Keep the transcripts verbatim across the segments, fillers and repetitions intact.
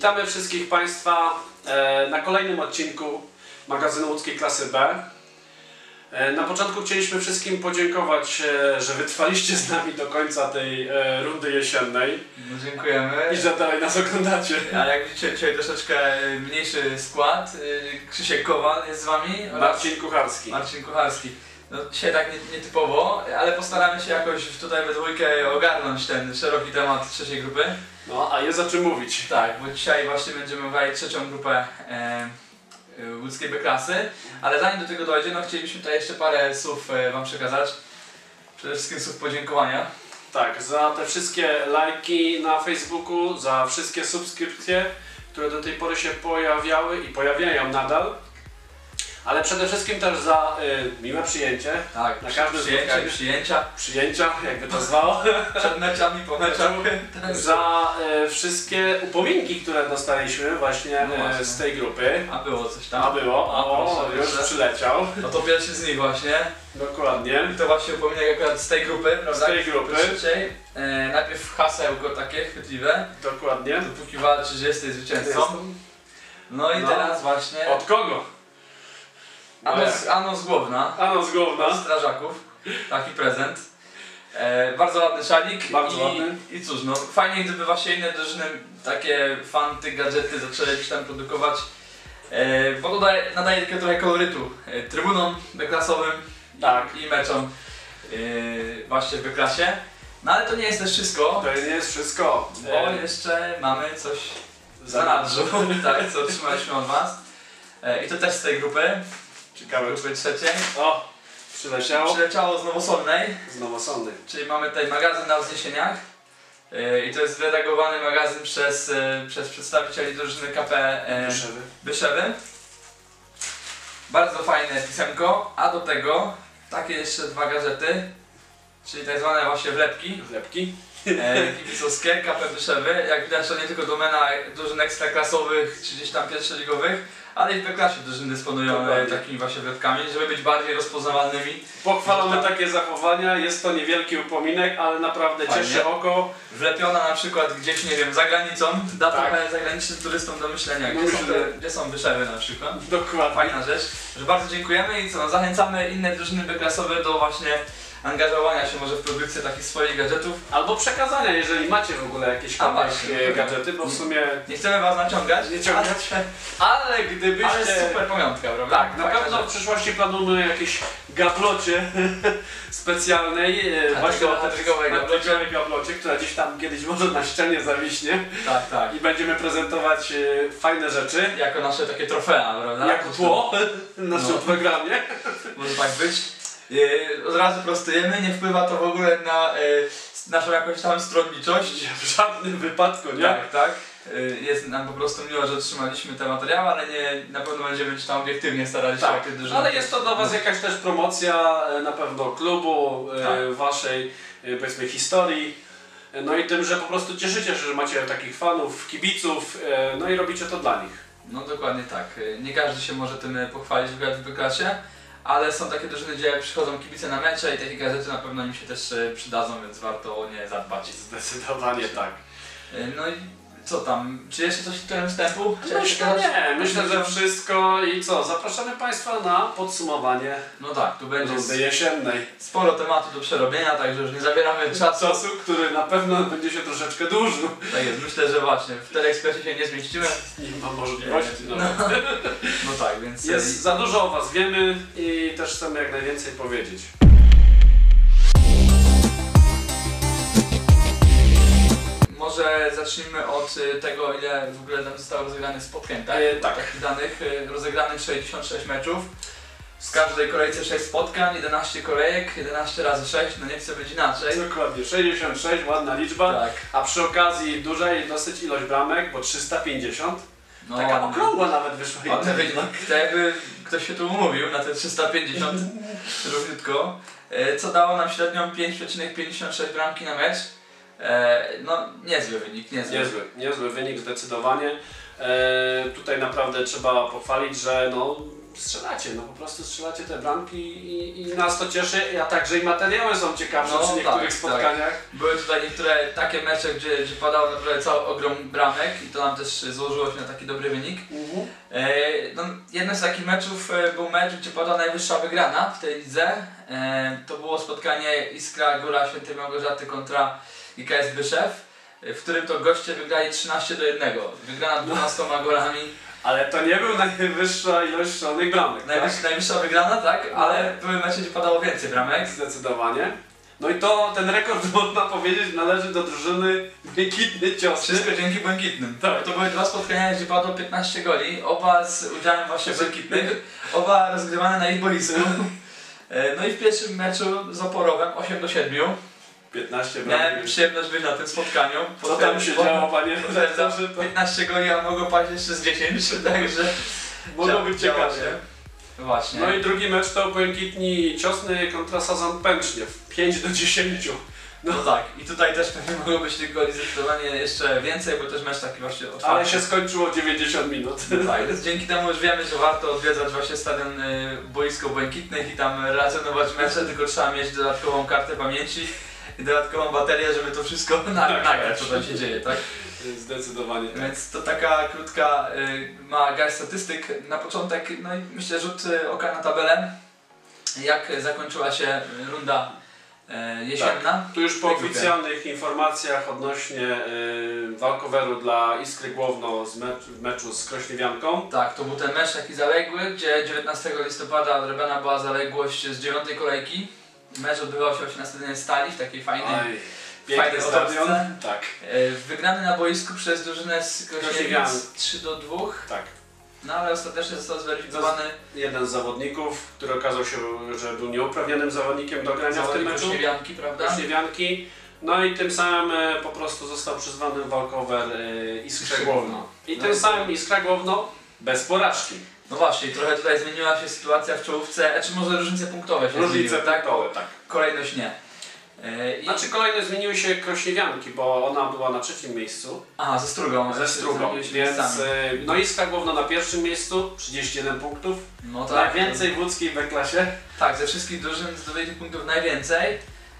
Witamy wszystkich Państwa e, na kolejnym odcinku magazynu łódzkiej klasy B. E, na początku chcieliśmy wszystkim podziękować, e, że wytrwaliście z nami do końca tej e, rundy jesiennej. No, dziękujemy. I że dalej nas oglądacie. A jak widzicie, dzisiaj troszeczkę mniejszy skład. Krzysiek Kowal jest z Wami. Marcin Kucharski. Marcin Kucharski. No, dzisiaj tak nietypowo, ale postaramy się jakoś tutaj we dwójkę ogarnąć ten szeroki temat trzeciej grupy. No, a jest o czym mówić. Tak, bo dzisiaj właśnie będziemy omawiać trzecią grupę e, łódzkiej B klasy, ale zanim do tego dojdzie, no chcielibyśmy tutaj jeszcze parę słów e, Wam przekazać. Przede wszystkim słów podziękowania. Tak, za te wszystkie lajki na Facebooku, za wszystkie subskrypcje, które do tej pory się pojawiały i pojawiają nadal. Ale przede wszystkim też za y, miłe przyjęcie. Tak, na każdym przyjęcia i przyjęcia. Przyjęcia, jakby to zwało. Przed meczami, po meczach. Za y, wszystkie upominki, które dostaliśmy właśnie, no właśnie y, z tej grupy. A było coś tam? A było, A, o, proszę, już proszę. przyleciał. No to pierwszy z nich właśnie. Dokładnie. I to właśnie upominek akurat z tej grupy, prawda? Z tej grupy. Trzeciej. E, najpierw hasełko takie chwytliwe. Dokładnie. Dopóki walczysz, jesteś zwycięzcą. No i no. teraz właśnie... Od kogo? Ano z, ano z Głowna. Ano z Głowna. Od strażaków. Taki prezent. E, bardzo ładny szalik. Bardzo I, ładny. I cóż, no fajnie gdyby właśnie inne drużyny takie fanty, gadżety zaczęły gdzieś tam produkować. E, bo to daje, nadaje takiego trochę kolorytu e, trybunom B-klasowym tak. i, i meczom e, właśnie w B-klasie. No ale to nie jest też wszystko. To nie jest wszystko. Bo E... jeszcze mamy coś w zanadrzu, tak, co otrzymaliśmy od Was. E, I to też z tej grupy. Ciekawe. Grupy trzeciej. O! Przyleciało. Przyleciało z Nowosolnej. Z Nowosolnej. Czyli mamy tutaj magazyn na wzniesieniach. Yy, I to jest zredagowany magazyn przez, yy, przez przedstawicieli drużyny K P yy, Byszewy. Byszewy. Bardzo fajne pisemko, a do tego takie jeszcze dwa gadżety, czyli tak zwane właśnie wlepki. Wlepki. Yy, kibicowskie, K P Byszewy. Jak widać, to nie tylko domena drużyn ekstraklasowych czy gdzieś tam pierwszoligowych, ale i w B-klasie drużyny dysponują Dokładnie. takimi właśnie wlepkami, żeby być bardziej rozpoznawalnymi. Pochwalamy takie zachowania, jest to niewielki upominek, ale naprawdę Fajnie. cieszy oko. Wlepiona na przykład gdzieś, nie wiem, za granicą, da Tak. trochę zagranicznym turystom do myślenia, No gdzie, są, myślę. te, gdzie są Byszewy na przykład. Dokładnie. Fajna rzecz, że bardzo dziękujemy i co, no, zachęcamy inne drużyny B-klasowe do właśnie angażowania się może w produkcję takich swoich gadżetów. Albo przekazania, jeżeli macie w ogóle jakieś A kontakt, właśnie. e, gadżety, bo w sumie... Nie chcemy Was naciągać, Nie ciągać. ale, Ale gdybyście... ale jest super pamiątka, prawda? Tak, na Fajna pewno w rzecz. przyszłości planujemy jakieś gablocie specjalnej, e, właśnie o hatrykowej gablocie. hatrykowej gablocie, która gdzieś tam kiedyś może na ścianie zawiśnie Tak, tak. i będziemy prezentować e, fajne rzeczy. Jako nasze takie trofea, prawda? Jako tło w naszym No. programie. Może tak być. Yy, od razu prostujemy, nie wpływa to w ogóle na yy, naszą jakąś tam stronniczość. W żadnym wypadku, nie? Tak, tak. Yy, jest nam po prostu miło, że otrzymaliśmy te materiały, ale nie, na pewno będziemy gdzieś tam obiektywnie starali się Tak, jakie drużyny. ale jest to dla Was jakaś też promocja e, na pewno klubu, e, Tak. Waszej e, powiedzmy historii. E, No i tym, że po prostu cieszycie się, że macie takich fanów, kibiców, e, no i robicie to dla nich. No dokładnie tak. Yy, Nie każdy się może tym yy, pochwalić w w B-klasie, ale są takie drużyny, gdzie przychodzą kibice na mecze i takie gazety na pewno im się też yy, przydadzą, więc warto o nie zadbać. Zdecydowanie tak. Yy, No i co tam? Czy jeszcze coś tytułem wstępu? Chciałeś Myślę, przekazać? nie, myślę, że wszystko i co? Zapraszamy Państwa na podsumowanie No tak, tu będzie rundy jesiennej. sporo tematu do przerobienia, także już nie zabieramy czasu. Czasu, który na pewno będzie się troszeczkę dłużył. Tak jest, myślę, że właśnie w Teleekspresie się nie zmieścimy. Nie ma możliwości. No. No, no tak, więc Jest za dużo o Was wiemy i też chcemy jak najwięcej powiedzieć. może zacznijmy od y, tego, ile w ogóle nam zostało rozegranych spotkań, tak? E, tak. Takich danych, y, rozegranych sześćdziesiąt sześć meczów. Z każdej kolejce sześć spotkań, jedenaście kolejek, jedenaście razy sześć, no nie chcę być inaczej. Dokładnie, sześćdziesiąt sześć, ładna liczba, Tak. a przy okazji duża i dosyć ilość bramek, bo trzysta pięćdziesiąt. No, Taka ładny. okrągła nawet wyszła. Ładny wynik, tak jakby ktoś się tu umówił na te trzysta pięćdziesiąt równiutko, e, co dało nam średnią pięć przecinek pięćdziesiąt sześć bramki na mecz. E, no niezły wynik, niezły. Niezły, niezły wynik zdecydowanie. E, tutaj naprawdę trzeba pochwalić, że no, strzelacie, no po prostu strzelacie te bramki i, i nas to cieszy, a także i materiały są ciekawsze No, przy niektórych tak, spotkaniach. Tak. Były tutaj niektóre takie mecze, gdzie, gdzie padał naprawdę cały ogrom bramek i to nam też złożyło się na taki dobry wynik. Mhm. E, no, jeden z takich meczów e, był mecz, gdzie padła najwyższa wygrana w tej lidze. E, to było spotkanie Iskra Góra Świętej Małgorzaty kontra I K S Byszew, w którym to goście wygrali trzynaście do jednego. Wygrana dwunastoma golami. Ale to nie był najwyższa ilość strzelonych bramek, Najwyższa, tak? najwyższa wygrana, tak, ale były mecze, gdzie padało więcej bramek. Zdecydowanie. No i to ten rekord, można powiedzieć, należy do drużyny Błękitny Ciosy. Wszystko dzięki Błękitnym. Tak. To były dwa spotkania, gdzie padło piętnaście goli, oba z udziałem właśnie Błękitnych, oba rozgrywane na ich boisku. E, No i w pierwszym meczu z Oporowem osiem do siedmiu. piętnaście Miałem bramek. przyjemność być na tym spotkaniu. Co tam się działo, panie redaktorze? To piętnaście goli, a mogło paść jeszcze z dziesięć, także mogło być działo ciekawie. się. Właśnie. No i drugi mecz to Błękitni Ciosny kontra Sazan Pęczniew. pięć do dziesięciu. No tak, i tutaj też pewnie mogło być tych goli zdecydowanie jeszcze więcej, bo też mecz taki właśnie otwarty. Ale się skończyło dziewięćdziesiąt minut. Tak, więc dzięki temu już wiemy, że warto odwiedzać właśnie stadion y, boisko Błękitnych i tam relacjonować mecze, tylko trzeba mieć dodatkową kartę pamięci i dodatkową baterię, żeby to wszystko na, Tak, nagrać, co tam się dzieje, tak? Zdecydowanie tak. Więc to taka krótka, y, ma garść statystyk. Na początek, no i myślę rzut y, oka na tabelę, jak zakończyła się runda y, jesienna. Tu już po w tej grupie. oficjalnych informacjach odnośnie y, walkoweru dla Iskry Głowno z mecz, w meczu z Krośniewianką. Tak, to był ten mecz taki zaległy, gdzie dziewiętnastego listopada odrobiona była zaległość z dziewiątej kolejki. Mecz odbywał się właśnie na stadionie Stali, w takiej fajnej, Oj, piękny fajnej stadion. otoczce. Tak, E, Wygrany na boisku przez drużynę z Krośniewic Krośniewian. trzy do dwóch, tak. no ale ostatecznie został zweryfikowany Jeden z zawodników, który okazał się, że był nieuprawnionym zawodnikiem do grania w tym zawodnik meczu. Krośniewianki, prawda? Krośniewianki. No i tym samym e, po prostu został przyznany walkover e, Iskrze Głowno. I No tym i- samym Iskra Głowno bez porażki. No właśnie, i trochę tutaj zmieniła się sytuacja w czołówce, czy może różnice punktowe się Różnice zmieniły, tak? punktowe, tak. Kolejność nie. E, i... Znaczy kolejne zmieniły się Krośniewianki, bo ona była na trzecim miejscu Aha, ze Strugą. ze Strugą, Zmieniły się więc miejscami. e, no Iskra Głowno na pierwszym miejscu, trzydzieści jeden punktów. No tak. Najwięcej w łódzkiej B-klasie. Tak, ze wszystkich drużyn zdobyli tych punktów najwięcej,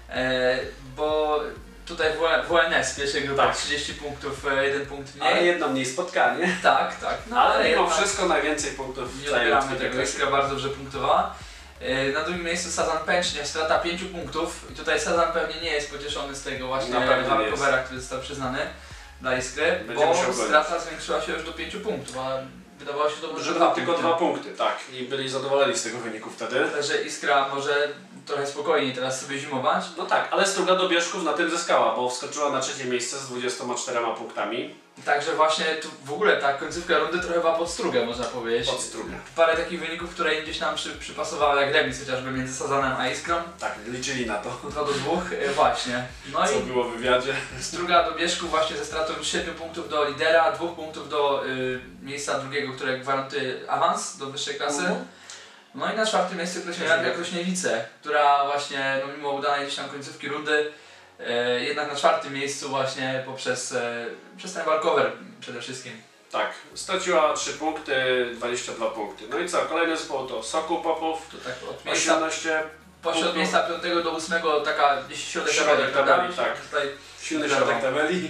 e, bo tutaj W N S w pierwszej grupie Tak. trzydzieści punktów, e, jeden punkt mniej. Ale jedno mniej spotkanie. Tak, tak. No, Ale mimo jednak wszystko najwięcej punktów w nie całej odbieramy łódzkiej tego, B-klasie. Iskra bardzo dobrze punktowała. E, Na drugim miejscu Sazan Pęczniew, strata pięciu punktów. I tutaj Sazan pewnie nie jest pocieszony z tego właśnie Na pewno nie walkowera, który został przyznany dla Iskry, Będzie bo musiał gonić. strata zwiększyła się już do pięciu punktów, a wydawało się to, Że było tylko dwa punkty, tak. I byli zadowoleni z tego wyniku wtedy. Także Iskra może trochę spokojniej teraz sobie zimować. No tak, ale Struga do Bieszków na tym zyskała, bo wskoczyła na trzecie miejsce z dwudziestoma czterema punktami. Także właśnie tu w ogóle ta końcówka rundy trochę była pod Strugę, można powiedzieć. Pod Strugę. Parę takich wyników, które gdzieś nam przy, przypasowały, jak remis chociażby między Sazanem a Iskrą. Tak, liczyli na to, dwa do dwóch, e, właśnie. No co i było w wywiadzie. Struga do Bieszków właśnie ze stratą siedmiu punktów do lidera, dwóch punktów do y, miejsca drugiego, które gwarantuje awans do wyższej klasy. Mhm. No i na czwartym miejscu Krośniewianka Krośniewice, która właśnie no, mimo udanej gdzieś tam końcówki rundy, e, jednak na czwartym miejscu właśnie poprzez e, przez ten walkover przede wszystkim. Tak, straciła trzy punkty, dwadzieścia dwa punkty. No i co, kolejny zespół to Sokół Popów, To tak od miejsca, osiemnaście, pośród punktów. miejsca piątego do ósmego taka gdzieś środek Środek tabeli, tabeli, prawda? tak. Tutaj silny Wiadomo. środek tabeli.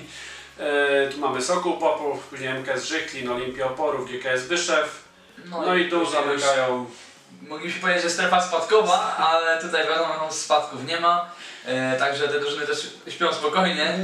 E, tu mamy Sokół Popów, później M K S Żychlin, Olimpia Oporów, G K S Byszew. No i tu później już zamykają. mogliśmy powiedzieć, że strefa spadkowa, ale tutaj wiadomo, no, spadków nie ma. E, także te drużyny też śpią spokojnie,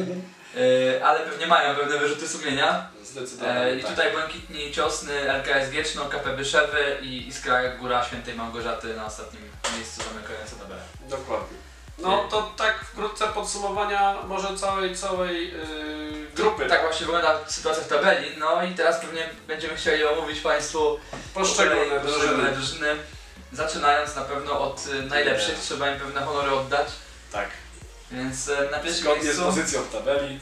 e, ale pewnie mają pewne wyrzuty sumienia. Zdecydowanie. E, I tak. tutaj Błękitni Ciosny, L K S Gieczno, K P Byszewy i Iskra Góra Świętej Małgorzaty na ostatnim miejscu zamykające tabelę. Dokładnie. No to tak wkrótce podsumowania może całej, całej yy, grupy. Tak właśnie wygląda sytuacja w tabeli. No i teraz pewnie będziemy chcieli omówić Państwu Poszczególne po kolei poszczególne drużyny. drużyny. Zaczynając na pewno od y, najlepszych, Nie. trzeba im pewne honory oddać. Tak. Więc y, na pierwszym Zgodnie z miejscu pozycją w tabeli.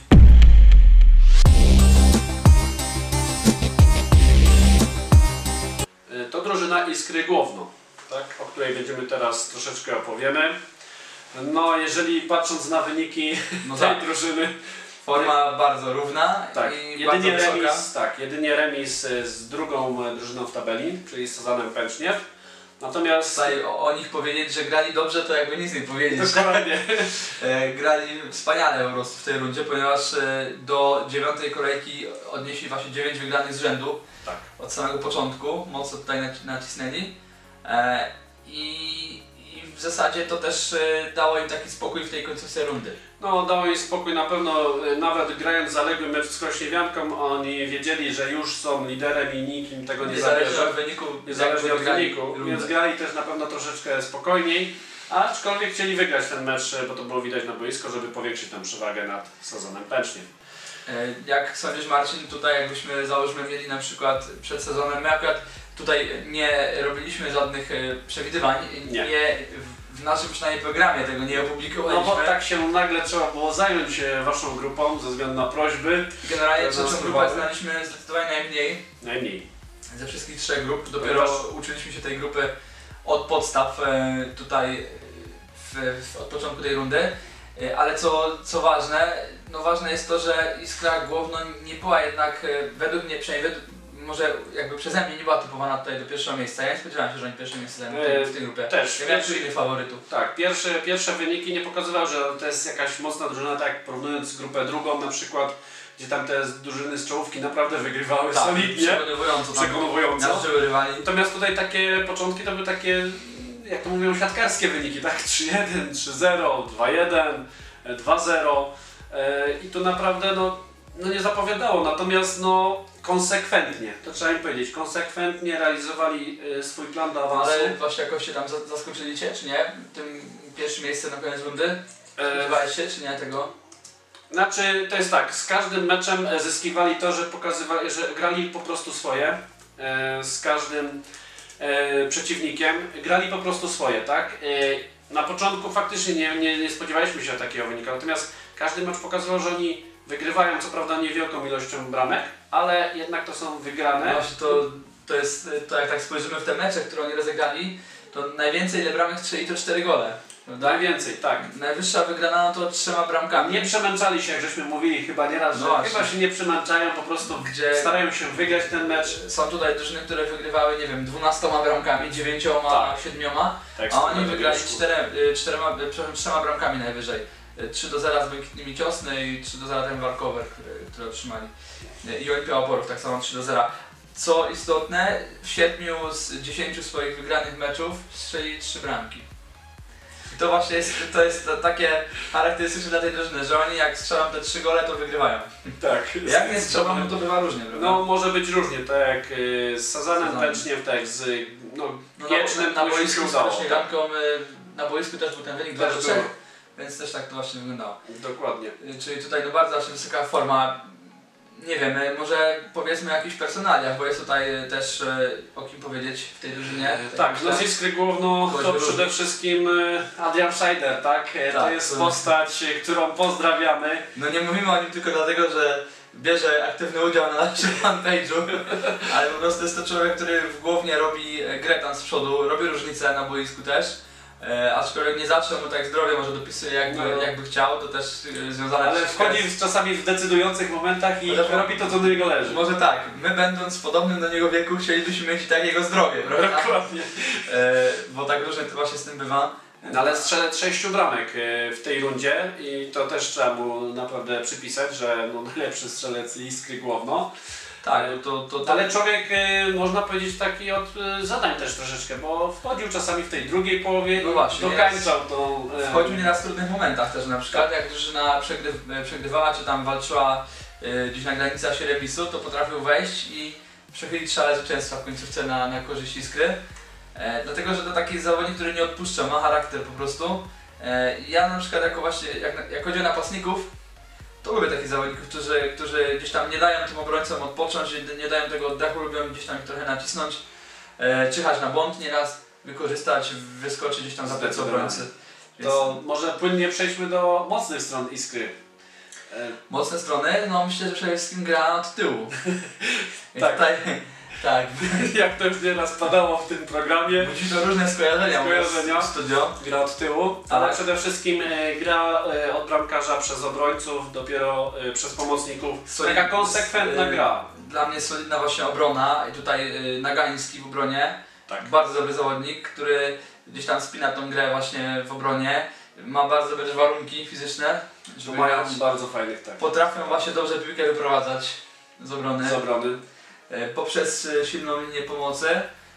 Yy, To drużyna Iskry Głowno, tak, o której będziemy teraz troszeczkę opowiemy. No jeżeli patrząc na wyniki no tej tak, drużyny Forma bardzo równa tak, i jedynie bardzo wysoka. remis, tak, jedynie remis z drugą drużyną w tabeli, czyli z Sazanem Pęczniew. Natomiast Tutaj o, o nich powiedzieć, że grali dobrze, to jakby nic nie powiedzieć. dokładnie. E, grali wspaniale po prostu w tej rundzie, ponieważ e, do dziewiątej kolejki odnieśli właśnie dziewięć wygranych z rzędu. Tak. Od samego początku, mocno tutaj naci- nacisnęli. E, i, I w zasadzie to też e, dało im taki spokój w tej końcówce rundy. No, dało jej spokój na pewno, y, nawet grając zaległy mecz z Krośniewianką, oni wiedzieli, że już są liderem i nikt im tego nie Niezależnie zabierze. od wyniku, Niezależnie od wygrali wyniku, rundę. więc grali też na pewno troszeczkę spokojniej, aczkolwiek chcieli wygrać ten mecz, bo to było widać na boisko, żeby powiększyć tam przewagę nad Sazanem Pęczniew. E, Jak sądzisz, Marcin, tutaj jakbyśmy załóżmy mieli na przykład przed sezonem, my akurat tutaj nie robiliśmy żadnych e, przewidywań, Nie. nie w- w naszym przynajmniej programie tego nie No opublikowaliśmy. bo tak się nagle trzeba było zająć e, waszą grupą ze względu na prośby. Generalnie które nas trzecią grupę wpływały. znaliśmy zdecydowanie najmniej Najmniej. ze wszystkich trzech grup. Dopiero Ponieważ- uczyliśmy się tej grupy od podstaw e, tutaj w, w, od początku tej rundy. E, Ale co, co ważne, no ważne jest to, że Iskra Głowno nie była jednak, e, według mnie, przynajmniej według, może jakby przeze mnie nie była typowana tutaj do pierwszego miejsca. Ja nie spodziewałem się, że oni pierwsze miejsce zajmą w tej, w tej grupie. Też. Ja miałem Pierwszy- tu innych faworytów. Tak, pierwsze, pierwsze wyniki nie pokazywały, że to jest jakaś mocna drużyna, tak jak porównując grupę drugą na przykład, gdzie tam te drużyny z czołówki naprawdę wygrywały solidnie, przekonująco tam przekonująco. miażdżyły rywali. Natomiast tutaj takie początki to były takie, jak to mówią, siatkarskie wyniki, tak? trzy jeden, trzy zero, dwa jeden, dwa zero e, i to naprawdę no, no nie zapowiadało, natomiast no konsekwentnie, to trzeba im powiedzieć, konsekwentnie realizowali e, swój plan do awansu. Ale właśnie jakoś się tam za- zaskoczyli Cię, czy nie? Tym pierwszym miejscem na koniec rundy? E, Spodziewałeś się, czy nie tego? Znaczy, to jest tak, z każdym meczem e, zyskiwali to, że pokazywali, że grali po prostu swoje, e, z każdym e, przeciwnikiem, grali po prostu swoje, tak? E, na początku faktycznie nie, nie, nie spodziewaliśmy się takiego wynika, natomiast każdy mecz pokazywał, że oni wygrywają, co prawda niewielką ilością bramek, ale jednak to są wygrane. Właśnie to, to jest, to jak tak spojrzymy w te mecze, które oni rozegrali, to najwięcej ile bramek strzeli to cztery gole. Prawda? Najwięcej, tak. Najwyższa wygrana no to trzema bramkami. Nie przemęczali się, jak żeśmy mówili chyba nieraz, że No właśnie. chyba się nie przemęczają, po prostu Gdzie starają się wygrać ten mecz. są tutaj drużyny, które wygrywały, nie wiem, dwunastoma bramkami, dziewięcioma, Tak. siedmioma, Tak, a oni tak, wygrali tak. czterema, czterema, przepraszam, trzema bramkami najwyżej. trzy do zera z Błękitnymi Ciosny i trzy do zera ten Warkover, który, który otrzymali. I Olimpia Oporów tak samo trzy do zera. Co istotne, w siedmiu z dziesięciu swoich wygranych meczów strzeli trzy bramki. I to właśnie jest, to jest to takie charakterystyczne dla tej drużyny, że oni jak strzelam te trzy gole, to wygrywają. Tak. Jak nie strzelam, no to bywa różnie, prawda? No może być różnie, tak jak y, z Sazanem Sazanem. Pęczniem, tak jak z no, No, Piecznym, na, na to się boisku z udało. Krośniewianką, y, na boisku też był ten wynik dwa Też do było. trzech, więc też tak to właśnie wyglądało. Dokładnie. Y, Czyli tutaj no bardzo właśnie wysoka forma. Nie wiem, y, może powiedzmy o jakichś personaliach, bo jest tutaj y, też y, o kim powiedzieć w tej drużynie. Tak, myślę. no z Iskry Głowno Choćby to różnie. przede wszystkim y, Adrian Scheider, tak? Y, To Tak, jest to- postać, y, którą pozdrawiamy. No nie mówimy o nim tylko dlatego, że bierze aktywny udział na naszym fanpage'u, ale po prostu jest to człowiek, który w Głownie robi e, grę tam z przodu, robi różnicę na boisku też. E, aczkolwiek nie zawsze mu tak zdrowie może dopisuje jakby, No. jakby chciał, to też e, związane Ale troszeczkę wchodzi w, czasami w decydujących momentach i Ale- robi to, co do niego leży. Może tak, my będąc podobnym do niego wieku chcielibyśmy mieć tak jego zdrowie, prawda? Dokładnie. E, bo tak różnie to właśnie z tym bywa. No ale strzelec sześciu bramek y, w tej rundzie i to też trzeba mu naprawdę przypisać, że no, najlepszy strzelec Iskry Głowno. Tak, to, to, to, Ale człowiek, y, można powiedzieć, taki od y, zadań też troszeczkę, bo wchodził czasami w tej drugiej połowie No i właśnie, dokańczał tą... y, wchodził nieraz w trudnych momentach też, na przykład jak drużyna przegryw, przegrywała czy tam walczyła y, gdzieś na granicy aż remisu, to potrafił wejść i przechylić szale zwycięstwa w końcówce na, na korzyść Iskry. E, dlatego, że to taki zawodnik, który nie odpuszcza, ma charakter po prostu. E, ja na przykład jako właśnie, jak, jak chodzi o napastników, to lubię takich zawodników, którzy, którzy gdzieś tam nie dają tym obrońcom odpocząć, nie, nie dają tego oddechu, lubią gdzieś tam ich trochę nacisnąć, e, czyhać na błąd nieraz, wykorzystać, wyskoczyć gdzieś tam za plecy obrońcy. Więc To może płynnie przejdźmy do mocnych stron Iskry. E, mocne strony, no myślę, że przede wszystkim gra od tyłu. I Tak. tutaj Tak. Jak to już nieraz padało w tym programie. Budzi to różne skojarzenia, skojarzenia. w studio. Gra od tyłu, ale Tak. przede wszystkim e, gra e, od bramkarza przez obrońców, dopiero e, przez pomocników. Solid- Taka konsekwentna e, gra. Dla mnie solidna właśnie obrona i tutaj y, Nagański w obronie. Tak. Bardzo dobry zawodnik, który gdzieś tam spina tą grę właśnie w obronie. Ma bardzo dobre warunki fizyczne, żeby Mają grać. bardzo fajnych tak. Potrafią właśnie dobrze piłkę wyprowadzać z obrony. Z obrony. E, poprzez e, silną linię pomocy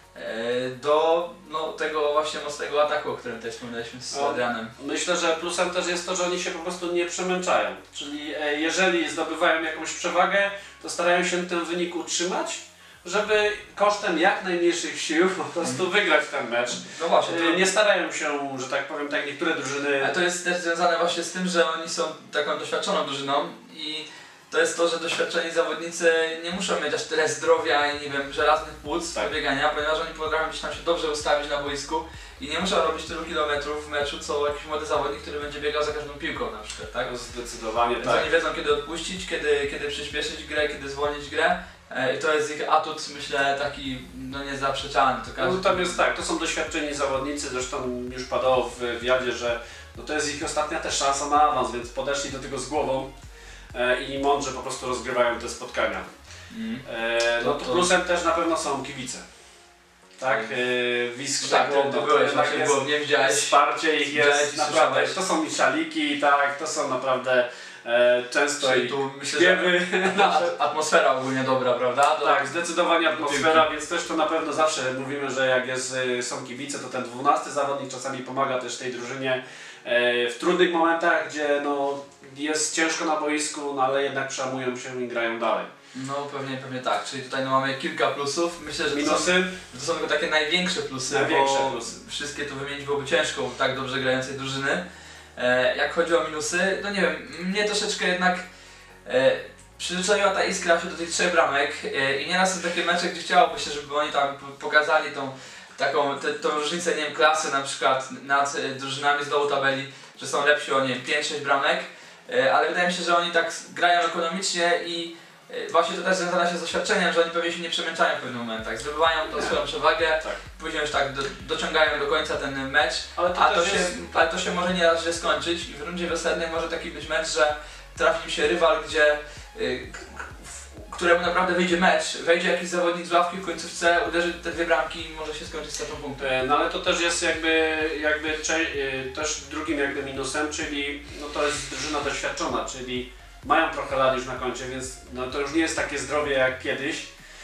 e, do no, tego właśnie mocnego ataku, o którym tutaj wspominaliśmy z O. Adrianem. Myślę, że plusem też jest to, że oni się po prostu nie przemęczają. Czyli e, jeżeli zdobywają jakąś przewagę, to starają się ten wynik utrzymać, żeby kosztem jak najmniejszych sił po prostu wygrać ten mecz. No właśnie, to, E, Nie starają się, że tak powiem, tak niektóre drużyny. a to jest też związane właśnie z tym, że oni są taką doświadczoną drużyną i to jest to, że doświadczeni zawodnicy nie muszą mieć aż tyle zdrowia i nie wiem, żelaznych płuc Tak. do biegania, ponieważ oni potrafią gdzieś tam się dobrze ustawić na boisku i nie muszą robić tylu kilometrów w meczu, co jakiś młody zawodnik, który będzie biegał za każdą piłką na przykład, tak? Zdecydowanie Więc tak. oni wiedzą, kiedy odpuścić, kiedy, kiedy przyspieszyć grę, kiedy zwolnić grę e, i to jest ich atut, myślę, taki no niezaprzeczalny. To każdy... No, tam jest tak, to są doświadczeni zawodnicy, zresztą już padało w wywiadzie, że no, to jest ich ostatnia też szansa na awans, więc podeszli do tego z głową e, i mądrze po prostu rozgrywają te spotkania. Mm. E, no To- to to- plusem też na pewno są kibice. Tak, e, w Iskrze Tak, to, no, to byłeś jednak właśnie, jest było, nie widziałeś. wsparcie ich Widziałeś jest i naprawdę, słyszałeś. to są miszaliki, tak, to są naprawdę e, często Czyli i tu myślę, że śpiewy. at- atmosfera ogólnie dobra, prawda? Do... Tak, zdecydowanie atmosfera, więc też to na pewno zawsze mówimy, że jak jest, y, są kibice, to ten dwunasty zawodnik czasami pomaga też tej drużynie e, w trudnych momentach, gdzie no, jest ciężko na boisku, no, ale jednak przełamują się i grają dalej. No pewnie, pewnie tak, czyli tutaj no, mamy kilka plusów. Myślę, że to są, Minusy? to są tylko takie największe plusy, Największe bo plusy. wszystkie tu wymienić byłoby ciężko u tak dobrze grającej drużyny. E, jak chodzi o minusy, no nie wiem, mnie troszeczkę jednak e, przyzwyczaiła ta Iskra się do tych trzech bramek e, i nieraz są takie mecze, gdzie chciałoby się, żeby oni tam p- pokazali tą taką te, tą różnicę, nie wiem, klasy na przykład nad e, drużynami z dołu tabeli, że są lepsi o nie wiem, pięć sześć bramek, e, ale wydaje mi się, że oni tak grają ekonomicznie i e, właśnie to też związane się z doświadczeniem, że oni pewnie się nie przemęczają w pewnych momentach, zdobywają tą Nie. swoją przewagę, Tak. później już tak do, dociągają do końca ten mecz, Ale to a to też się, jest... ale to się może nieraz źle skończyć i w rundzie wiosennej może taki być mecz, że trafi mi się rywal, gdzie y, k- k- w- któremu naprawdę wyjdzie mecz, wejdzie jakiś zawodnik z ławki w końcówce, uderzy te dwie bramki i może się skończyć stratą punktu. E, No ale to też jest jakby, jakby cze- e, też drugim jakby minusem, czyli no to jest drużyna doświadczona, czyli mają trochę lat już na koncie, więc no to już nie jest takie zdrowie jak kiedyś.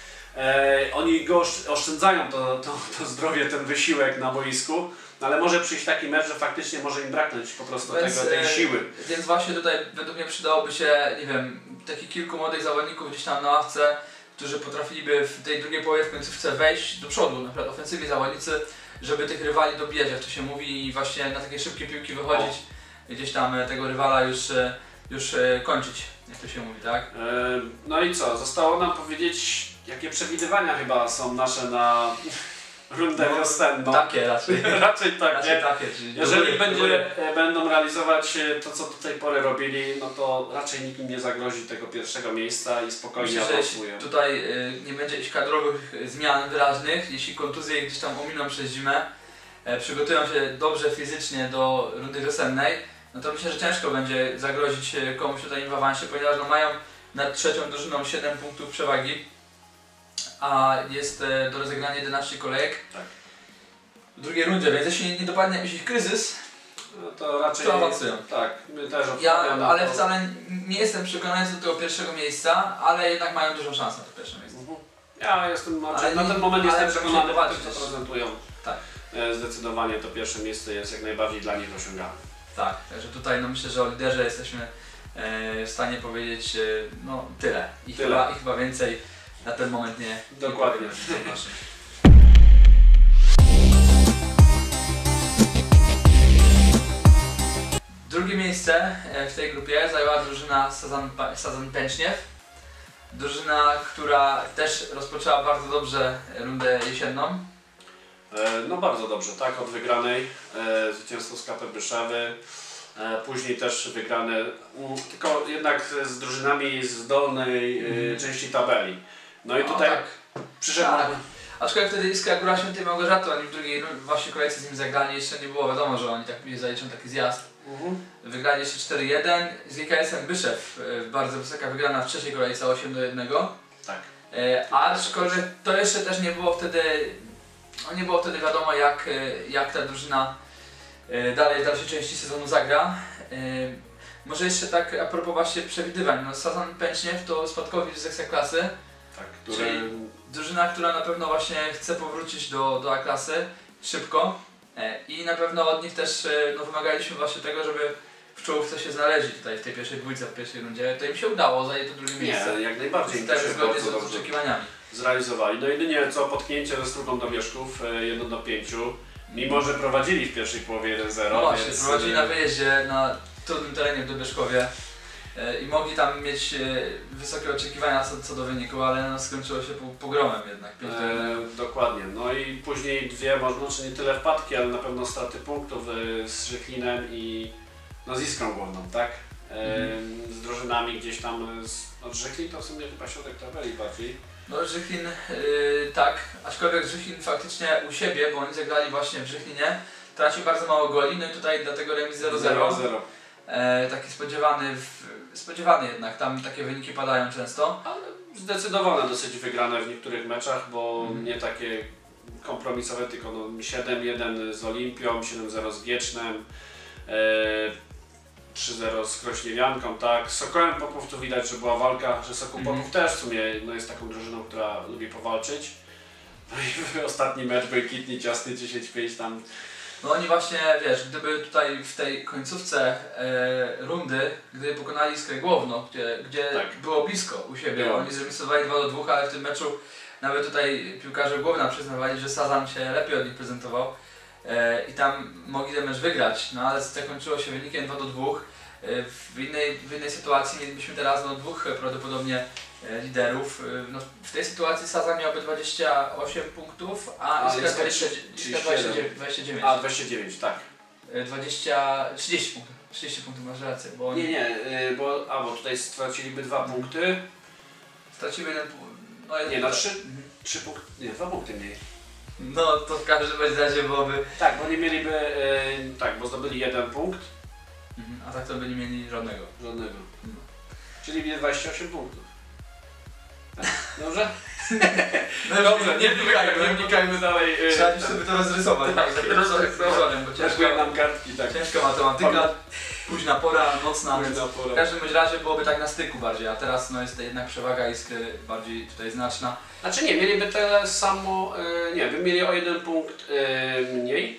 E, oni go osz- oszczędzają to, to, to zdrowie, ten wysiłek na boisku, no ale może przyjść taki mecz, że faktycznie może im braknąć po prostu Więc, tego, tej e, siły. Więc właśnie tutaj według mnie przydałoby się, nie wiem, takich kilku młodych zawodników gdzieś tam na ławce, którzy potrafiliby w tej drugiej połowie w końcówce wejść do przodu, na przykład ofensywni zawodnicy, żeby tych rywali dobijać, jak to się mówi, i właśnie na takie szybkie piłki wychodzić, gdzieś tam e, tego rywala już, e, już e, kończyć, jak to się mówi, tak? E, no i co, zostało nam powiedzieć, jakie przewidywania chyba są nasze na rundę No, wiosenną. Takie raczej. Raczej tak, Raczej nie? takie, czyli do Jeżeli góry, do będzie, góry. e, będą realizować e, to, co do tej pory robili, no to raczej nikt im nie zagrozi tego pierwszego miejsca i spokojnie Myślę, że jeśli awansują. tutaj y, nie będzie jakichś kadrowych y, zmian wyraźnych, jeśli kontuzje gdzieś tam ominą przez zimę, e, przygotują się dobrze fizycznie do rundy wiosennej, no to myślę, że ciężko będzie zagrozić e, komuś tutaj im w awansie, ponieważ no, mają nad trzecią drużyną siedem punktów przewagi, a jest e, do rozegrania jedenaście kolejek Tak. w drugiej rundzie, więc jeśli nie dopadnie jakiś ich kryzys, No to raczej to awansują. tak, my też Ja, obstawiamy na ale to. wcale nie jestem przekonany co do tego pierwszego miejsca, ale jednak mają dużą szansę na to pierwsze miejsce. Mhm. Ja jestem, znaczy, Ale na nie- ten moment ale jestem muszę przekonany, że zobaczyć to też. prezentują. Tak. E, Zdecydowanie to pierwsze miejsce jest jak najbardziej dla nich osiągane. Tak, także tutaj no myślę, że o liderze jesteśmy e, w stanie powiedzieć e, no tyle. I, Tyle. Chyba, I chyba więcej na ten moment nie. Dokładnie. Nie powiem, naszym. Drugie miejsce e, w tej grupie zajęła drużyna Sazan, Pa- Sazan Pęczniew. Drużyna, która też rozpoczęła bardzo dobrze rundę jesienną. E, No bardzo dobrze, tak, od wygranej e, zwycięstwo z K P Byszewy, e, później też wygrane, mm, tylko jednak z drużynami z dolnej e, Mhm. części tabeli. No i No tutaj tak. przyszedł Tak. na... Aczkolwiek wtedy Iskra Góra Świętej Małgorzaty, oni w drugiej właśnie kolejce z nim zagrali, jeszcze nie było wiadomo, że oni tak mi zaliczą taki zjazd. Mhm. Wygrali jeszcze cztery jeden, z G K S-em Byszew, e, bardzo wysoka wygrana w trzeciej kolejce osiem do jednego. Tak. E, aczkolwiek to jeszcze też nie było wtedy, no nie było wtedy wiadomo jak, e, jak ta drużyna e, dalej w dalszej części sezonu zagra. E, może jeszcze tak a propos właśnie przewidywań, no Sazan Pęczniew to spadkowicz z Ekstraklasy, Tak, który... czyli drużyna, która na pewno właśnie chce powrócić do, do A-klasy szybko e, i na pewno od nich też e, no, wymagaliśmy właśnie tego, żeby w czołówce się znaleźli tutaj w tej pierwszej dwójce, w pierwszej rundzie. To im się udało, zajęli to drugie miejsce. Nie, jak najbardziej. Zostały się zgodnie bardzo z dobrze oczekiwaniami. zrealizowali. No jedynie co potknięcie ze Strugą do Wierzchów, jeden do pięciu. Mimo, że prowadzili w pierwszej połowie jeden zero. No właśnie, więc... prowadzili na wyjeździe na trudnym terenie w Dobieszkowie e, i mogli tam mieć e, wysokie oczekiwania co, co do wyniku, ale no, skończyło się pogromem jednak. pięć do jednego. E, dokładnie. No i później dwie, może czy nie tyle wpadki, ale na pewno straty punktów e, z Żychlinem i no, z Iskrą Główną, tak? E, Mhm. Z drużynami gdzieś tam, z, od Żychlin to w sumie chyba środek tabeli bardziej. No Żychlin yy, tak, aczkolwiek Żychlin faktycznie u siebie, bo oni zagrali właśnie w Żychlinie, traci bardzo mało goli, no i tutaj dlatego remis zero zero. E, taki spodziewany, w, spodziewany jednak, tam takie wyniki padają często. Ale zdecydowane dosyć wygrane w niektórych meczach, bo Mhm. nie takie kompromisowe, tylko no siedem jeden z Olimpią, siedem zero z Giecznem, e, trzy zero z Krośniewianką, tak. Z Sokołem Popów tu widać, że była walka, że Sokół Mhm. Popów też w sumie no, jest taką drużyną, która lubi powalczyć. No i ostatni mecz błękitny, ciasny dziesięć pięć tam. No oni właśnie, wiesz, gdyby tutaj w tej końcówce e, rundy, gdyby pokonali Iskrę Głowno, gdzie, gdzie Tak. było blisko u siebie, Było. oni zremisowali dwa do dwóch, ale w tym meczu nawet tutaj piłkarze Głowna przyznawali, że Sazan się lepiej od nich prezentował e, i tam mogli ten mecz wygrać, no ale zakończyło się wynikiem dwa do dwóch. E, w, innej, w innej sytuacji mielibyśmy teraz no, dwóch prawdopodobnie e, liderów. E, no, w tej sytuacji Sazan miałby dwadzieścia osiem punktów, a A, Iskra Iskra dwadzieścia dziewięć. dwadzieścia dziewięć. A, dwadzieścia dziewięć, tak. E, dwadzieścia, trzydzieści punktów. trzydzieści punktów, masz rację, bo oni Nie, nie, y, bo, a, bo tutaj straciliby dwa punkty. stracimy jeden punkt. No, jeden Nie, na punkt. trzy, Mhm. trzy punkty, nie, dwa punkty mniej. No to w każdym bądź razie byłoby. Tak, bo nie mieliby, y, tak, bo zdobyli jeden punkt, Mhm. A tak to by nie mieli żadnego. żadnego. Mhm. Czyli mieli dwadzieścia osiem punktów. Tak, dobrze? No Dobrze, nie wnikajmy, nie wnikajmy dalej. y, Trzeba tam. sobie to rozrysować. Tak, tak, rozorem, bo Ciężko ciężka, nam kartki, tak. ciężka matematyka, późna pora, nocna. Więc Na w porę. każdym bądź razie byłoby tak na styku bardziej, a teraz no, jest jednak przewaga Iskry bardziej tutaj znaczna. Znaczy nie, mieliby tyle samo, y, nie, by mieli o jeden punkt y, mniej.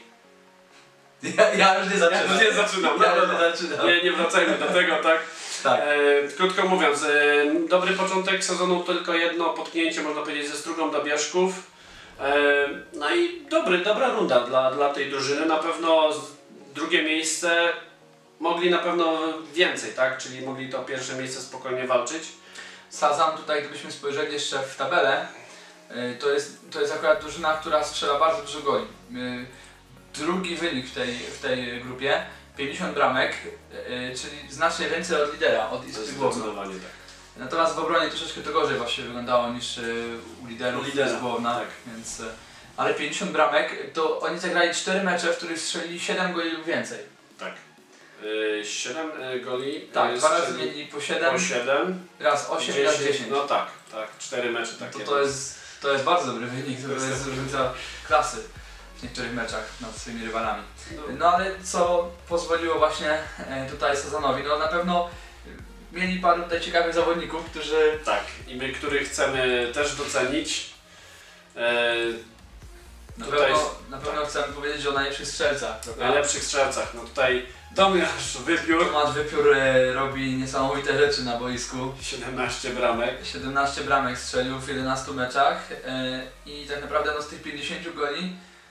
Ja, ja już nie zaczynam. Ja nie zaczynam, Ja no, już no, nie no. zaczynam. Nie, nie wracajmy do tego, tak? Tak. E, krótko mówiąc, e, dobry początek sezonu, tylko jedno potknięcie, można powiedzieć, ze Strugą do Bieszków. E, no i dobry, dobra runda dla, dla tej drużyny. Na pewno z- drugie miejsce mogli na pewno więcej, tak? Czyli mogli to pierwsze miejsce spokojnie walczyć. Sazan tutaj, gdybyśmy spojrzeli jeszcze w tabelę, y, to jest, to jest akurat drużyna, która strzela bardzo dużo goli. Y, Drugi wynik w tej, w tej grupie, pięćdziesiąt bramek, y, czyli znacznie więcej od lidera, od Iskry Głowno. Zdecydowanie tak. Natomiast w obronie troszeczkę to gorzej właśnie wyglądało niż y, u liderów U lidera, z Głowna, tak. więc, y, ale pięćdziesiąt bramek, to oni zagrali cztery mecze, w których strzelili siedem goli lub więcej. Tak. E, siedem e, goli. Tak, e, dwa razy strzelił mieli po siedem, po siedem, raz osiem, raz dziesięć. No tak, tak. cztery mecze No takie. to, to, jest, to jest bardzo dobry wynik, to, To jest jest dobry. różnica klasy w niektórych meczach nad swoimi rywalami. No. No ale co pozwoliło właśnie e, tutaj Sazanowi, no na pewno mieli paru tutaj ciekawych zawodników, którzy Tak, i my, których chcemy też docenić. E, na Tutaj pewno, jest- na pewno chcemy powiedzieć o najlepszych strzelcach. w prawda? najlepszych strzelcach. No tutaj Tomasz Wypiór, Tomasz Wypiór e, robi niesamowite rzeczy na boisku. siedemnaście bramek. siedemnaście bramek strzelił w jedenastu meczach e, i tak naprawdę no, z tych pięćdziesięciu goli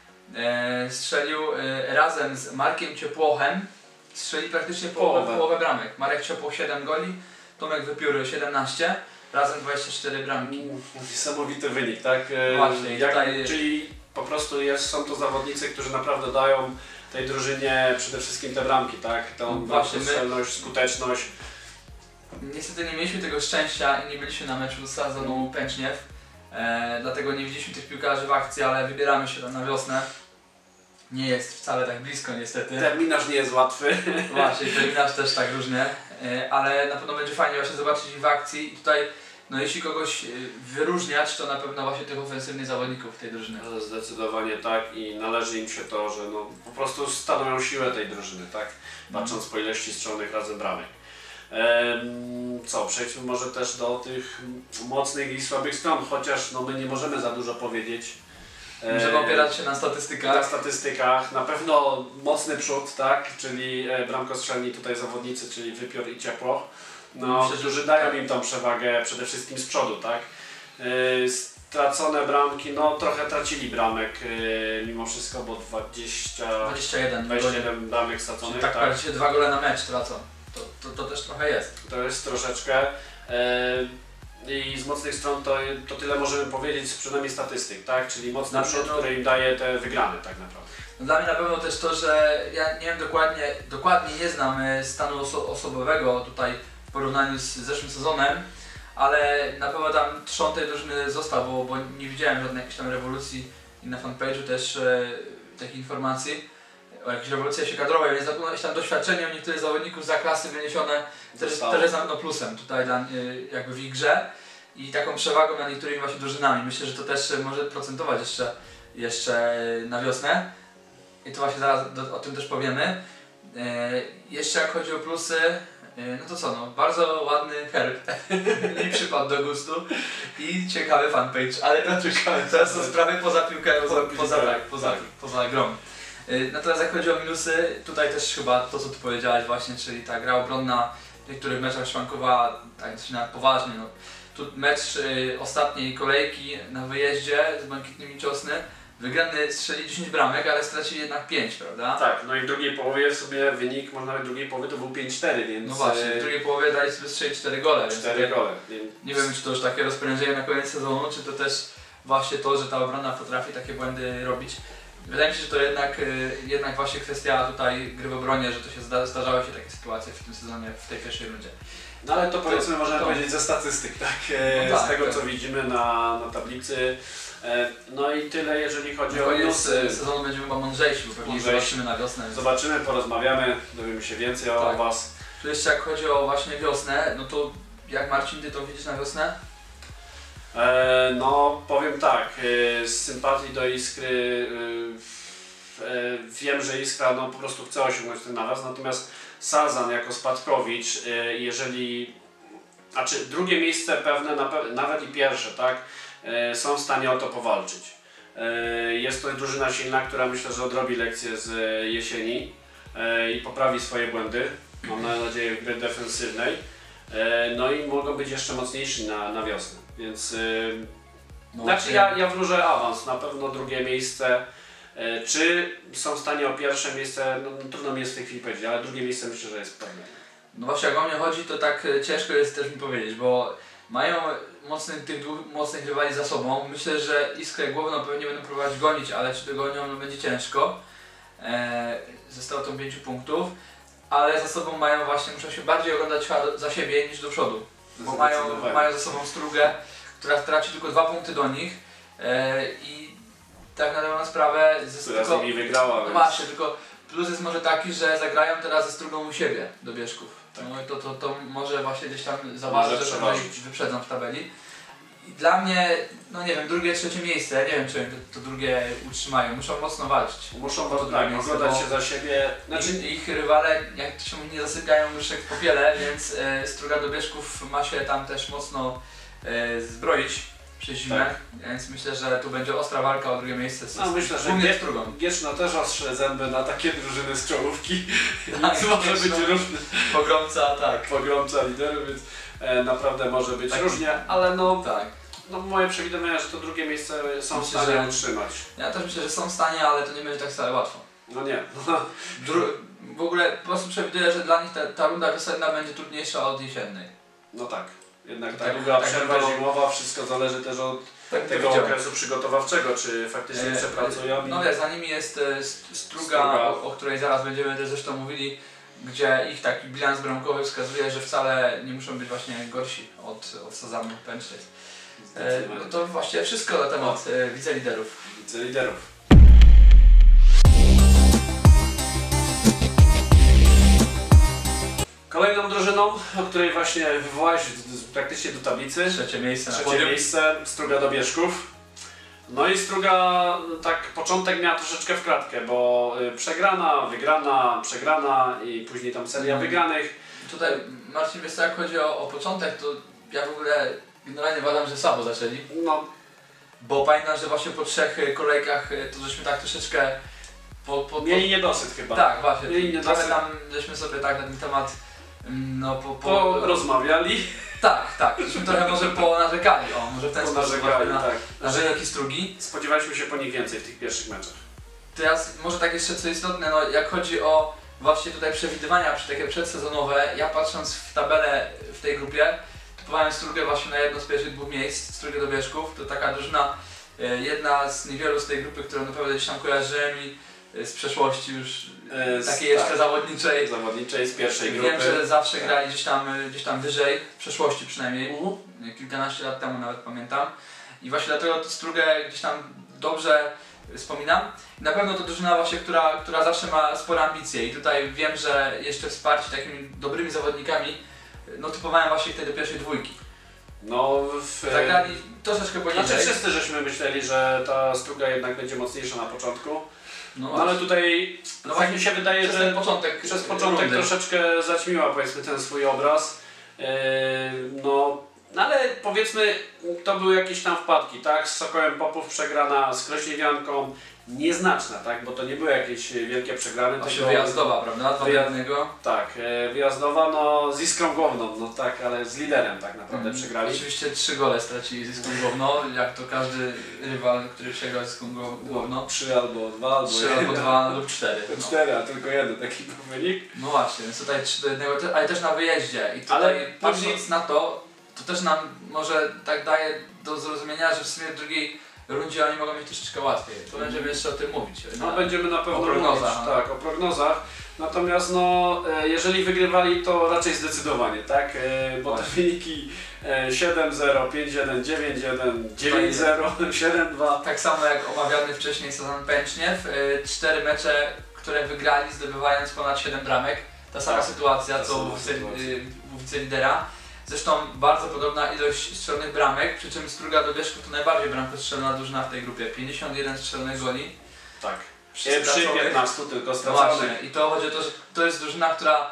e, strzelił e, razem z Markiem Ciepłochem, strzeli praktycznie połowę, Połowę. połowę bramek. Marek Ciepłoch siedem goli, Tomek Wypiór siedemnaście, razem dwadzieścia cztery bramki. Niesamowity wynik, tak? E, Właśnie, jak, tutaj- Czyli po prostu jest, są to zawodnicy, którzy naprawdę dają tej drużynie przede wszystkim te bramki, tak? Tą No właśnie, my- celność, skuteczność. Niestety nie mieliśmy tego szczęścia i nie byliśmy na meczu z Sazonu Pęczniew. e, dlatego nie widzieliśmy tych piłkarzy w akcji, ale wybieramy się tam na wiosnę. Nie jest wcale tak blisko niestety. Terminarz nie jest łatwy. Właśnie, terminarz też tak różnie, e, ale na pewno będzie fajnie właśnie zobaczyć ich w akcji i tutaj no jeśli kogoś e, wyróżniać, to na pewno właśnie tych ofensywnych zawodników tej drużyny. Zdecydowanie tak i należy im się to, że no, po prostu stanowią siłę tej drużyny, tak? Patrząc po ilości strzelonych razem bramek. Ehm, co, przejdźmy może też do tych mocnych i słabych stron, chociaż no, my nie możemy za dużo powiedzieć. Możemy opierać się na statystykach. Na statystykach. Na pewno mocny przód, tak? Czyli e, bramkostrzelni tutaj zawodnicy, czyli Wypiór i Ciepło. No, Myślę, którzy że dają tak. im tą przewagę przede wszystkim z przodu, tak? E, stracone bramki, no trochę tracili bramek e, mimo wszystko, bo dwadzieścia, dwadzieścia jeden. dwadzieścia jeden bramek straconych, Czyli tak, tak? praktycznie dwa gole na mecz tracą. To, to, to też trochę jest. To jest troszeczkę. E, I z mocnych stron to, to tyle możemy powiedzieć, przynajmniej statystyk, tak? Czyli mocny Dla przód, mnie, no- który im daje te wygrane tak naprawdę. No dla mnie na pewno też to, że ja nie wiem dokładnie, dokładnie nie znam e, stanu oso osobowego tutaj w porównaniu z zeszłym sezonem, ale na pewno tam trzon tej drużyny został, bo, bo nie widziałem żadnej jakiejś tam rewolucji i na fanpage'u też e, takich informacji o jakiejś rewolucji się kadrowej, więc na pewno jakieś tam doświadczenie u niektórych zawodników za klasy wyniesione też, Zostało. też jest na pewno plusem tutaj dla, e, jakby w ich grze i taką przewagą nad niektórymi właśnie drużynami. Myślę, że to też może procentować jeszcze, jeszcze na wiosnę. I to właśnie zaraz do, o tym też powiemy. E, jeszcze jak chodzi o plusy, e, no to co, no bardzo ładny herb mi przypadł do gustu i ciekawy fanpage, ale to, to są sprawy poza piłkę, poza, poza, tak, poza, poza grą. E, natomiast jak chodzi o minusy, tutaj też chyba to co ty powiedziałeś właśnie, czyli ta gra obronna w niektórych meczach szwankowała tak dość nawet poważnie. No. Tu mecz y, ostatniej kolejki na wyjeździe z Błękitnymi Ciosny. Wygrany strzeli dziesięć bramek, ale stracili jednak pięć, prawda? Tak, no i w drugiej połowie sobie wynik, może nawet drugiej połowy to był pięć cztery, więc... No właśnie, w drugiej połowie dali sobie strzelić cztery gole. cztery więc gole. Więc... nie wiem, czy to już takie rozporządzenie na koniec sezonu, czy to też właśnie to, że ta obrona potrafi takie błędy robić. Wydaje mi się, że to jednak, y, jednak właśnie kwestia tutaj gry w obronie, że to się zda, zdarzały się takie sytuacje w tym sezonie, w tej pierwszej rundzie. No ale to powiedzmy, to, możemy to. powiedzieć ze statystyk, tak? E, No tak, z tego tak. co widzimy na, na tablicy. E, no i tyle, jeżeli chodzi Na o koniec minusy. sezonu będziemy chyba mądrzejsi, bo pewnie Mądrzejsi. zobaczymy na wiosnę. Więc... Zobaczymy, porozmawiamy, dowiemy się więcej o Tak. Was. Tu jeszcze jak chodzi o właśnie wiosnę, no to jak Marcin, ty to widzisz na wiosnę? E, no powiem tak, e, z sympatii do Iskry e, e, wiem, że Iskra no, po prostu chce osiągnąć ten naraz, natomiast Sazan jako spadkowicz, e, jeżeli, znaczy drugie miejsce pewne, na pe nawet i pierwsze, tak, e, są w stanie o to powalczyć. E, jest to drużyna silna, która myślę, że odrobi lekcję z jesieni e, i poprawi swoje błędy, mam nadzieję w gry defensywnej. No i mogą być jeszcze mocniejsi na, na wiosnę, więc yy, No, znaczy ja, ja wróżę awans, na pewno drugie miejsce. Yy, czy są w stanie o pierwsze miejsce, no, no trudno mi jest w tej chwili powiedzieć, ale drugie miejsce myślę, że jest pewne. No właśnie jak o mnie chodzi, to tak e, ciężko jest też mi powiedzieć, bo mają mocnych, tych dwóch mocnych rywali za sobą. Myślę, że Iskrę główną pewnie będą próbować gonić, ale czy dogonią, no będzie ciężko. E, ze stratą pięciu punktów. Ale za sobą mają właśnie, muszą się bardziej oglądać za siebie niż do przodu. Bo mają, mają za sobą Strugę, która traci tylko dwa punkty do nich e, i tak na dobrą sprawę ze Która tylko, z nimi wygrała. no Więc... właśnie, tylko plus jest może taki, że zagrają teraz ze Strugą u siebie do Bieszków. Tak. No i to, to, to może właśnie gdzieś tam zauważyć, że pewnie przeważyć. ich wyprzedzą w tabeli. I dla mnie, no nie wiem, drugie, trzecie miejsce, nie wiem czy oni to, to drugie utrzymają, muszą mocno walczyć. Muszą to tak, drugie miejsce, oglądać bo- się za siebie. Znaczy, Znaczy, ich, ich rywale, jak to się mówi, nie zasypiają myszek w popiele, więc e, Struga do Bieszków ma się tam też mocno e, zbroić przez zimę, Tak. więc myślę, że tu będzie ostra walka o drugie miejsce z, no myślę, że głównie Gie- Strugą. Gieczno też ostrze zęby na takie drużyny z czołówki, Tak, więc może być Gieczno. różny Pogromca, tak. pogromca liderów, więc e, naprawdę może być Tak. różnie, ale no, Tak. no moje przewidywania, że to drugie miejsce są w Myślę, stanie że- utrzymać. Ja też myślę, że są w stanie, ale to nie będzie tak wcale łatwo. No nie. Dru w ogóle po prostu przewiduję, że dla nich ta, ta runda wiosenna będzie trudniejsza od jesiennej. No tak. Jednak ta Tak, długa tak przerwa to- zimowa, wszystko zależy też od Tak bym tego powiedział. okresu przygotowawczego, czy faktycznie E, przepracują. i- No wiesz, za nimi jest e, st- Struga, Struga. o, o której zaraz będziemy też zresztą mówili, gdzie ich taki bilans bramkowy wskazuje, że wcale nie muszą być właśnie gorsi od, od Sazanu Pęcznic. E, no to właściwie wszystko na temat e, wiceliderów. Wiceliderów. Kolejną drużyną, o której właśnie wywołałeś praktycznie do tablicy. Trzecie miejsce na Trzecie podium. miejsce, Struga Dobierzchów. No i Struga, tak początek miała troszeczkę w kratkę, bo przegrana, wygrana, przegrana i później tam seria Mhm. wygranych. Tutaj Marcin, wiesz co, jak chodzi o, o początek, to ja w ogóle generalnie uważam, że słabo zaczęli. No, Bo pamiętam, że właśnie po trzech kolejkach to żeśmy tak troszeczkę po, po, po... mieli niedosyt chyba. Tak, właśnie. Mieli niedosyt. Trochę tam żeśmy sobie tak na ten temat mm, no po... po, Po rozmawiali, Tak, tak. Żeśmy trochę może ponarzekali, o, może w ten po sposób narzekali, na, tak. na wyniki Strugi. Spodziewaliśmy się po nich więcej w tych pierwszych meczach. Teraz może tak jeszcze co istotne, no jak chodzi o właśnie tutaj przewidywania przy takie przedsezonowe, ja patrząc w tabelę w tej grupie, typowałem Strugę właśnie na jedno z pierwszych dwóch miejsc, Strugę Dobierzchów. To taka drużyna, e, jedna z niewielu z tej grupy, którą naprawdę gdzieś tam kojarzyłem i e, z przeszłości już e, z- takiej jeszcze tak. zawodniczej. Zawodniczej z pierwszej grupy. Wiem, że zawsze grali gdzieś tam, e, gdzieś tam wyżej, w przeszłości przynajmniej. Mhm. Kilkanaście lat temu nawet pamiętam. I właśnie dlatego tę Strugę gdzieś tam dobrze wspominam. Na pewno to drużyna właśnie, która, która zawsze ma spore ambicje i tutaj wiem, że jeszcze wsparci takimi dobrymi zawodnikami, no typowałem właśnie wtedy do pierwszej dwójki. No, w, Zagrali troszeczkę Znaczy poniżej. wszyscy żeśmy myśleli, że ta Struga jednak będzie mocniejsza na początku. No, No ale tutaj no tak mi się wydaje, przez że ten początek, przez początek rundy. troszeczkę zaćmiła powiedzmy ten swój obraz. Yy, no, no ale powiedzmy to były jakieś tam wpadki, tak? Z Sokołem Popów przegrana, z Krośniewianką nieznaczna, tak? Bo to nie były jakieś wielkie przegrane. Właśnie tylko- wyjazdowa, prawda? Dwa do Wyjazd- jednego. Tak, e, wyjazdowa no z Iskrą Głowną, no tak, ale z liderem tak naprawdę Mm, przegrali. Oczywiście trzy gole stracili z Iskrą Głowno, jak to każdy rywal, który przegrał z Iskrą Głowno. Trzy albo dwa, albo Trzy jeden. albo dwa lub cztery. No. Cztery, a tylko jeden taki był wynik. No właśnie, więc tutaj trzy do jednego, te- ale też na wyjeździe i tutaj Ale patrząc później- na to, to też nam może tak daje do zrozumienia, że w sumie w drugiej rundzie oni mogą mieć troszeczkę łatwiej. To będziemy jeszcze o tym mówić. No będziemy na pewno o prognozach, mówić, no. tak, o prognozach. Natomiast no, e, jeżeli wygrywali to raczej zdecydowanie, tak? E, Bo te Właśnie. wyniki e, siedem zero, pięć jeden, dziewięć jeden, dziewięć zero, siedem dwa. Tak samo jak omawiany wcześniej sezon Pęczniew, y, cztery mecze, które wygrali zdobywając ponad siedem bramek. Ta sama Tak, sytuacja ta co sama u wice- sytuacja. y, u wicelidera. Zresztą bardzo podobna ilość strzelonych bramek, przy czym Struga Dobierzchów to najbardziej bramkostrzelna drużyna w tej grupie. pięćdziesiąt jeden strzelonych goli. Tak. Przy E, Przy straconych. piętnastu tylko No straconych. właśnie, i to chodzi o to, że to jest drużyna, która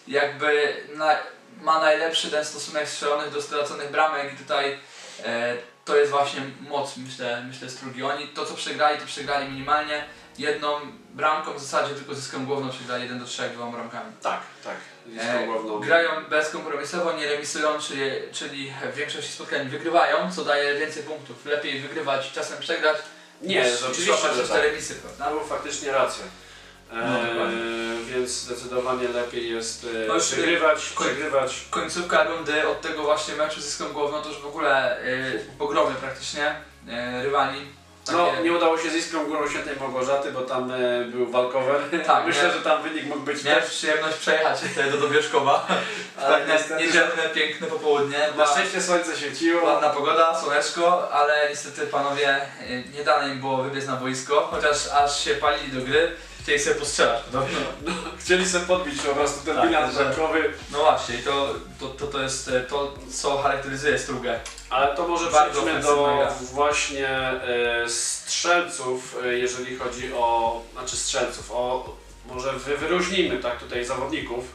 jakby na, ma najlepszy ten stosunek strzelonych do straconych bramek i tutaj e, to jest właśnie moc, myślę, myślę Strugi. Oni to co przegrali, to przegrali minimalnie jedną bramką, w zasadzie tylko zyską głowną przegrali jeden do trzech dwoma bramkami. Tak, tak. Z E, Iskrą Głowną. grają bezkompromisowo, nie remisują, czyli, czyli w większości spotkań wygrywają, co daje więcej punktów. Lepiej wygrywać, czasem przegrać. Nie, niż- jest niż oczywiście, łapać że te tak. remisy, prawda? No, faktycznie rację. E, No, dokładnie. więc zdecydowanie lepiej jest e, No już, przegrywać, koń- przegrywać. Końcówka rundy od tego właśnie meczu z Iskrą Głowną to już w ogóle y, pogromy praktycznie y, rywali. No, Takie- nie udało się z Iskrą Górą Świętej Małgorzaty, bo tam e, był walkover. Tak, Myślę, nie? że tam wynik mógł być Miałem też. przyjemność przejechać tutaj do Dobierzkowa. Ale Tak, niestety- niedzielne, piękne popołudnie. Na Była szczęście słońce świeciło. ładna pogoda, słoneczko, ale niestety panowie y, nie dane im było wybiec na boisko, chociaż aż się palili do gry, chcieli sobie postrzelać podobno. No, chcieli sobie podbić po prostu ten Tak, bilans że- bramkowy. No właśnie, to, to, to, to jest e, to, co charakteryzuje Strugę. Ale to może Bardzo przejdźmy ofensywna do gra. właśnie e, strzelców, e, jeżeli chodzi o, znaczy strzelców, o może wy, wyróżnijmy tak tutaj zawodników,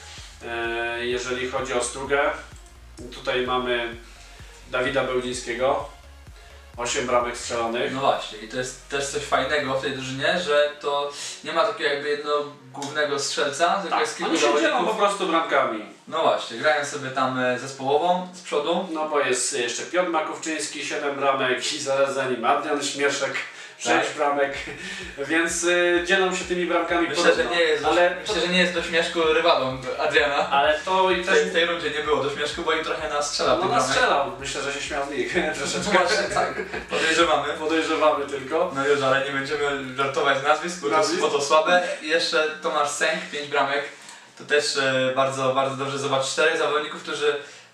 e, jeżeli chodzi o Strugę. Tutaj mamy Dawida Bełdzińskiego, osiem bramek strzelonych. No właśnie, i to jest też coś fajnego w tej drużynie, że to nie ma takiego jakby jednego głównego strzelca, tylko Tak, jest kilku oni się dzielą po zawodników. prostu bramkami. No właśnie, grają sobie tam e, zespołową z przodu. No bo jest jeszcze Piotr Makówczyński, siedem bramek i zaraz za nim Adrian Śmieszek, sześć bramek, więc y, dzielą się tymi bramkami Myślę, że porówno. nie jest, ale, do, myślę, że nie jest do śmieszku rywalom Adriana. ale to i W też tej, w tej rundzie nie było do śmieszku, bo im trochę nastrzelał no tych bramek. nastrzelał, myślę, że się śmiał z nich troszeczkę. Właśnie, tak, podejrzewamy. Podejrzewamy tylko. No już, ale nie będziemy żartować z nazwisk, bo to, Nazwisk? bo to słabe. I jeszcze Tomasz Sęk, pięć bramek. To też e, bardzo, bardzo dobrze zobaczyć. Czterech zawodników, którzy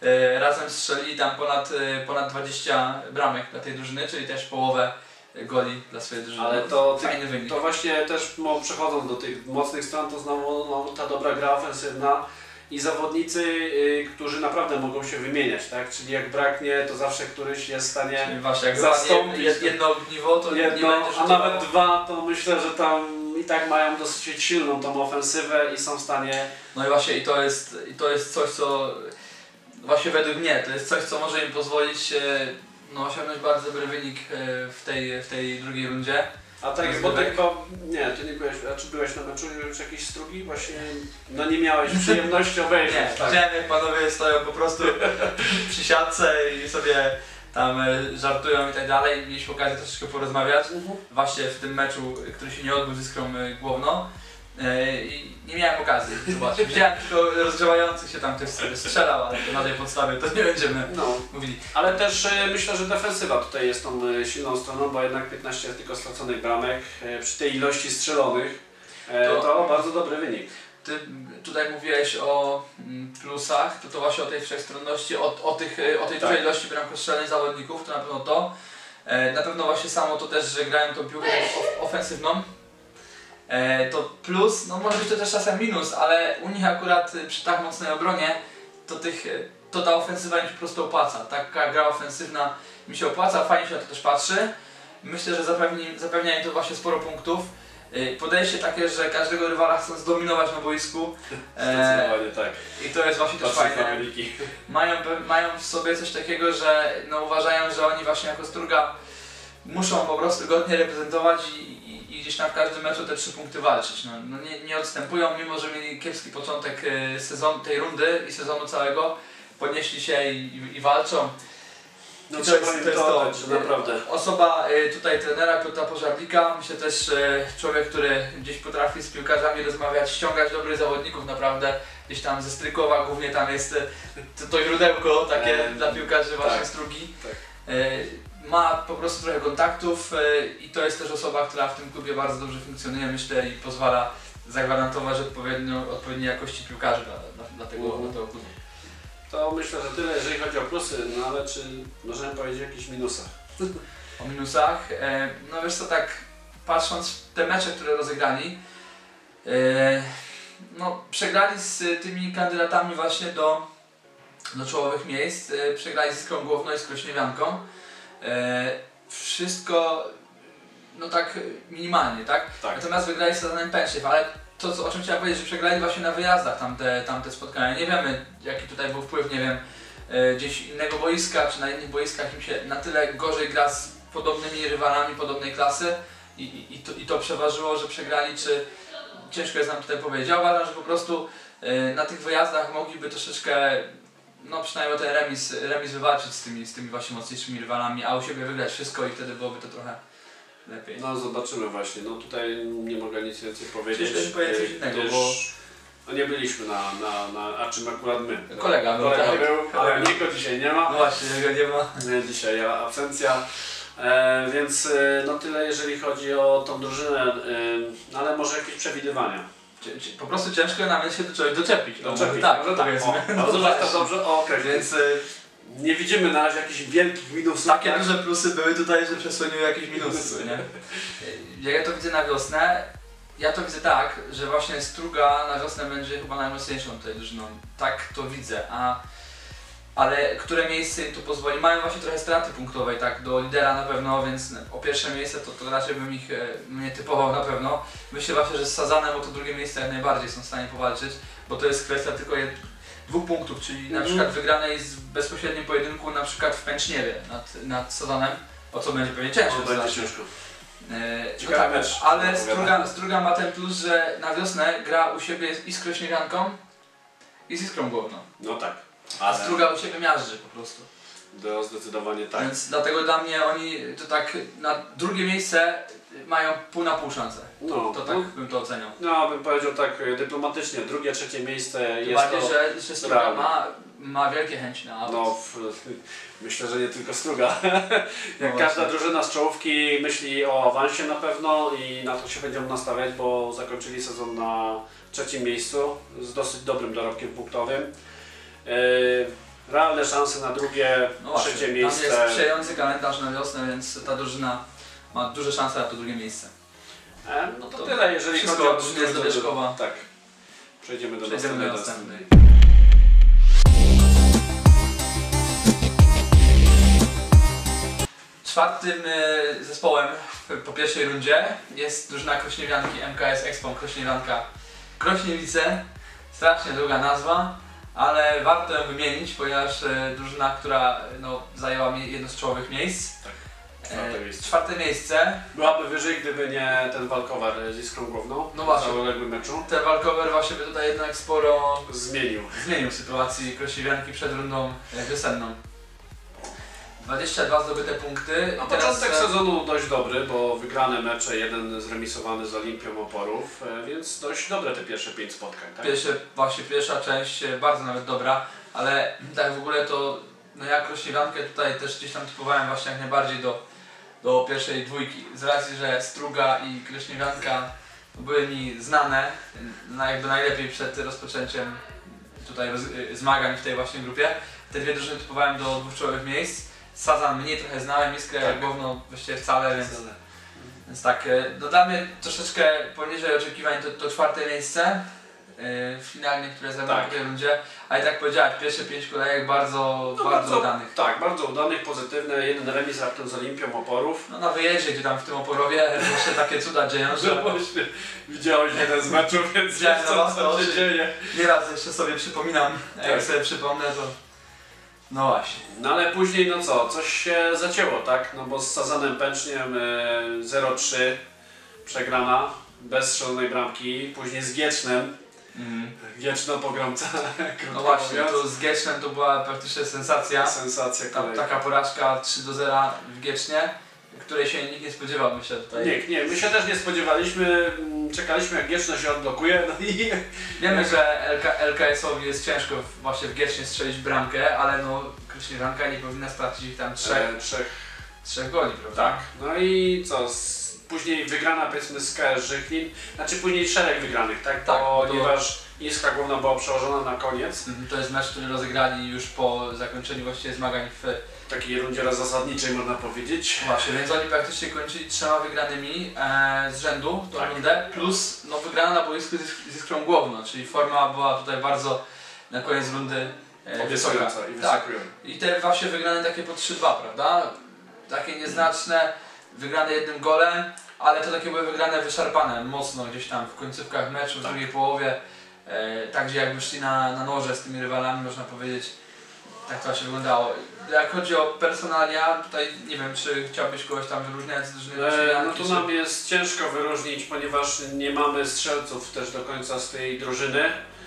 e, razem strzelili tam ponad, e, ponad dwadzieścia bramek dla tej drużyny, czyli też połowę goli dla swojej drużyny. Ale to, fajny wynik. To właśnie też no, przechodząc do tych mocnych stron, to znowu no, ta dobra gra ofensywna i zawodnicy, y, którzy naprawdę mogą się wymieniać, tak? Czyli jak braknie, to zawsze któryś jest w stanie Czyli właśnie, jak zastąpić jed, jedno ogniwo, to jedno, nie będzie a nawet dwa, to myślę, że tam i tak mają dosyć silną tą ofensywę i są w stanie... No i właśnie i to jest, i to jest coś, co właśnie według mnie, to jest coś, co może im pozwolić no, osiągnąć bardzo dobry wynik w tej, w tej drugiej rundzie. A tak, bo ty chyba, nie, ty nie byłeś, a czy byłeś na meczu już jakiś strugi? Właśnie, no nie miałeś przyjemności obejrzeć. Nie, tak. Widziałem, jak panowie stoją po prostu przy siatce i sobie tam żartują i tak dalej. Mieliśmy okazję troszeczkę porozmawiać. Mhm. Właśnie w tym meczu, który się nie odbył z Iskrą Głowno. I nie miałem okazji zobaczyć. Widziałem tylko rozgrzewających się tam ktoś sobie strzelał, ale na tej podstawie to nie będziemy no. mówili. Ale też myślę, że defensywa tutaj jest tą silną stroną, bo jednak piętnaście tylko straconych bramek przy tej ilości strzelonych to, to bardzo dobry wynik. Ty tutaj mówiłeś o plusach, to to właśnie o tej wszechstronności, o, o, tych, o tej tak. dużej ilości bramkostrzelnych zawodników, to na pewno to. Na pewno właśnie samo to też, że grają tą piłkę ofensywną. To plus, no może być to też czasem minus, ale u nich akurat przy tak mocnej obronie to, tych, to ta ofensywa im się po prostu opłaca. Taka gra ofensywna mi się opłaca, fajnie się na to też patrzy. Myślę, że zapewni, zapewnia im to właśnie sporo punktów. Podejście takie, że każdego rywala chcą zdominować na boisku. Zdecydowanie tak. I to jest właśnie też fajne. Mają, mają w sobie coś takiego, że no, uważają, że oni właśnie jako Struga muszą po prostu godnie reprezentować i i gdzieś tam w każdym meczu te trzy punkty walczyć. No, no nie, nie odstępują, mimo że mieli kiepski początek sezonu, tej rundy i sezonu całego, podnieśli się i, i, i walczą. No I to jest to, jest to, to naprawdę. Osoba tutaj trenera Piotra Pożarlika, myślę też człowiek, który gdzieś potrafi z piłkarzami rozmawiać, ściągać dobrych zawodników, naprawdę gdzieś tam ze Strykowa głównie tam jest to, to źródełko takie eee, dla piłkarzy właśnie tak, Strugi. Tak. Ma po prostu trochę kontaktów i to jest też osoba, która w tym klubie bardzo dobrze funkcjonuje, myślę, i pozwala zagwarantować odpowiednio, odpowiedniej jakości piłkarzy dla, dla, dla, tego, uh -huh. dla tego klubu. To myślę, że tyle, jeżeli chodzi o plusy, no ale czy możemy powiedzieć o jakichś minusach? O minusach? No wiesz co, tak patrząc w te mecze, które rozegrali, no przegrali z tymi kandydatami właśnie do, do czołowych miejsc, przegrali z Iskrą Głowno i z Krośniewianką. E, wszystko no tak minimalnie, tak? tak. Natomiast wygrali z Sazanem Pęczew, ale to co, o czym chciałem powiedzieć, że przegrali właśnie na wyjazdach tamte, tamte spotkania. Nie wiemy jaki tutaj był wpływ, nie wiem, e, gdzieś innego boiska, czy na innych boiskach im się na tyle gorzej gra z podobnymi rywalami podobnej klasy i, i, i, to, i to przeważyło, że przegrali, czy ciężko jest nam tutaj powiedzieć. Ja uważam, że po prostu e, na tych wyjazdach mogliby troszeczkę no przynajmniej ten remis, remis wywalczyć z tymi, z tymi właśnie mocniejszymi rywalami, a u siebie wygrać wszystko i wtedy byłoby to trochę lepiej. No zobaczymy właśnie, no tutaj nie mogę nic więcej powiedzieć. Chciałeś powiedzieć coś innego, bo... No nie byliśmy na, na, na, a czym akurat my. Kolega był, Kolega tak. był, ale Niko dzisiaj nie ma. No właśnie, jego nie ma. Dzisiaj absencja. E, więc no tyle jeżeli chodzi o tą drużynę, e, ale może jakieś przewidywania. Po prostu ciężko nam jest się do czegoś doczepić. Doczepić, tak, może tak. No, dobrze, to dobrze, okej. Okay. Więc y, nie widzimy na razie jakichś wielkich minusów. Takie tak? duże plusy były tutaj, że przesłoniły jakieś minusy, nie? Jak ja to widzę na wiosnę, ja to widzę tak, że właśnie Struga na wiosnę będzie chyba najmocniejszą tutaj drużyną. Tak to widzę, a ale które miejsce im tu pozwoli? Mają właśnie trochę straty punktowej, tak, do lidera na pewno, więc o pierwsze miejsce to, to raczej bym ich nie typował na pewno. Myślę właśnie, że z Sazanem o to drugie miejsce jak najbardziej są w stanie powalczyć, bo to jest kwestia tylko jed, dwóch punktów, czyli na przykład wygranej z bezpośrednim pojedynku na przykład w Pęczniewie nad, nad Sazanem, o co będzie pewnie ciężko. O, będzie ciężko. E, no tak, mecz, ale Struga, Struga ma ten plus, że na wiosnę gra u siebie i z Krośniewianką i z Iskrą Głowno. No tak. A Struga u siebie miażdży po prostu. To zdecydowanie tak. Więc dlatego dla mnie oni to tak na drugie miejsce mają pół na pół szansę. No, to tak no, bym to oceniał. No bym powiedział tak dyplomatycznie, drugie, trzecie miejsce Tym jest bardziej, to że, że Struga ma, ma wielkie chęci na awans. No, w, myślę, że nie tylko Struga. Jak no każda drużyna z czołówki myśli o awansie na pewno i na to się będziemy nastawiać, bo zakończyli sezon na trzecim miejscu z dosyć dobrym dorobkiem punktowym. Yy, realne szanse na drugie, No trzecie właśnie, miejsce. Tam jest sprzyjający kalendarz na wiosnę, więc ta drużyna ma duże szanse na to drugie miejsce. E, no to, To tyle, jeżeli wszystko chodzi o drużyny z drużyny. Dowieszkowa. Tak. Przejdziemy do Przejdziemy do następnej. następnej. Czwartym e, zespołem po pierwszej rundzie jest drużyna Krośniewianki M K S Expo Krośniewianka Krośniewice. Strasznie długa nazwa, ale warto ją wymienić, ponieważ e, drużyna, która no, zajęła mi jedno z czołowych miejsc. Czwarte E, miejsce. czwarte miejsce. Byłaby wyżej, gdyby nie ten walkover z Iskrą Główną. No właśnie. W zaległym meczu. Ten walkover właśnie by tutaj jednak sporo Zmienił. zmienił sytuację Krośniewianki przed rundą e, wiosenną. dwadzieścia dwa zdobyte punkty. No, I teraz, początek e, sezonu dość dobry, bo wygrane mecze, jeden zremisowany z Olimpią Oporów, e, więc dość dobre te pierwsze pięć spotkań, tak? Pierwsze, właśnie pierwsza część e, bardzo nawet dobra, ale tak w ogóle to no ja Krośniewiankę tutaj też gdzieś tam typowałem właśnie jak najbardziej do, do pierwszej dwójki. Z racji, że Struga i Krośniewianka były mi znane na jakby najlepiej przed rozpoczęciem tutaj roz, y, zmagań w tej właśnie grupie. Te dwie drużyny typowałem do dwóch czołowych miejsc. Sazan mniej trochę znałem, Iskrę Tak. Główną właściwie wcale, więc, więc tak, e, no dla mnie troszeczkę poniżej oczekiwań to, to czwarte miejsce e, finalnie, które zajmuje Tak. w tej rundzie, ale tak powiedziałeś, pierwsze pięć kolejek bardzo, No, bardzo udanych. Tak, bardzo udanych, pozytywne, jeden remis raptem z Olimpią Oporów. No na wyjeździe, gdzie tam w tym Oporowie właśnie takie cuda dzieją, że właśnie widziałeś jeden z meczów, więc Widziałem wiesz na co, was, co to się oczy. dzieje. nieraz jeszcze sobie przypominam, a jak Tak. sobie przypomnę to no właśnie. No ale później no co, coś się zacięło, tak? No bo z Sazanem Pęczniem e, zero trzy przegrana, bez strzelonej bramki, później z Giecznem, Mhm. Gieczno pogromca, krótko No właśnie, mówiąc. to z Giecznem to była praktycznie sensacja. Sensacja Ta, kolejna. taka porażka trzy do zera w Giecznie, której się nikt nie spodziewał, myślę tutaj. Nie, nie, my się też nie spodziewaliśmy, mm, czekaliśmy jak Gieczno się odblokuje, no i Wiemy, że L K S-owi jest ciężko w, właśnie w Giecznie strzelić bramkę, ale no Krośniewianka nie powinna stracić ich tam trzech, e, trzech. trzech goli, prawda? Tak, no i co, z, później wygrana powiedzmy z K S Żychlin, znaczy później szereg wygranych, tak? Tak, bo to- Ponieważ Iskra Główna była przełożona na koniec. Mhm, to jest mecz, który rozegrali już po zakończeniu właściwie zmagań w W takiej rundzie zasadniczej można powiedzieć. właśnie, więc oni praktycznie kończyli trzema wygranymi e, z rzędu tą Tak. rundę, plus no, wygrana na boisku z, Isk- z Iskrą Główną, czyli forma była tutaj bardzo na koniec rundy e, wysoka. Obiecująca i Tak. wysokująca. I te właśnie wygrane takie po trzy dwa, prawda? Takie nieznaczne, wygrane jednym golem, ale to takie były wygrane wyszarpane mocno gdzieś tam w końcówkach meczu, w Tak. drugiej połowie. E, tak gdzie jakby szli na, na noże z tymi rywalami, można powiedzieć. Tak to właśnie wyglądało. Jak chodzi o personalia, tutaj nie wiem, czy chciałbyś kogoś tam wyróżniać z drużyny E, no Krośniewianki, tu czy- nam jest ciężko wyróżnić, ponieważ nie mamy strzelców też do końca z tej drużyny.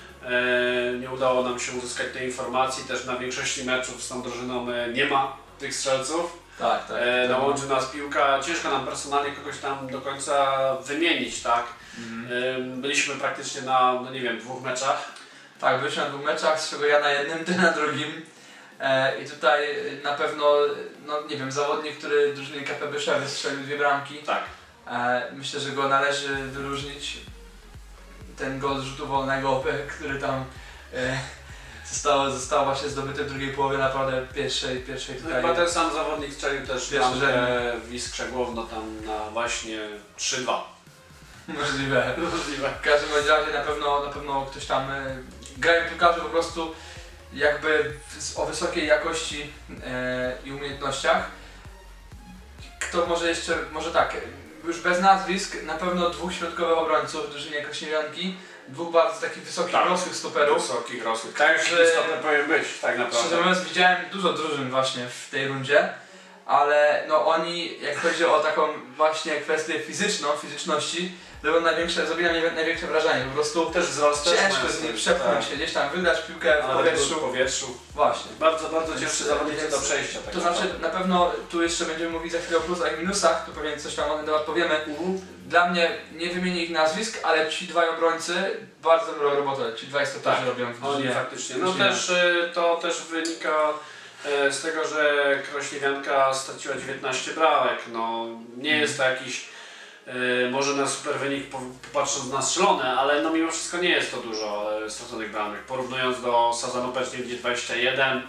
E, nie udało nam się uzyskać tej informacji, też na większości meczów z tą drużyną e, nie ma tych strzelców. Tak, tak. E, tak. no łączy nas piłka, ciężko nam personalnie kogoś tam do końca wymienić, tak? Mhm. E, byliśmy praktycznie na, no nie wiem, dwóch meczach. Tak, byliśmy na dwóch meczach, z czego ja na jednym, ty na drugim. E, I tutaj na pewno, no nie wiem, zawodnik, który drużynie K P Byszewy strzelił dwie bramki. Tak. E, myślę, że go należy wyróżnić. Ten gol z rzutu wolnego, który tam e, został, został właśnie zdobyty w drugiej połowie naprawdę pierwszej, pierwszej No, tutaj. chyba ten sam zawodnik strzelił też Pierwszy bramkę w Iskrze Główno tam na właśnie trzy dwa. Możliwe. Możliwe. W każdym bądź razie na pewno, na pewno ktoś tam e, grają piłkarze po prostu jakby w, o wysokiej jakości e, i umiejętnościach. Kto może jeszcze, może tak, już bez nazwisk, na pewno dwóch środkowych obrońców w drużynie Krośniewianki, dwóch bardzo takich wysokich, Tak. rosłych stoperów. Wysokich, rosłych. Tak jak Że- stoper powinien być, tak naprawdę. Szczerze mówiąc, widziałem dużo drużyn właśnie w tej rundzie, ale no oni, jak chodzi o taką właśnie kwestię fizyczną, fizyczności, robią największe, zrobili najwię- największe wrażenie. Po prostu Też wzrost też ciężko mają z nich swój, przepchnąć tak. się, gdzieś tam wygrać piłkę w Ale w powietrzu. powietrzu. Właśnie. Bardzo, bardzo Więc- cięższy zawodnicy więc- do przejścia. Tak To znaczy na pewno tu jeszcze będziemy mówić za chwilę o plusach i minusach, to pewnie coś tam o ten temat powiemy. Mhm. Dla mnie nie wymienię ich nazwisk, ale ci dwaj obrońcy bardzo dobrą robotę, ci dwaj stoperzy Tak, robią w Oni drużynie. faktycznie. No drużynie. też y, to też wynika y, z tego, że Krośniewianka straciła dziewiętnaście bramek. No nie jest to jakiś y, może na super wynik po- patrząc na strzelone, ale no mimo wszystko nie jest to dużo y, straconych bramek. Porównując do Sazanu Pęcznik, gdzie dwadzieścia jeden,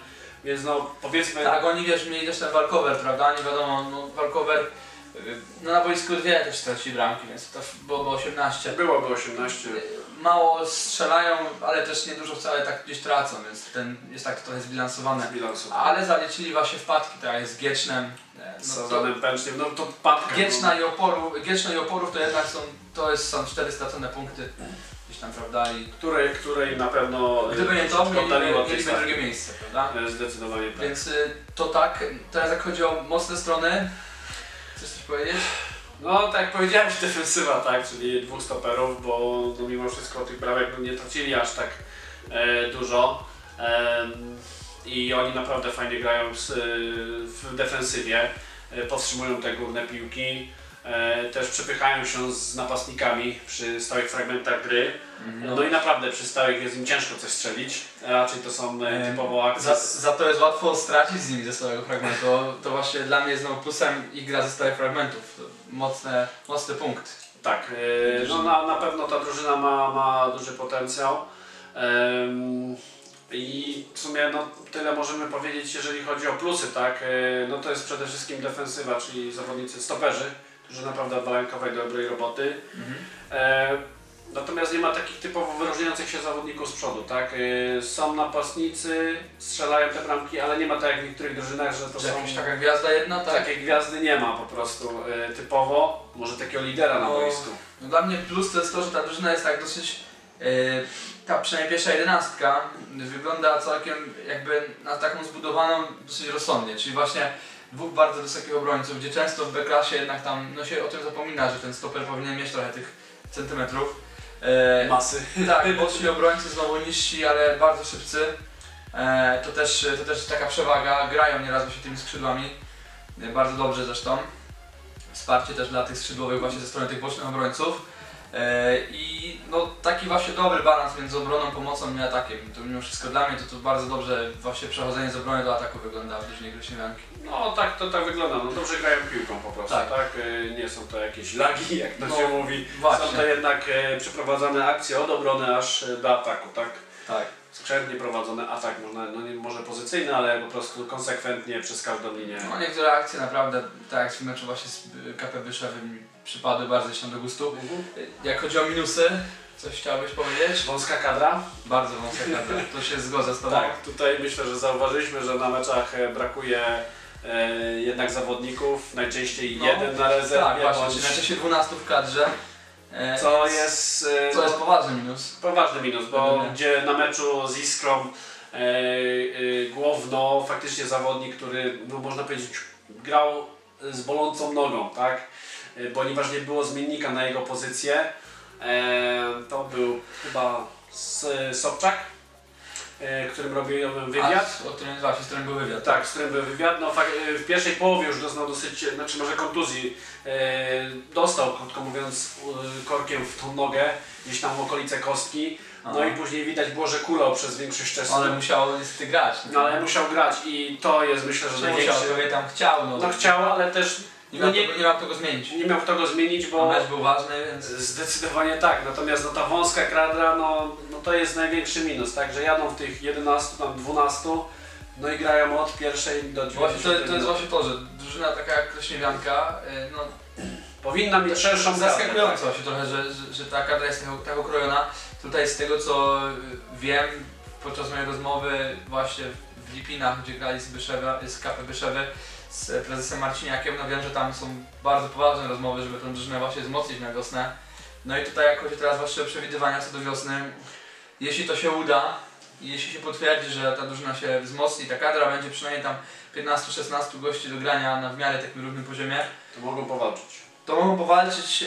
więc no powiedzmy... Tak, oni wiesz, mieli też ten walkover, prawda? Nie wiadomo, no walkover, no na boisku dwie też stracili bramki, więc to byłoby osiemnaście. Byłoby osiemnaście. Mało strzelają, ale też niedużo wcale tak gdzieś tracą, więc ten jest tak trochę zbilansowany. Ale zaliczyli właśnie wpadki, tak jak z Giecznem. No Sazanem Pęczniem, no to wpadka. Gieczna no. i Oporu, Gieczno i Oporów to jednak są, to jest, są cztery stracone punkty. Gdzieś tam, prawda? I której, której na pewno... Gdyby nie to, mieliśmy drugie miejsce, prawda? Zdecydowanie tak. Więc to tak, teraz jak chodzi o mocne strony, chcesz coś powiedzieć? No tak jak powiedziałem, defensywa, tak, czyli dwóch stoperów, bo no, mimo wszystko tych bramek no, nie tracili aż tak e, dużo e, i oni naprawdę fajnie grają z, w defensywie, e, powstrzymują te górne piłki, e, też przepychają się z napastnikami przy stałych fragmentach gry, no, no i naprawdę przy stałych jest im ciężko coś strzelić, raczej to są e, typowo akcje. Za, za to jest łatwo stracić z nimi ze stałego fragmentu, to, to właśnie dla mnie jest znowu plusem ich gra ze stałych fragmentów. Mocne, mocny punkt. Tak, yy, no na, na pewno ta drużyna ma, ma duży potencjał ym, i w sumie no, tyle możemy powiedzieć, jeżeli chodzi o plusy, tak, yy, no to jest przede wszystkim defensywa, czyli zawodnicy stoperzy, którzy naprawdę odwalają kawałek dobrej roboty. Mhm. Yy, natomiast nie ma takich typowo wyróżniających się zawodników z przodu, tak, yy, są napastnicy, strzelają te bramki, ale nie ma tak jak w niektórych drużynach, że to że są... jakaś taka gwiazda jedna, tak? Takiej gwiazdy nie ma po prostu yy, typowo, może takiego lidera na no, boisku. No dla mnie plus to jest to, że ta drużyna jest tak dosyć, yy, ta przynajmniej pierwsza jedenastka wygląda całkiem jakby na taką zbudowaną dosyć rozsądnie, czyli właśnie dwóch bardzo wysokich obrońców, gdzie często w B-klasie jednak tam no się o tym zapomina, że ten stoper powinien mieć trochę tych centymetrów. E, Masy. Tak, mocni obrońcy znowu niżsi, ale bardzo szybcy. E, to, też, to też taka przewaga, grają nieraz właśnie tymi skrzydłami. E, bardzo dobrze zresztą. Wsparcie też dla tych skrzydłowych właśnie ze strony tych bocznych obrońców. E, I no, taki właśnie dobry balans między obroną, pomocą i atakiem. To mimo wszystko dla mnie to, to bardzo dobrze właśnie przechodzenie z obrony do ataku wygląda w drużynie Gryźniewianki. No tak to tak wygląda, no dobrze grają piłką po prostu, tak? tak? Nie są to jakieś lagi, jak to no, się mówi. Właśnie. Są to jednak e, przeprowadzane akcje od obrony aż do ataku, tak? Tak. Skrzętnie prowadzony atak, można, no nie może pozycyjny, ale po prostu konsekwentnie przez każdą linię. No niektóre akcje naprawdę, tak jak w meczu właśnie z K P Byszewem przypadły bardzo się do gustu. Mhm. Jak chodzi o minusy, coś chciałbyś powiedzieć? Wąska kadra? Bardzo wąska kadra, to się zgodzę z tobą. Tak, tutaj myślę, że zauważyliśmy, że na meczach brakuje e, jednak zawodników, najczęściej no, jeden na rezerwie. Tak, właśnie, bądź... najczęściej dwunastu w kadrze. Co jest, Co jest poważny minus. Poważny minus, bo nie. Gdzie na meczu z Iskrą e, e, Głowno faktycznie zawodnik, który no, można powiedzieć grał z bolącą nogą, tak? E, ponieważ nie było zmiennika na jego pozycję. E, to był chyba Sobczak, e, którym robiłem wywiad. A, o którym, właśnie, z którym był wywiad. Tak, z którym był wywiad. No, w pierwszej połowie już doznał dosyć, znaczy może kontuzji, e, dostał, krótko mówiąc, korkiem w tą nogę, gdzieś tam w okolice kostki. No Aha. I później widać było, że kulał przez większość czasu. Ale musiał niestety grać. No, ale musiał grać i to jest myślę, że największy... Musiał, tam chciał. No, no chciał, ale też... Nie miał, no nie, to, nie miał kto go zmienić. Nie miał kto go zmienić, bo... A mecz był ważny, więc... Zdecydowanie tak, natomiast no, ta wąska kadra, no, no to jest największy minus, tak, że jadą w tych jedenastu, tam dwunastu, no i grają od pierwszej do dziewięćdziesiątej. Właśnie to, to jest właśnie to, że drużyna taka jak Krośniewianka, no... Powinna mieć szerszą kadrę. Zaskakujące właśnie trochę, że, że, że ta kadra jest tak, tak okrojona. Tutaj z tego co wiem, podczas mojej rozmowy właśnie w Lipinach, gdzie grali z, Byszewa, z K P Byszewy, z prezesem Marciniakiem, no wiem, że tam są bardzo poważne rozmowy, żeby tę drużynę właśnie wzmocnić na wiosnę. No i tutaj jak chodzi teraz właśnie o przewidywania co do wiosny, jeśli to się uda i jeśli się potwierdzi, że ta drużyna się wzmocni, ta kadra będzie przynajmniej tam piętnastu szesnastu gości do grania na w miarę takim równym poziomie, to mogą powalczyć. To mogą powalczyć,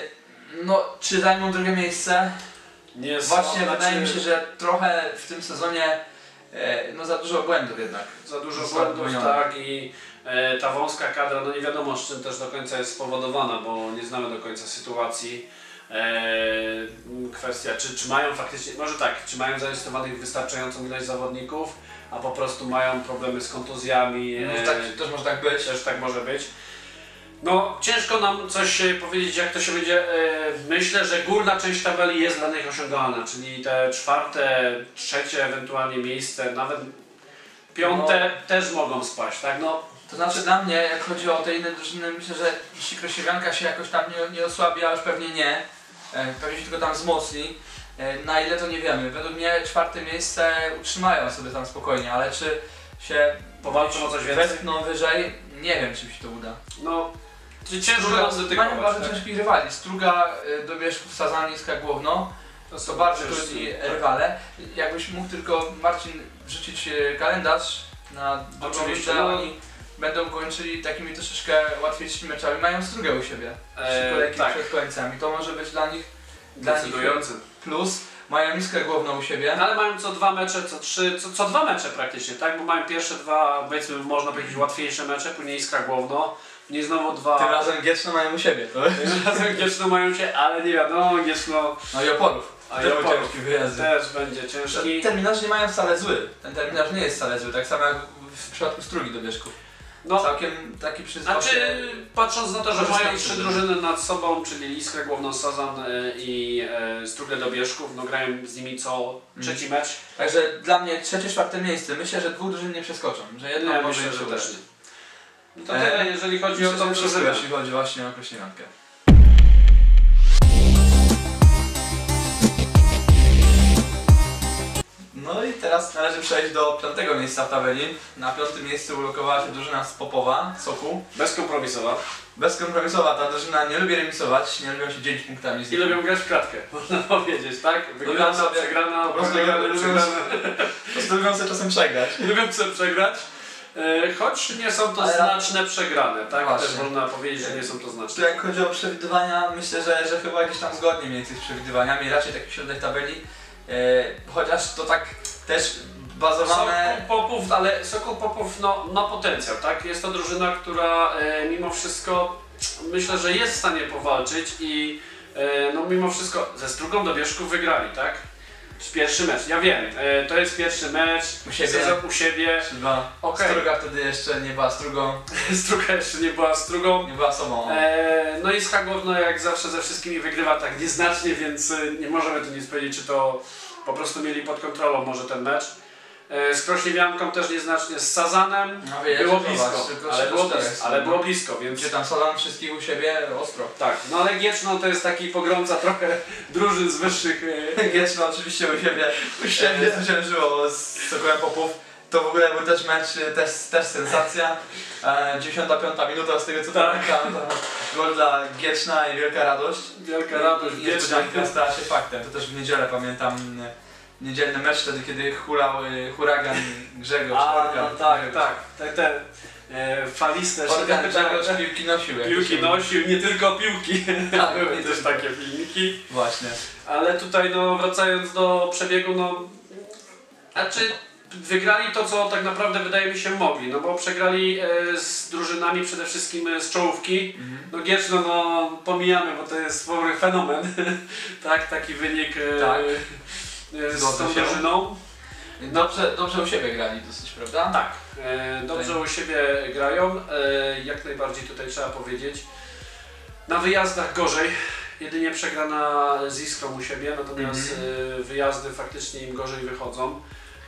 no czy zajmą drugie miejsce? Nie Właśnie są, wydaje znaczy... mi się, że trochę w tym sezonie no za dużo błędów jednak. Za dużo błędów, tak, i e, ta wąska kadra, no nie wiadomo z czym też do końca jest spowodowana, bo nie znamy do końca sytuacji. E, kwestia, czy, czy mają faktycznie, może tak, czy mają zarejestrowanych wystarczającą ilość zawodników, a po prostu mają problemy z kontuzjami. No, e, tak, też może tak być. Też tak może być. No, ciężko nam coś powiedzieć, jak to się będzie. Myślę, że górna część tabeli jest dla nich osiągalna, czyli te czwarte, trzecie ewentualnie miejsce, nawet piąte no, też mogą spaść, tak? No. To znaczy dla mnie, jak chodzi o te inne drużyny, myślę, że jeśli Krosiewianka się jakoś tam nie, nie osłabi, a już pewnie nie, e, pewnie się tylko tam wzmocni, e, na ile to nie wiemy. Według mnie czwarte miejsce utrzymają sobie tam spokojnie, ale czy się powalczą o coś więcej? Wespchną wyżej, nie wiem, czy mi się to uda. No, ciężko rozdetykować. Mają bardzo tak? ciężkich rywali. Struga, y, Dobierzchów, Sazan, Niska Główno. To są bardzo trudni rywale. Jakbyś mógł tylko, Marcin, wrzucić y, kalendarz na drugą rundę, no. Oni będą kończyli takimi troszeczkę łatwiejszymi meczami. Mają Strugę u siebie, trzy kolejki tak. przed końcem i to może być dla nich, dla nich plus. Mają Niskę Główną u siebie. No ale mają co dwa mecze, co trzy, co, co dwa mecze praktycznie, tak? Bo mają pierwsze dwa, powiedzmy, można powiedzieć, łatwiejsze mecze, później Iskra Główno, później znowu dwa... Tym razem Gieczno mają u siebie, to? Tym razem Gieczno mają się, ale nie wiadomo, Gieczno... No i Oporów. A i Oporów też będzie ciężki. Terminarz nie mają wcale zły. Ten terminarz nie jest wcale zły, tak samo jak w przypadku Strugi Dobierzchów. No, całkiem taki przyzwoity. Znaczy, patrząc na to, że mają trzy drużyny nad sobą, czyli Iskrę Główną, Sazan i e, Strugę Dobierzchów, no grają z nimi co trzeci mm. mecz. Także dla mnie trzecie, czwarte miejsce. Myślę, że dwóch drużyn nie przeskoczą, że jedno nie, może myślę, że też nie. No to tyle, jeżeli chodzi myślę, o tą drużynę. Jeśli chodzi właśnie o Krośniewiankę. No i teraz należy przejść do piątego miejsca w tabeli. Na piątym miejscu ulokowała się drużyna z Popowa, Soku. Bezkompromisowa. Bezkompromisowa, ta drużyna nie lubi remisować, nie lubią się dzielić punktami. I lubią grać w kratkę, można powiedzieć, tak? Wygrana, sobie, przegrana, po prostu wygrana, przegrana. Po prostu lubią sobie czasem przegrać. Lubią sobie przegrać. Choć nie są to ale znaczne przegrane, tak? Właśnie. Też można powiedzieć, że nie są to znaczne. Jak chodzi o przewidywania, myślę, że, że chyba gdzieś tam zgodnie mniej więcej z przewidywaniami, raczej taki środek tabeli. E, chociaż to tak też bazowane... Sokół Popów, ale Sokół Popów no, ma potencjał, tak? Jest to drużyna, która e, mimo wszystko myślę, że jest w stanie powalczyć i e, no mimo wszystko ze Strugą Dobierzchów wygrali, tak? Pierwszy mecz, ja wiem, e, to jest pierwszy mecz, u siebie, sezon u siebie. Okay. Struga wtedy jeszcze nie była Strugą. Struga jeszcze nie była Strugą. Nie była sobą. E, no i Iskra Główno jak zawsze ze wszystkimi wygrywa tak nieznacznie, więc nie możemy tu nic powiedzieć, czy to po prostu mieli pod kontrolą może ten mecz. E, z Krośniewianką też nieznacznie, z Sazanem no, wiesz, było blisko, ale było blisko, ale było blisko, więc... Gdzie tam Sazan wszystkich u siebie ostro. Tak, no ale Gieczno to jest taki pogromca trochę drużyn z wyższych... E... Gieczno oczywiście u siebie, u siebie zwyciężyło z Sokołem Popów. To w ogóle był też mecz, też, też sensacja. E, dziewięćdziesiąta piąta minuta z tego co tak. pamiętam, gol dla Gieczna i wielka radość. Wielka radość, I niespodzianka stała się faktem. To też w niedzielę pamiętam. Niedzielny mecz wtedy, kiedy hulał y, huragan Grzegorz. A, organ, no tak, Grzegorz. tak, te, te e, faliste organ Grzegorz piłki nosił. Piłki nosił, nie tylko piłki, tak, były też takie filmiki. Właśnie. Ale tutaj no wracając do przebiegu, no znaczy wygrali to, co tak naprawdę wydaje mi się mogli, no bo przegrali e, z drużynami przede wszystkim z czołówki. Mhm. No Gieczno no pomijamy, bo to jest spory fenomen, tak, taki wynik. E, tak. Z tą drużyną. Dobrze, dobrze u siebie grali dosyć, prawda? Tak, e, dobrze u siebie grają, e, jak najbardziej tutaj trzeba powiedzieć. Na wyjazdach gorzej, jedynie przegrana z Iskrą u siebie, natomiast mm-hmm. e, wyjazdy faktycznie im gorzej wychodzą.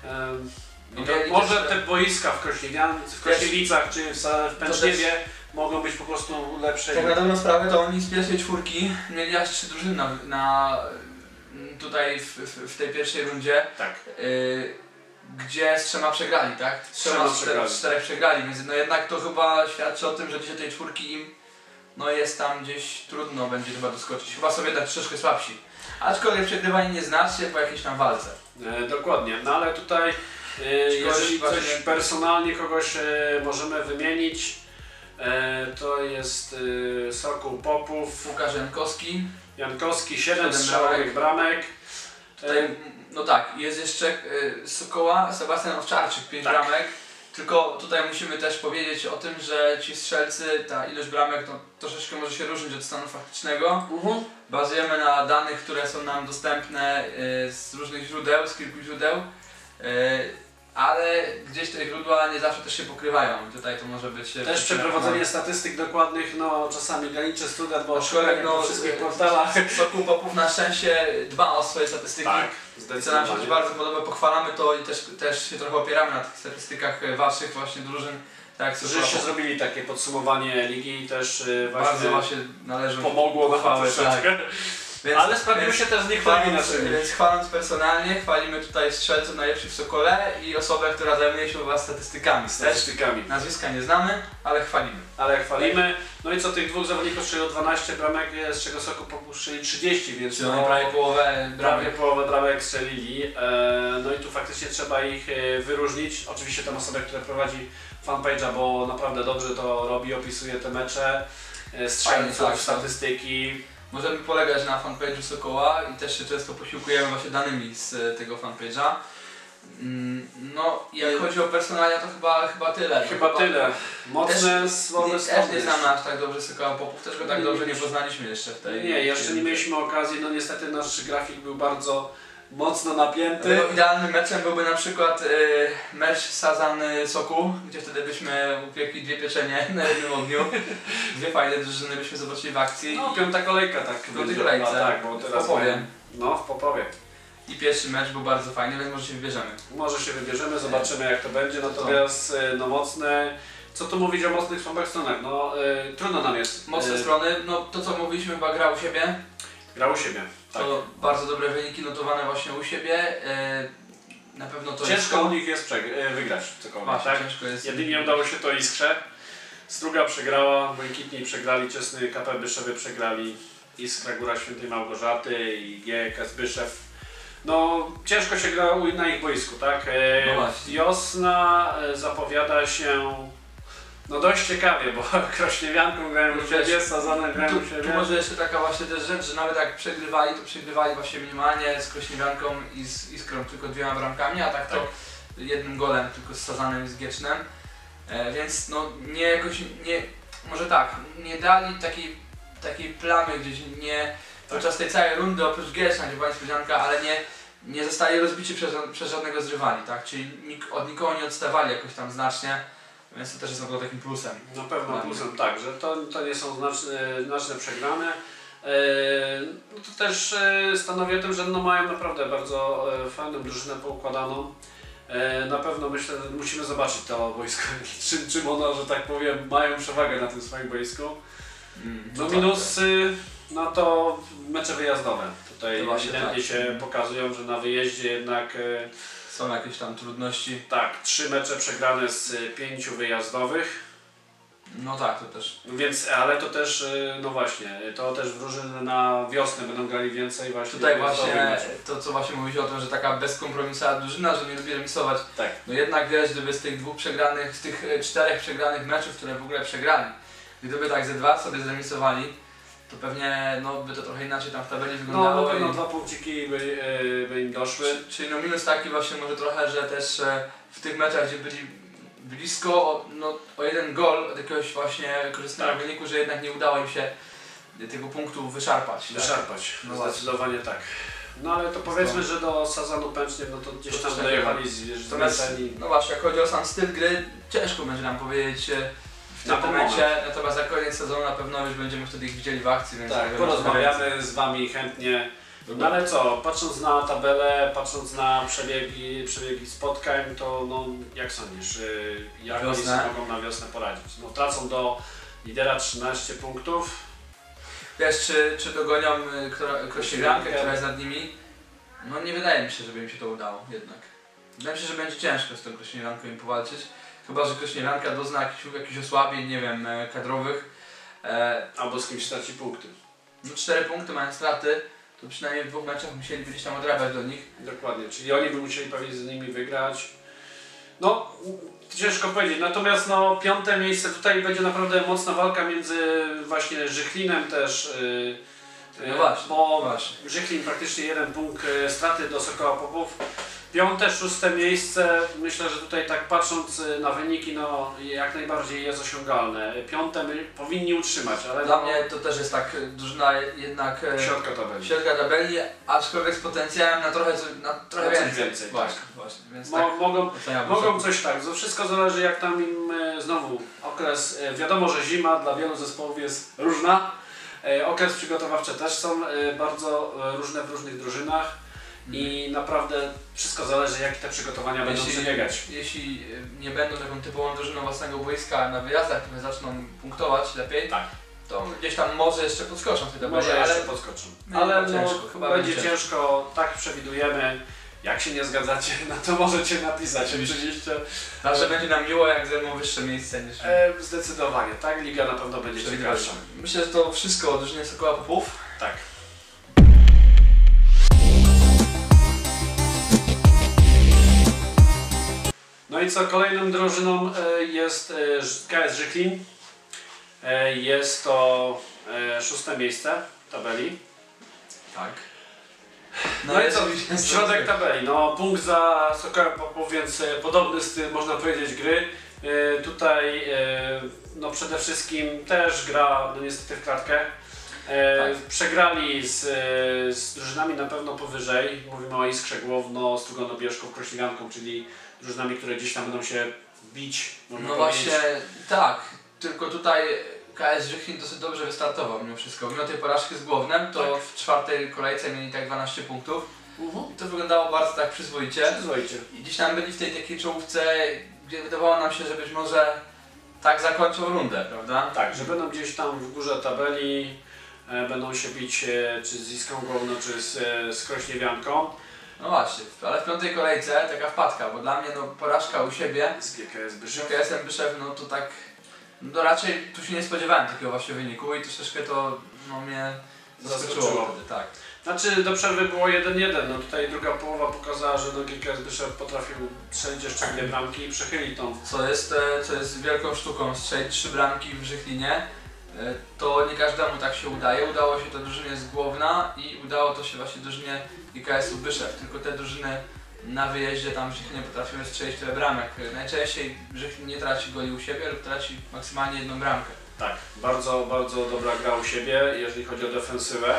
E, to, może te boiska w, w Krośniewicach czy w, w Pęczniewie mogą być po prostu lepsze. Tak na dobrą sprawę to oni z pierwszej czwórki mieli aż trzy drużyny na, na tutaj w, w, w tej pierwszej rundzie, tak. y, gdzie z trzema przegrali, tak? Z trzema z przegrali. czterech, czterech przegrali, więc no jednak to chyba świadczy o tym, że dzisiaj tej czwórki im no jest tam gdzieś trudno będzie chyba doskoczyć. Chyba są jednak troszeczkę słabsi. Aczkolwiek przegrywani nie znacznie po jakiejś tam walce. E, dokładnie, no ale tutaj e, jeżeli coś personalnie kogoś e, możemy wymienić, e, to jest e, Sokół Popów. Łukasz Jankowski. Jankowski, siedem strzałek bramek. Tutaj, no tak, jest jeszcze y, Sokoła, Sebastian Owczarczyk, pięć tak. bramek. Tylko tutaj musimy też powiedzieć o tym, że ci strzelcy, ta ilość bramek to troszeczkę może się różnić od stanu faktycznego. Uh-huh. Bazujemy na danych, które są nam dostępne y, z różnych źródeł, z kilku źródeł. Y, ale gdzieś te źródła nie zawsze też się pokrywają. Tutaj to może być... Też przeprowadzenie statystyk dokładnych, no czasami graniczy student, bo szkolenie no, po wszystkich portalach. Sokół Popów na szczęście dba o swoje statystyki. Tak, co nam się też bardzo podoba, pochwalamy to i też, też się trochę opieramy na tych statystykach waszych właśnie drużyn. Tak, żeście zrobili takie podsumowanie ligi i też właśnie, bardzo właśnie należy pomogło pochwały, tak. Więc, ale sprawdziły się też z niektórymi naszymi. Więc chwaląc personalnie, chwalimy tutaj strzelców najlepszych w Sokole i osobę, która zajmuje się u was statystykami. Statystykami. Też nazwiska nie znamy, ale chwalimy. Ale chwalimy. No i co, tych dwóch zawodników strzeliło dwanaście bramek, z czego Sokół popuszczyli trzydzieści, więc no, no, prawie połowę prawie połowę bramek strzelili. E, no i tu faktycznie trzeba ich wyróżnić. Oczywiście tam osobę, która prowadzi fanpage'a, bo naprawdę dobrze to robi, opisuje te mecze, strzelców, tak, statystyki. Możemy polegać na fanpage'u Sokoła i też się często posiłkujemy właśnie danymi z tego fanpage'a. No i jak chodzi o personalia, to chyba, chyba tyle. Chyba, chyba tyle. Mocne, słabe strony. Też nie znamy aż tak dobrze Sokoła Popów, też go tak dobrze nie poznaliśmy jeszcze w tej... Nie, jeszcze nie mieliśmy okazji, no niestety nasz grafik był bardzo mocno napięty. No, idealnym meczem byłby na przykład y, mecz Sazan-Sokół, gdzie wtedy byśmy upiekli dwie pieczenie na jednym ogniu. Dwie fajne drużyny byśmy zobaczyli w akcji. No, piąta kolejka tak. W piątej kolejce, tak, bo teraz w Popowie. No, w Popowie. I pierwszy mecz był bardzo fajny, więc może się wybierzemy. Może się wybierzemy, zobaczymy jak to będzie, natomiast no mocne... Co tu mówić o mocnych słabych stronach? No y, trudno nam jest. Mocne y strony, no to co mówiliśmy, chyba gra u siebie. Gra u siebie. Tak. To bardzo dobre wyniki notowane właśnie u siebie. Yy, na pewno to ciężko jest... u nich jest wygrać cokolwiek, tak? Ciężko jest... Jedynie udało się to Iskrze. Struga przegrała, Błękitni przegrali, Ciesny K P Byszewy przegrali, Iskra Góra Świętej Małgorzaty i G K S Byszew. No ciężko się gra na ich boisku, tak? E, no wiosna zapowiada się no dość ciekawie, bo Krośniewianką grają u siebie, Sazanem grają u siebie. Tu może jeszcze taka właśnie też rzecz, że nawet jak przegrywali, to przegrywali właśnie minimalnie z Krośniewianką i z Iskrą tylko dwiema bramkami, a tak, tak. to jednym golem tylko z Sazanem i z Giecznem. E, więc no nie jakoś, nie, może tak, nie dali takiej, takiej plamy gdzieś, nie podczas tej całej rundy oprócz Gieczna, gdzie była niespodzianka, ale nie, nie zostali rozbici przez, przez żadnego z rywali, tak? Czyli nik, od nikogo nie odstawali jakoś tam znacznie. Więc to też jest na pewno takim plusem. Na pewno plusem, tak, że to, to nie są znaczne, znaczne przegrane. E, no to też e, stanowi o tym, że no mają naprawdę bardzo e, fajną drużynę poukładaną. E, na pewno myślę, że musimy zobaczyć to boisko, czym, czym ono, że tak powiem, mają przewagę na tym swoim boisku. Mm, no minusy, no to mecze wyjazdowe. Tutaj ewidentnie tak się pokazują, że na wyjeździe jednak e, są jakieś tam trudności. Tak, trzy mecze przegrane z pięciu wyjazdowych. No tak, to też. Więc, ale to też, no właśnie, to też wróży na wiosnę, będą grali więcej właśnie. Tutaj właśnie to co właśnie mówić o tym, że taka bezkompromisowa drużyna, że nie lubi remisować. Tak. No jednak wiesz, gdyby z tych dwóch przegranych, z tych czterech przegranych meczów, które w ogóle przegrali, gdyby tak ze dwa sobie zremisowali, to pewnie no, by to trochę inaczej tam w tabeli wyglądało. No na pewno i... dwa punkciki by, yy, by im doszły. Czyli no minus taki właśnie może trochę, że też e, w tych meczach, gdzie byli blisko o, no, o jeden gol od jakiegoś właśnie korzystnego tak. wyniku, że jednak nie udało im się tego punktu wyszarpać. Wyszarpać, tak? no zdecydowanie tak. No ale to powiedzmy, że do Sazanu Pęczniew, no to gdzieś tam dojechali zmęczeni. No właśnie, jak chodzi o sam styl gry, ciężko będzie nam powiedzieć w tym momencie, natomiast za koniec sezonu na pewno już będziemy wtedy ich widzieli w akcji, więc tak, porozmawiamy z Wami chętnie. No ale co, patrząc na tabelę, patrząc na przebiegi, przebiegi spotkań, to no, jak sądzisz, jak oni sobie mogą na wiosnę poradzić? No tracą do lidera trzynaście punktów. Wiesz, czy, czy dogonią Krośniewiankę, która jest nad nimi? No nie wydaje mi się, żeby im się to udało jednak. Wydaje mi się, że będzie ciężko z tą Krośniewianką im powalczyć. Chyba że Krośniewianka dozna jakichś, jakichś osłabień, nie wiem, kadrowych. E, Albo z kimś straci punkty. No cztery punkty mają straty. To przynajmniej w dwóch meczach musieli gdzieś tam odrabiać do nich. Dokładnie, czyli oni by musieli pewnie z nimi wygrać. No, ciężko powiedzieć, natomiast no, piąte miejsce tutaj będzie naprawdę mocna walka między właśnie Żychlinem też. Yy, no właśnie, bo właśnie. Żychlin praktycznie jeden punkt straty do Sokoła Popów. Piąte, szóste miejsce, myślę, że tutaj tak patrząc na wyniki, no jak najbardziej jest osiągalne. Piąte my powinni utrzymać, ale Dla no, mnie to też jest tak drużyna jednak e, środka tabeli. środka tabeli, aczkolwiek z potencjałem na trochę, na trochę Na coś więcej. więcej, Właśnie, tak. właśnie. Więc Mo, tak mogą, oceniałbym mogą sobie. coś tak, to wszystko zależy jak tam im e, znowu okres, e, wiadomo, że zima dla wielu zespołów jest różna. E, okres przygotowawczy też są e, bardzo e, różne w różnych drużynach. I naprawdę wszystko zależy, jak te przygotowania będą Jeśli- przebiegać. Jeśli nie będą taką typową drużyną własnego boiska na wyjazdach, które zaczną punktować lepiej, Tak. to gdzieś tam może jeszcze podskoczą w tej tabeli, Może ale jeszcze podskoczą. będzie Ale no, ciężko, chyba będzie będzie ciężko, tak przewidujemy. Jak się nie zgadzacie, no to możecie napisać oczywiście. zawsze będzie nam miło, jak zajmą wyższe miejsce niż... E, zdecydowanie, tak? Liga na pewno będzie ciekawsza. Myślę, że to wszystko o drużynie Sokoła Popów. Tak. No i co, kolejną drużyną e, jest e, K S Żychlin. E, Jest to e, szóste miejsce tabeli. Tak. No, i co, jest- środek tabeli, no punkt za Sokołem Popów, więc e, podobny styl, można powiedzieć, gry. E, Tutaj e, no przede wszystkim też gra no niestety w klatkę. E, Tak. Przegrali z, e, z drużynami na pewno powyżej. Mówimy o Iskrze Głowno, Strugono Bierzków, Krośniganką, czyli drużynami, które gdzieś tam będą się bić. Można No powiedzieć. właśnie, tak. Tylko tutaj K S Żychlin dosyć dobrze wystartował mimo wszystko. Mimo tej porażki z Głownem, to Tak. w czwartej kolejce mieli tak dwanaście punktów. Mhm. I to wyglądało bardzo tak przyzwoicie. Przyzwoicie. I gdzieś tam byli w tej takiej czołówce, gdzie wydawało nam się, że być może tak zakończą rundę, prawda? Tak, że będą gdzieś tam w górze tabeli, e, będą się bić e, czy z Iskrą Głowno, czy z, e, z Krośniewianką. No właśnie, ale w piątej kolejce taka wpadka, bo dla mnie no porażka u siebie Z G K S z Byszew. G K S-em Byszew, no to tak, no raczej tu się nie spodziewałem takiego właśnie wyniku i troszeczkę to no, mnie zaskoczyło Zaskoczyło. wtedy, tak. Znaczy do przerwy było jeden jeden, no tutaj druga połowa pokazała, że no G K S Byszew potrafił strzelić jeszcze dwie bramki i przechylić tą. Co jest, e, co jest wielką sztuką, strzelić trzy bramki w Żychlinie, e, to nie każdemu tak się udaje. Udało się to drużynie z Głowna i udało to się właśnie drużynie G K S-u Byszew, tylko te drużyny na wyjeździe tam w Żychlinie potrafiły strzelić tyle bramek. Najczęściej Żychlin nie traci goli u siebie lub traci maksymalnie jedną bramkę. Tak, bardzo, bardzo dobra gra u siebie, jeżeli chodzi o defensywę.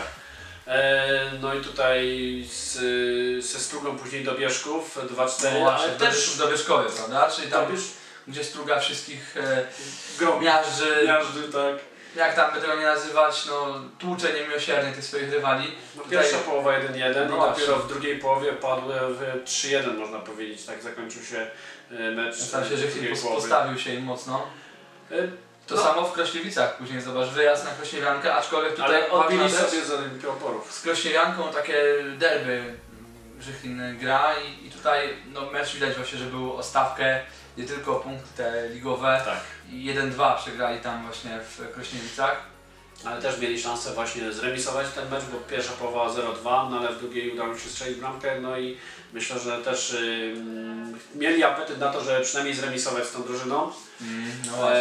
E, no i tutaj z, ze Strugą później do Bieszków dwa cztery, No właśnie, ale do, też Biesz- do Bieszkowie, prawda? Czyli tam, Dobierz, gdzie Struga wszystkich e, Grob, miażdży, Miażdży, tak. jak tam by tego nie nazywać, no tłucze niemiłosiernie tych swoich rywali. No, Tutaj- pierwsza połowa jeden jeden No i właśnie. dopiero w drugiej połowie padły w trzy jeden, można powiedzieć, tak zakończył się e, mecz. Tam się e, Żychlin drugiej pos- połowy. postawił się im mocno. E, To No. samo w Krośniewicach, później zobacz, wyjazd na Krośniewiankę, aczkolwiek tutaj Ale odbili ważna rzecz, sobie z Olimpioporów. z Krośniewianką takie derby Żychlin gra i, i tutaj no, mecz widać właśnie, że był o stawkę, nie tylko punkty te ligowe Tak. i jeden dwa przegrali tam właśnie w Krośniewicach. Ale też mieli szansę właśnie zremisować ten mecz, bo pierwsza połowa zero dwa, no ale w drugiej udało się strzelić bramkę, no i myślę, że też y, mieli apetyt na to, żeby przynajmniej zremisować z tą drużyną. Mm, no właśnie.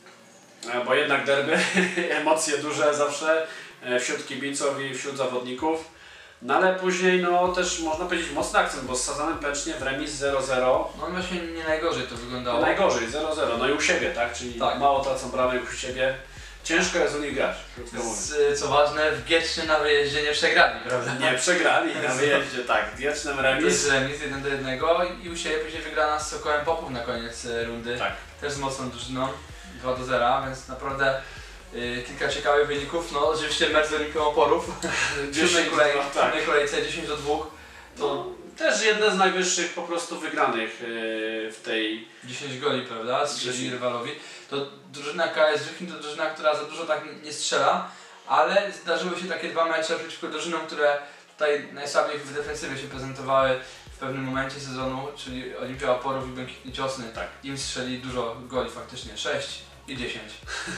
E, bo jednak derby, emocje duże zawsze e, wśród kibiców i wśród zawodników. No ale później no też można powiedzieć mocny akcent, bo z Sazanem Pęcznie w remis zero zero. No właśnie nie najgorzej to wyglądało. Najgorzej, zero zero, no i u siebie, tak? Czyli Tak. mało tracą bramek u siebie. Ciężko jest u nich grać, krótko mówiąc. Z, co ważne, w Gietcznie na wyjeździe nie przegrali, prawda? Nie przegrali na wyjeździe, tak. W wiecznym To remis. jest remis jeden do jednego i u siebie później wygrana z Sokołem Popów na koniec e, rundy. Tak. Też z mocną drużyną, dwa do zera, więc naprawdę y, kilka ciekawych wyników. No oczywiście mecz z Olimpią Oporów w siódmej kolej, tak. siódmej kolejce dziesięć do dwóch. To No, też jedne z najwyższych po prostu wygranych yy, w tej... dziesięć goli, prawda? Strzeli dziesięć. rywalowi. To drużyna K S Żychlin to drużyna, która za dużo tak nie strzela, ale zdarzyły się takie dwa mecze przeciwko drużynom, które tutaj najsłabiej w defensywie się prezentowały w pewnym momencie sezonu, czyli Olimpia Oporów i Błękitni Ciosny. Tak. Im strzeli dużo goli faktycznie, sześć i dziesięć.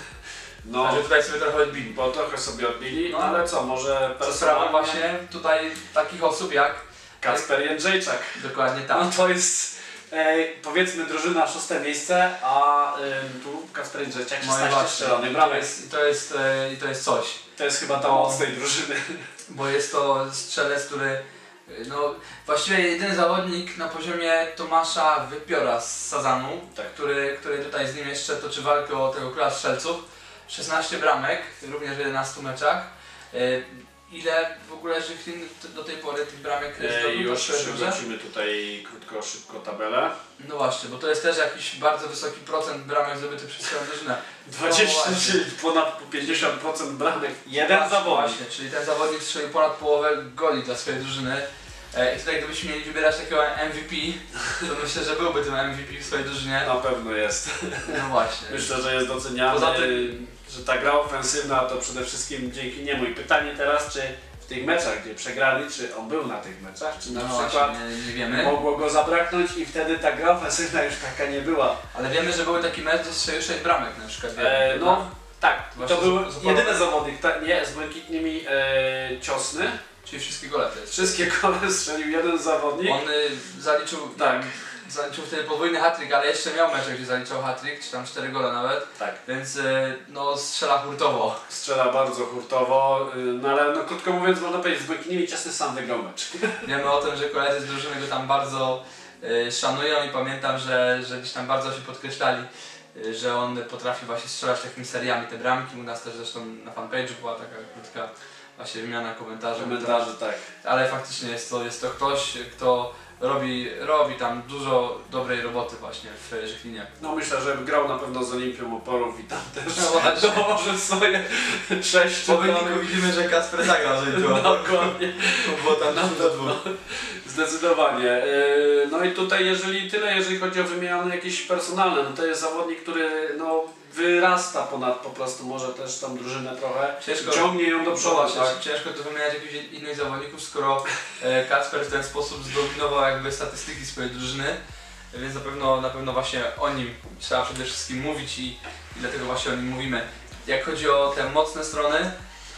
No, Także tutaj sobie trochę odbili. bo trochę sobie odbili, No. ale co, może Co sprawą właśnie tutaj takich osób jak Kasper Jędrzejczak. dokładnie tak. No to jest e, powiedzmy drużyna szóste miejsce, a e, tu Kasper Jędrzejczak No i szesnaście właśnie, strzelonych i to bramek. jest, i to jest, e, i to jest coś, To jest chyba ta to- moc tej drużyny. bo jest to strzelec, który No właściwie jedyny zawodnik na poziomie Tomasza Wypiora z Sazanu, Tak. który, który tutaj z nim jeszcze toczy walkę o tego króla strzelców. szesnaście bramek, również w jedenastu meczach. Ile w ogóle Żychlin do tej pory tych bramek E, zdobył? już przywrócimy tutaj krótko, szybko tabelę. No właśnie, bo to jest też jakiś bardzo wysoki procent bramek zdobytych przez swoją drużynę. dwadzieścia, No czyli ponad pięćdziesiąt procent bramek. Jeden Właśnie, zawodnik. Właśnie, czyli ten zawodnik strzelił ponad połowę goli dla swojej drużyny. E, I tutaj gdybyśmy mieli wybierać takiego M V P, to myślę, że byłby tym M V P w swojej drużynie. Na pewno jest. No właśnie. Myślę, że jest doceniany, Poza tym- że ta gra ofensywna to przede wszystkim dzięki niemu. I pytanie teraz, czy w tych meczach, gdzie przegrali, czy on był na tych meczach, czy na No przykład właśnie, nie, nie wiemy. mogło go zabraknąć i wtedy ta gra ofensywna już taka nie była. Ale wiemy, że był taki mecz, gdzie strzelił sześć bramek na przykład. E, no tak, Właśnie to był z- zupełnie- jedyny zawodnik, ta, nie z błękitnymi e, ciosny. Czyli wszystkie gole to jest. Wszystkie gole strzelił jeden zawodnik. On y, zaliczył, Tak. zaliczył wtedy podwójny hat-trick, ale jeszcze miał mecze, gdzie zaliczał hat-trick, czy tam cztery gole nawet. Tak. Więc y, no strzela hurtowo. Strzela bardzo hurtowo, y, no ale no, krótko mówiąc można powiedzieć, z błękitnymi ciosny sam wygrał mecz. Wiemy o tym, że koledzy z drużyny go tam bardzo y, szanują i pamiętam, że, że gdzieś tam bardzo się podkreślali, y, że on potrafi właśnie strzelać takimi seriami te bramki. U nas też zresztą na fanpage'u była taka krótka właśnie wymiana komentarzy. Komentarzy, tak. Ale faktycznie jest to, jest to ktoś, kto robi, robi tam dużo dobrej roboty właśnie w Żychlinie. No myślę, że grał na pewno z Olimpią Oporów i tam też No właśnie. dołożył swoje sześć Po wyniku widzimy, że Kacper zagrał z Olimpią Oporów. Dokładnie. Było tam Na trzy do dwóch. Zdecydowanie. Yy, No i tutaj jeżeli tyle, jeżeli chodzi o wymiany jakieś personalne, no to jest zawodnik, który no wyrasta ponad po prostu może też tam drużynę trochę, Ciężko, ciągnie ją do przodu. właśnie, Tak? ciężko tu wymieniać jakichś innych zawodników, skoro e, Kacper w ten sposób zdominował jakby statystyki swojej drużyny. Więc na pewno, na pewno właśnie o nim trzeba przede wszystkim mówić i, i dlatego właśnie o nim mówimy. Jak chodzi o te mocne strony,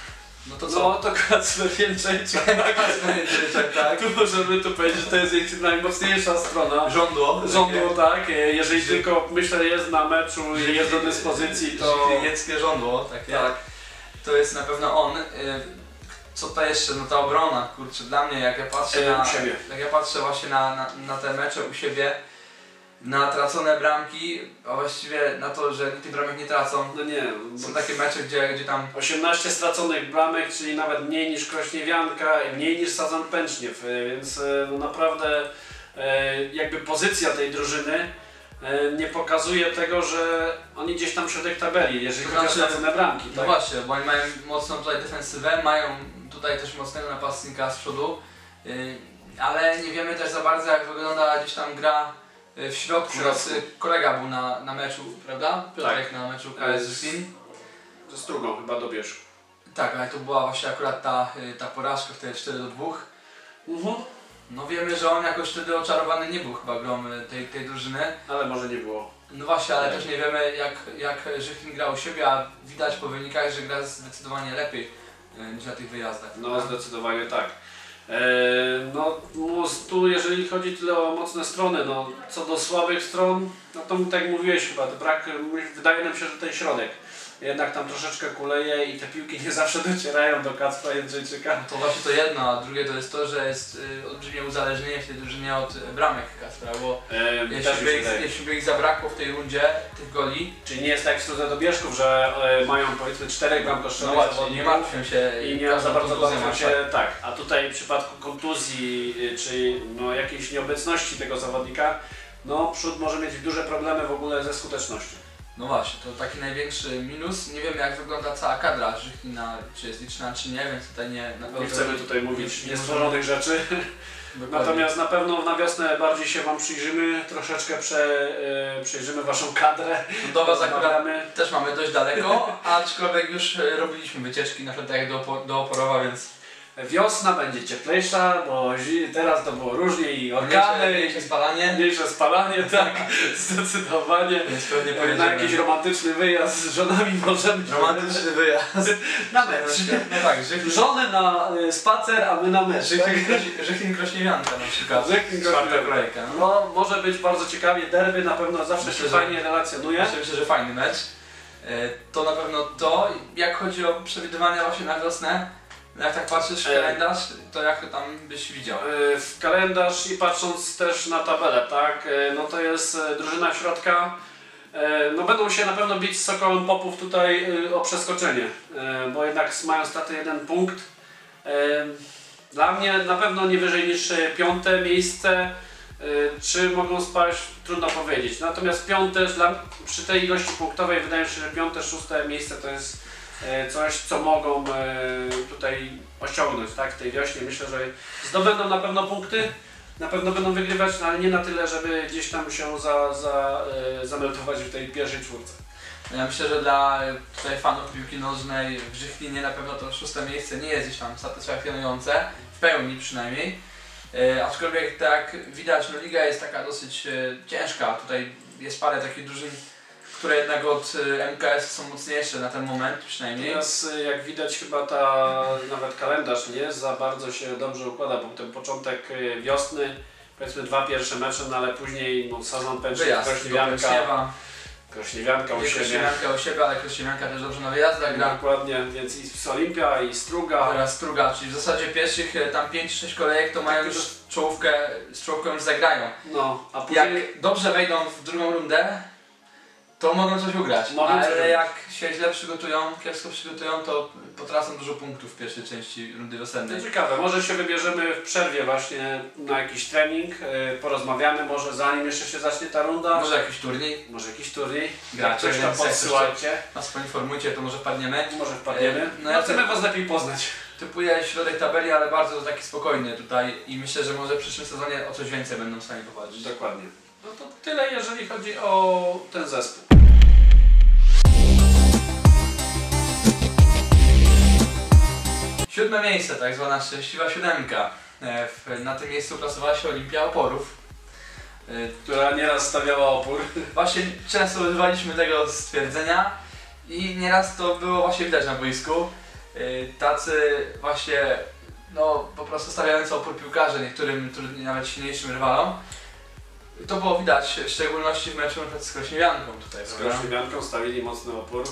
no to co? No to Kacper Jędrzejczyk. Kacper Jędrzejczyk, tak. Tu możemy tu powiedzieć, że to jest ich najmocniejsza strona. Żądło. Żądło, tak. Jeżeli tylko myślę jest na meczu i jest do dyspozycji, to... Żychlińskie żądło, takie. Tak. To jest na pewno on. Y, Co to jeszcze? No ta obrona, kurczę, dla mnie jak ja patrzę E, na... u siebie. Jak ja patrzę właśnie na, na, na te mecze u siebie, na tracone bramki, a właściwie na to, że tych bramek nie tracą. No nie, Są takie mecze, gdzie, gdzie tam... osiemnaście straconych bramek, czyli nawet mniej niż Krośniewianka i mniej niż Sazan Pęczniew, e, więc e, no naprawdę e, jakby pozycja tej drużyny e, nie pokazuje tego, że oni gdzieś tam w środek tabeli, jeżeli To chodzi o znaczy- stracone bramki. No Tak? właśnie, bo oni mają mocną tutaj defensywę, mają tutaj też mocnego napastnika z przodu, yy, ale nie wiemy też za bardzo jak wygląda gdzieś tam gra yy, w środku. W środku. Yy, Kolega był na, na meczu, prawda? Piotrek na meczu K S Z- Żychlin. Ze Strugą chyba dobierz. Tak, ale to była właśnie akurat ta, yy, ta porażka wtedy cztery do dwóch. Mhm. No wiemy, że on jakoś wtedy oczarowany nie był chyba grą yy, tej, tej drużyny. Ale może nie było. No właśnie, ale Tak. też nie wiemy jak, jak Żychlin gra u siebie, a widać po wynikach, że gra zdecydowanie lepiej yy, niż na tych wyjazdach. No prawda? zdecydowanie tak. E, no no, tu jeżeli chodzi tyle o mocne strony, no co do słabych stron, no to tak jak mówiłeś chyba, to brak, wydaje nam się, że ten środek jednak tam troszeczkę kuleje i te piłki nie zawsze docierają do Kacpra Jędrzejczyka. No to właśnie to jedno, a drugie to jest to, że jest y, olbrzymie uzależnienie w tej drużynie od y, bramek Kacpra, bo E, też jeśli mi by, się ich, wydaje. jeśli by ich zabrakło w tej rundzie, tych goli, Czyli nie jest tak jak w Strudze do Bierzków, że e, mają powiedzmy czterech no bramkostrzelnych właśnie, nie zawodników martwią się i nie każdą za bardzo kontuzję martwią masz, się, tak. A tutaj w przypadku kontuzji y, czy no, jakiejś nieobecności tego zawodnika, no przód może mieć duże problemy w ogóle ze skutecznością. No właśnie, to taki największy minus. Nie wiemy jak wygląda cała kadra Żychlina, czy jest liczna, czy nie, więc tutaj nie... Na pewno Nie chcemy tutaj mówić nie niestworzonych rzeczy. Dokładnie. Natomiast na pewno na wiosnę bardziej się Wam przyjrzymy, troszeczkę prze, y, przejrzymy Waszą kadrę. Do Was akurat Rozmawiamy. też mamy dość daleko, aczkolwiek już y, robiliśmy wycieczki na przykład tak jak do, Opo- do Oporowa, więc Wiosna będzie cieplejsza, bo zi- teraz to było różnie i mniejsze, orkany, mniejsze spalanie, mniejsze spalanie, tak, zdecydowanie. więc pewnie Na pojedziemy. jakiś romantyczny wyjazd z żonami możemy. Romantyczny wyjazd. Na mecz. No tak, Żychlin, Żony na y, spacer, a my na mecz. Żychlin, Kroś- Żychlin Krośniewianka na przykład. Żychlin Czwarta Krośniewianka. kolejka. No. No, może być bardzo ciekawie, derby na pewno zawsze Myślę, się że- fajnie relacjonuje. Myślę, myślę, że fajny mecz. E, To na pewno to. Jak chodzi o przewidywania właśnie na wiosnę, No jak tak patrzysz w kalendarz, to jak to tam byś widział? W kalendarz i patrząc też na tabelę, tak, no to jest drużyna środka. No będą się na pewno bić z Sokolem Popów tutaj o przeskoczenie, bo jednak mają stratę jeden punkt. Dla mnie na pewno nie wyżej niż piąte miejsce. Czy mogą spaść? Trudno powiedzieć. Natomiast piąte, dla, przy tej ilości punktowej wydaje mi się, że piąte, szóste miejsce to jest coś, co mogą tutaj osiągnąć, tak, w tej wiośnie. Myślę, że zdobędą na pewno punkty, na pewno będą wygrywać, no, ale nie na tyle, żeby gdzieś tam się za, za, zameldować w tej pierwszej czwórce. Ja myślę, że dla tutaj fanów piłki nożnej w Żychlinie na pewno to szóste miejsce nie jest gdzieś tam satysfakcjonujące, w pełni przynajmniej. E, aczkolwiek tak widać, no liga jest taka dosyć e, ciężka, tutaj jest parę takich drużyn, które jednak od e, M K S są mocniejsze na ten moment przynajmniej. Teraz jak widać chyba ta nawet kalendarz nie za bardzo się dobrze układa, bo ten początek wiosny, powiedzmy dwa pierwsze mecze, no ale później no, sezon pęczny, Krośniewianka, Krośniewianka u siebie. Krośniewianka u siebie, ale Krośniewianka też dobrze na wyjazdach gra. Dokładnie, więc i Olimpia i Struga. Teraz Struga, czyli w zasadzie pierwszych tam pięć czy sześć kolejek to mają już czołówkę, z czołówką już zagrają. No, a później... Jak dobrze wejdą w drugą rundę, to mogą coś ugrać, mogą ale coś jak się źle przygotują, kiepsko przygotują, to potracą dużo punktów w pierwszej części rundy wiosennej. To ciekawe, może się wybierzemy w przerwie właśnie na jakiś trening, porozmawiamy może zanim jeszcze się zacznie ta runda. Może jakiś turniej. Może jakiś turniej. Gracie, coś tam podsyłajcie. Nas poinformujcie, to może wpadniemy. Może wpadniemy. No ja chcemy was lepiej poznać. Typuję środek tabeli, ale bardzo taki spokojny tutaj i myślę, że może w przyszłym sezonie o coś więcej będą w stanie powalczyć. Dokładnie. No to tyle, jeżeli chodzi o ten zespół. Siódme miejsce, tak zwana szczęśliwa siódemka. Na tym miejscu plasowała się Olimpia Oporów, która nieraz stawiała opór. Właśnie często używaliśmy tego stwierdzenia i nieraz to było właśnie widać na boisku. Tacy właśnie, no po prostu stawiający opór piłkarze niektórym nawet silniejszym rywalom. To było widać w szczególności w meczu z Krośniewianką tutaj. Z Krośniewianką stawili mocny opór.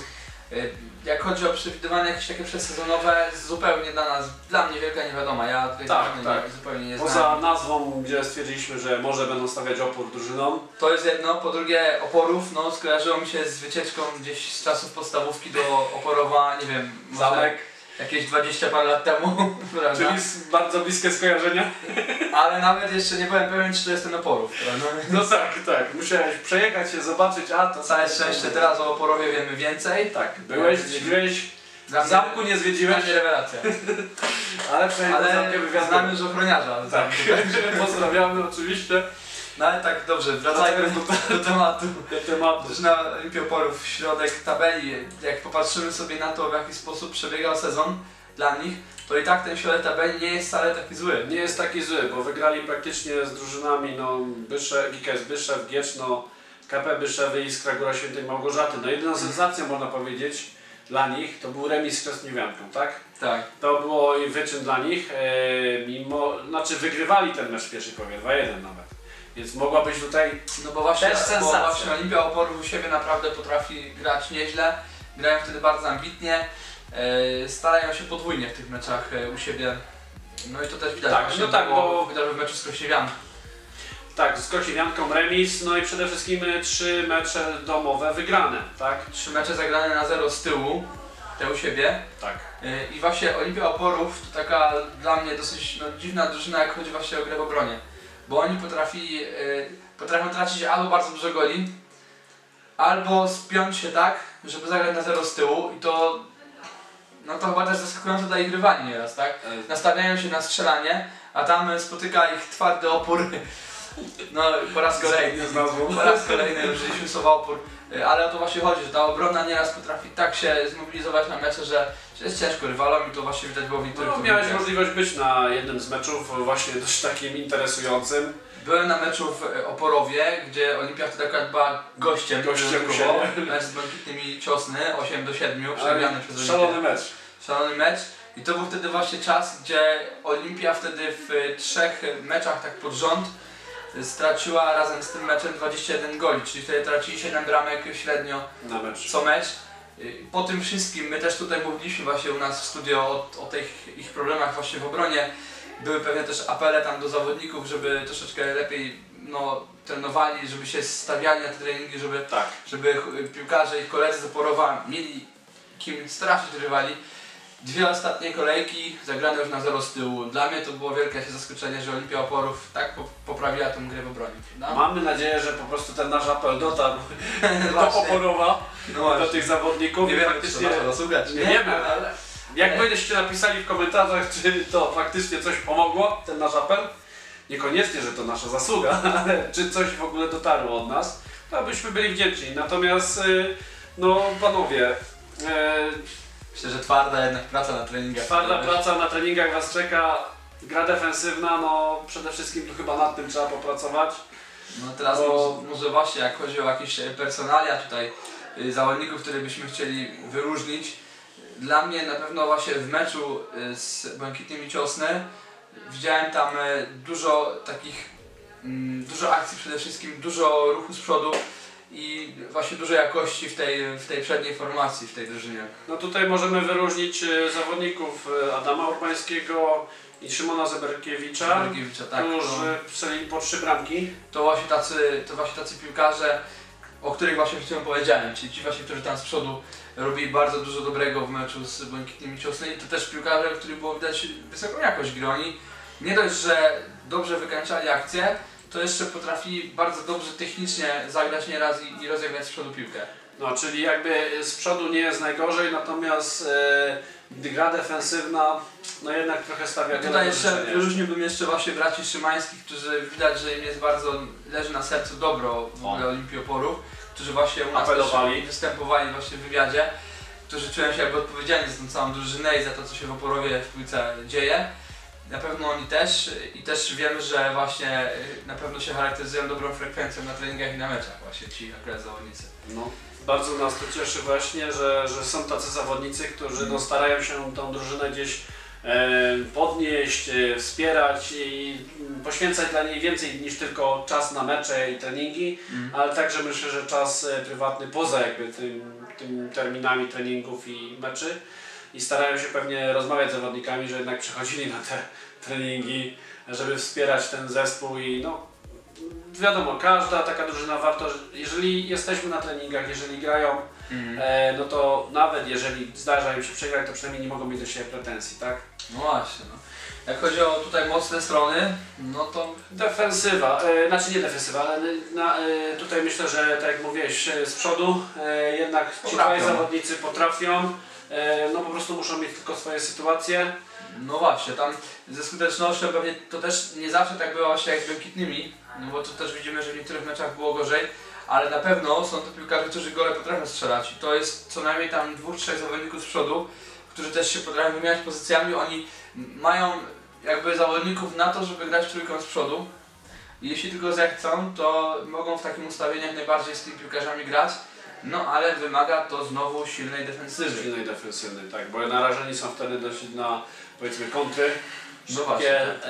Jak chodzi o przewidywania jakieś takie przedsezonowe, zupełnie dla nas, dla mnie wielka niewiadoma. Ja tutaj tak, tak. Nie, zupełnie nie Poza znam. nazwą, gdzie stwierdziliśmy, że może będą stawiać opór drużynom. To jest jedno, po drugie Oporów, no skojarzyło mi się z wycieczką gdzieś z czasów podstawówki do Oporowa, nie wiem, zamek. Jakieś dwadzieścia parę lat temu, prawda? Czyli bardzo bliskie skojarzenia. Ale nawet jeszcze nie byłem pewien, czy to jest ten Oporów, prawda? No tak, tak. Musiałeś przejechać się, zobaczyć, a to... Całe szczęście, teraz o Oporowie wiemy więcej. Tak, byłeś, zwiedziłeś, w zamku nie zwiedziłeś. Dla mnie rewelacja. Ale przynajmniej Ale znamy już ochroniarza. Tak, pozdrawiamy oczywiście. No ale tak, dobrze, wracajmy do, do tematu. Do tematu. Drużyna Olimpii Oporów, środek tabeli, jak popatrzymy sobie na to, w jaki sposób przebiegał sezon dla nich, to i tak ten środek tabeli nie jest wcale taki zły. Nie jest taki zły, bo wygrali praktycznie z drużynami no, Byszew, G K S Byszew, Gieczno, K P Byszewy i Iskra Góra Świętej Małgorzaty. No jedyną sensacją można powiedzieć dla nich to był remis z Krośniewianką, tak? Tak. To było wyczyn dla nich, e, mimo, znaczy wygrywali ten mecz w pierwszej połowie, dwa jeden nawet. Więc mogła być tutaj no bo właśnie, też sensacja. Bo właśnie Olimpia Oporów u siebie naprawdę potrafi grać nieźle, grają wtedy bardzo ambitnie, e, starają się podwójnie w tych meczach e, u siebie, no i to też widać tak, właśnie, no tak, bo widać w meczu z Krośniewianką. Tak, z Krośniewianką remis, no i przede wszystkim trzy mecze domowe wygrane, tak? Trzy mecze zagrane na zero z tyłu, te u siebie. Tak. E, I właśnie Olimpia Oporów to taka dla mnie dosyć no, dziwna drużyna, jak chodzi właśnie o grę w obronie. Bo oni potrafi, yy, potrafią tracić albo bardzo dużo goli, albo spiąć się tak, żeby zagrać na zero z tyłu i to no to chyba też zaskakujące dla ich rywali nieraz, tak? Nastawiają się na strzelanie, a tam spotyka ich twardy opór. No po raz kolejny znowu, po raz kolejny użyliśmy słowa opór, ale o to właśnie chodzi, że ta obrona nieraz potrafi tak się zmobilizować na mecze, że, że jest ciężko rywalom i to właśnie widać było w niektórych. No, miałeś możliwość być na jednym z meczów właśnie dość takim interesującym. Byłem na meczu w Oporowie, gdzie Olimpia wtedy akurat była gościem, gościem mecz z Błękitnymi Ciosny, osiem do siedmiu, przegrany przez Olimpię. Szalony mecz. Szalony mecz. I to był wtedy właśnie czas, gdzie Olimpia wtedy w trzech meczach tak pod rząd straciła razem z tym meczem dwadzieścia jeden goli, czyli wtedy tracili siedem bramek średnio na mecz. co mecz. Po tym wszystkim my też tutaj mówiliśmy właśnie u nas w studio o, o tych ich problemach właśnie w obronie. Były pewne też apele tam do zawodników, żeby troszeczkę lepiej no, trenowali, żeby się stawiali na te treningi, żeby, tak. żeby piłkarze i koledzy z Oporowa mieli kim straszyć rywali. Dwie ostatnie kolejki zagrane już na zero z tyłu. Dla mnie to było wielkie zaskoczenie, że Olimpia Oporów tak poprawiła tę grę w obronie. No? Mamy nadzieję, że po prostu ten nasz apel dotarł do Oporowa, no do tych zawodników. Nie wiemy, faktycznie czy to zasługać. Nie, nie wiemy, ale jak będziecie napisali w komentarzach, czy to faktycznie coś pomogło, ten nasz apel, niekoniecznie, że to nasza zasługa, ale czy coś w ogóle dotarło od nas, to byśmy byli wdzięczni. Natomiast, no panowie, myślę, że twarda jednak praca na treningach. Twarda praca na treningach was czeka, gra defensywna, no przede wszystkim tu chyba nad tym trzeba popracować. No teraz bo... może, może właśnie jak chodzi o jakieś personalia tutaj, y, zawodników, które byśmy chcieli wyróżnić. Dla mnie na pewno właśnie w meczu y, z Błękitnymi Ciosny widziałem tam y, dużo takich, y, dużo akcji przede wszystkim, dużo ruchu z przodu. I właśnie dużo jakości w tej, w tej przedniej formacji, w tej drużynie. No tutaj możemy wyróżnić zawodników Adama Urbańskiego i Szymona Zeberkiewicza, Zeberkiewicza tak, którzy strzeli po trzy bramki. To właśnie tacy, to właśnie tacy piłkarze, o których właśnie przed chwilą powiedziałem, czyli ci właśnie, którzy tam z przodu robili bardzo dużo dobrego w meczu z Błękitnymi Ciosny i to też piłkarze, w których było widać wysoką jakość gry. Oni nie dość, że dobrze wykańczali akcję, to jeszcze potrafi bardzo dobrze technicznie zagrać nieraz i, i rozegrać z przodu piłkę. No, czyli jakby z przodu nie jest najgorzej, natomiast e, gdy gra defensywna, no jednak trochę stawia wiele Tutaj jeszcze do wyróżniłbym jeszcze właśnie braci Szymańskich, którzy widać, że im jest bardzo, leży na sercu dobro w ogóle Olimpii Oporów, którzy właśnie u nas apelowali, występowali właśnie w wywiadzie, którzy czują się jakby odpowiedzialni za tą całą drużynę i za to, co się w Oporowie w piłce dzieje. Na pewno oni też i też wiemy, że właśnie na pewno się charakteryzują dobrą frekwencją na treningach i na meczach właśnie ci akurat zawodnicy. No, bardzo nas to cieszy właśnie, że, że są tacy zawodnicy, którzy no, starają się tą drużynę gdzieś e, podnieść, e, wspierać i poświęcać dla niej więcej niż tylko czas na mecze i treningi, mm. ale także myślę, że czas e, prywatny poza jakby tym, tym terminami treningów i meczy. I starają się pewnie rozmawiać z zawodnikami, że jednak przychodzili na te treningi, żeby wspierać ten zespół i no wiadomo, każda taka drużyna warto, jeżeli jesteśmy na treningach, jeżeli grają, mm. e, no to nawet jeżeli zdarza im się przegrać, to przynajmniej nie mogą mieć do siebie pretensji, tak? No właśnie, no. Jak chodzi o tutaj mocne strony, no to... Defensywa, e, znaczy nie defensywa, ale na, e, tutaj myślę, że tak jak mówiłeś, z przodu e, jednak ci twoi zawodnicy potrafią. No po prostu muszą mieć tylko swoje sytuacje. No właśnie, tam ze skutecznością pewnie to też nie zawsze tak było właśnie jak z Błękitnymi, no bo to też widzimy, że w niektórych meczach było gorzej, ale na pewno są to piłkarze, którzy gole potrafią strzelać i to jest co najmniej tam dwóch, trzech zawodników z przodu, którzy też się potrafią wymieniać pozycjami, oni mają jakby zawodników na to, żeby grać trójką z przodu. I jeśli tylko zechcą, to mogą w takim ustawieniu jak najbardziej z tymi piłkarzami grać. No ale wymaga to znowu silnej defensywy. Silnej defensywy, tak, bo narażeni są wtedy dość na powiedzmy kontry, szybkie no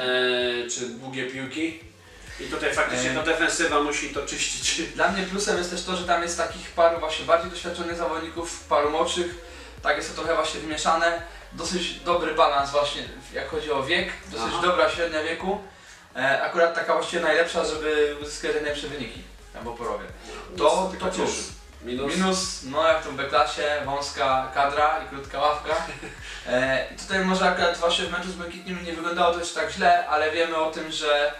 e, czy długie piłki. I tutaj faktycznie ta defensywa musi to czyścić. Dla mnie plusem jest też to, że tam jest takich paru właśnie bardziej doświadczonych zawodników, paru młodszych. Tak jest to trochę właśnie wymieszane. Dosyć dobry balans właśnie jak chodzi o wiek, dosyć Aha. dobra średnia wieku. E, akurat taka właściwie najlepsza, żeby uzyskać najlepsze wyniki tam w Oporowie. To, to cóż. Minus. Minus, no jak to w B-klasie, wąska kadra i krótka ławka. E, tutaj może akurat właśnie w meczu z Błękitnymi nie wyglądało to już tak źle, ale wiemy o tym, że,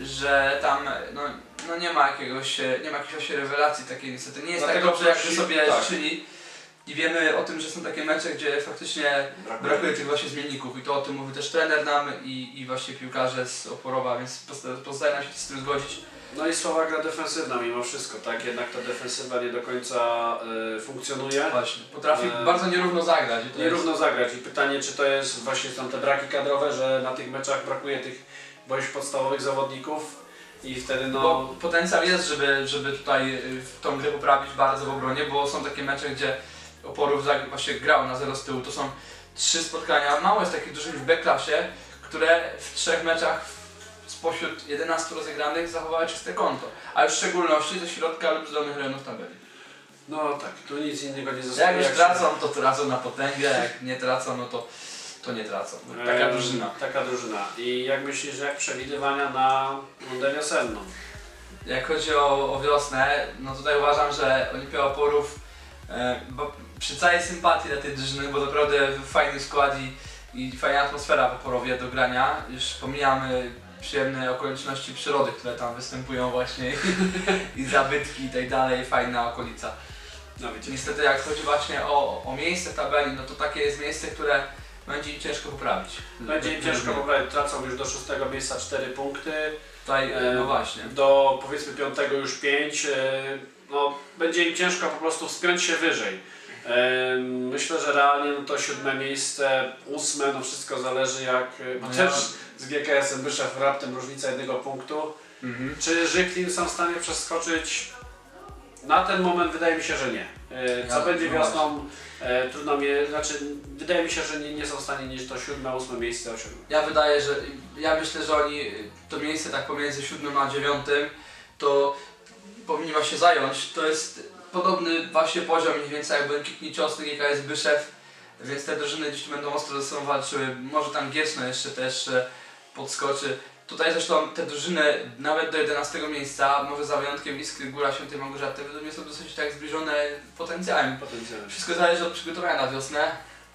że tam no, no nie ma jakiegoś, nie ma jakiejś rewelacji takiej niestety. Nie jest Dlatego tak dobrze jakby sobie tak. życzyli. I wiemy o tym, że są takie mecze, gdzie faktycznie brakuje, brakuje tych właśnie zmienników i to o tym mówi też trener nam i, i właśnie piłkarze z Oporowa, więc pozostaje nam się z tym zgodzić. No i słaba gra defensywna mimo wszystko, tak? Jednak ta defensywa nie do końca y, funkcjonuje. Właśnie, potrafi e, bardzo nierówno zagrać. I to nierówno jest... zagrać i pytanie, czy to jest właśnie tam te braki kadrowe, że na tych meczach brakuje tych bądź podstawowych zawodników i wtedy no... Bo potencjał jest, żeby, żeby tutaj tą grę poprawić bardzo w obronie, bo są takie mecze, gdzie Oporów właśnie grał na zero z tyłu. To są trzy spotkania, mało jest takich drużyn w B-klasie, które w trzech meczach spośród jedenastu rozegranych zachowały czyste konto, a już w szczególności ze środka lub z dolnych rejonów tabeli. No tak, tu nic innego nie zostaje. Jak już jak tracą, to tracą na potęgę, jak nie tracą, no to, to nie tracą. Taka Ehm, drużyna. Taka drużyna. I jak myślisz, jak przewidywania na rundę wiosenną? Jak chodzi o, o wiosnę, no tutaj uważam, że Olimpia Oporów e, bo przy całej sympatii dla tej drużyny, bo naprawdę fajny skład i, i fajna atmosfera w Oporowie do grania. Już pomijamy przyjemne okoliczności przyrody, które tam występują właśnie i, i zabytki i tak dalej, fajna okolica. No wiecie. Niestety jak chodzi właśnie o, o miejsce w tabeli, no to takie jest miejsce, które będzie im ciężko poprawić. Będzie im ciężko poprawić, tracą już do szóstego miejsca cztery punkty. Tutaj, E, no właśnie. Do powiedzmy piątego już pięć. No, będzie im ciężko po prostu wspiąć się wyżej. E, Myślę, że realnie no to siódme miejsce, ósme, no wszystko zależy jak, bo No też ja- z G K S-em Byszew raptem różnica jednego punktu. Mhm. Czy Żychlin są w stanie przeskoczyć? Na ten moment wydaje mi się, że nie. E, Co Ja- będzie no wiosną, e, trudno mi, znaczy wydaje mi się, że nie, nie są w stanie niż to siódme, ósme miejsce osiągnąć. Ja wydaje, że ja myślę, że oni to miejsce tak pomiędzy siódmym a dziewiątym to powinni właśnie zająć. To jest podobny właśnie poziom mniej więcej jak Błękitni Ciosny, G K S Byszew, więc te drużyny gdzieś tu będą ostro ze sobą walczyły. Może tam Gieczno jeszcze też e, podskoczy. Tutaj zresztą te drużyny nawet do jedenastego miejsca, może za wyjątkiem Iskry Góra Świętej Małgorzaty, według mnie są dosyć tak zbliżone potencjałem. Potencjalnie. Wszystko zależy od przygotowania na wiosnę,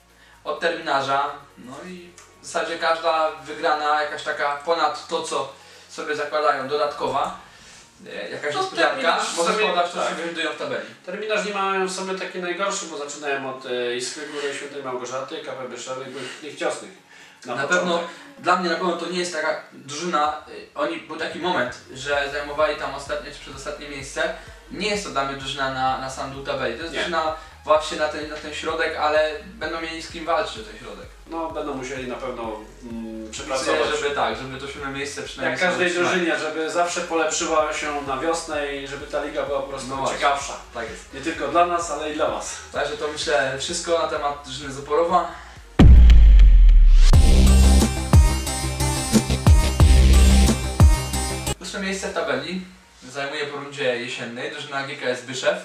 od terminarza, no i w zasadzie każda wygrana, jakaś taka ponad to, co sobie zakładają, dodatkowa, e, jakaś No, niespodzianka, terminarz w może sobie- spowodować, że tak. się wylądują w tabeli. Terminarz nie mają w sobie taki najgorszy, bo zaczynają od e, Iskry Góry Świętej Małgorzaty, K P Byszewy i Błękitnych Ciosnych. Na, Na pewno, początek. dla mnie na pewno to nie jest taka drużyna, y, oni, był taki moment, że zajmowali tam ostatnie czy przedostatnie miejsce, nie jest to dla mnie drużyna na, na sam dół tabeli, to jest Nie. drużyna właśnie na ten, na ten środek, ale będą mieli z kim walczyć o ten środek. No będą musieli na pewno mm, Myślę, przepracować. żeby tak, żeby to siódme miejsce przynajmniej Jak każdej sobie utrzymać. drużynie, żeby zawsze polepszyła się na wiosnę i żeby ta liga była po prostu No właśnie. ciekawsza. Tak jest. Nie tylko dla nas, ale i dla was. Także to myślę wszystko na temat drużyny z Oporowa. Ósme miejsce w tabeli zajmuje po rundzie jesiennej drużyna G K S Byszew.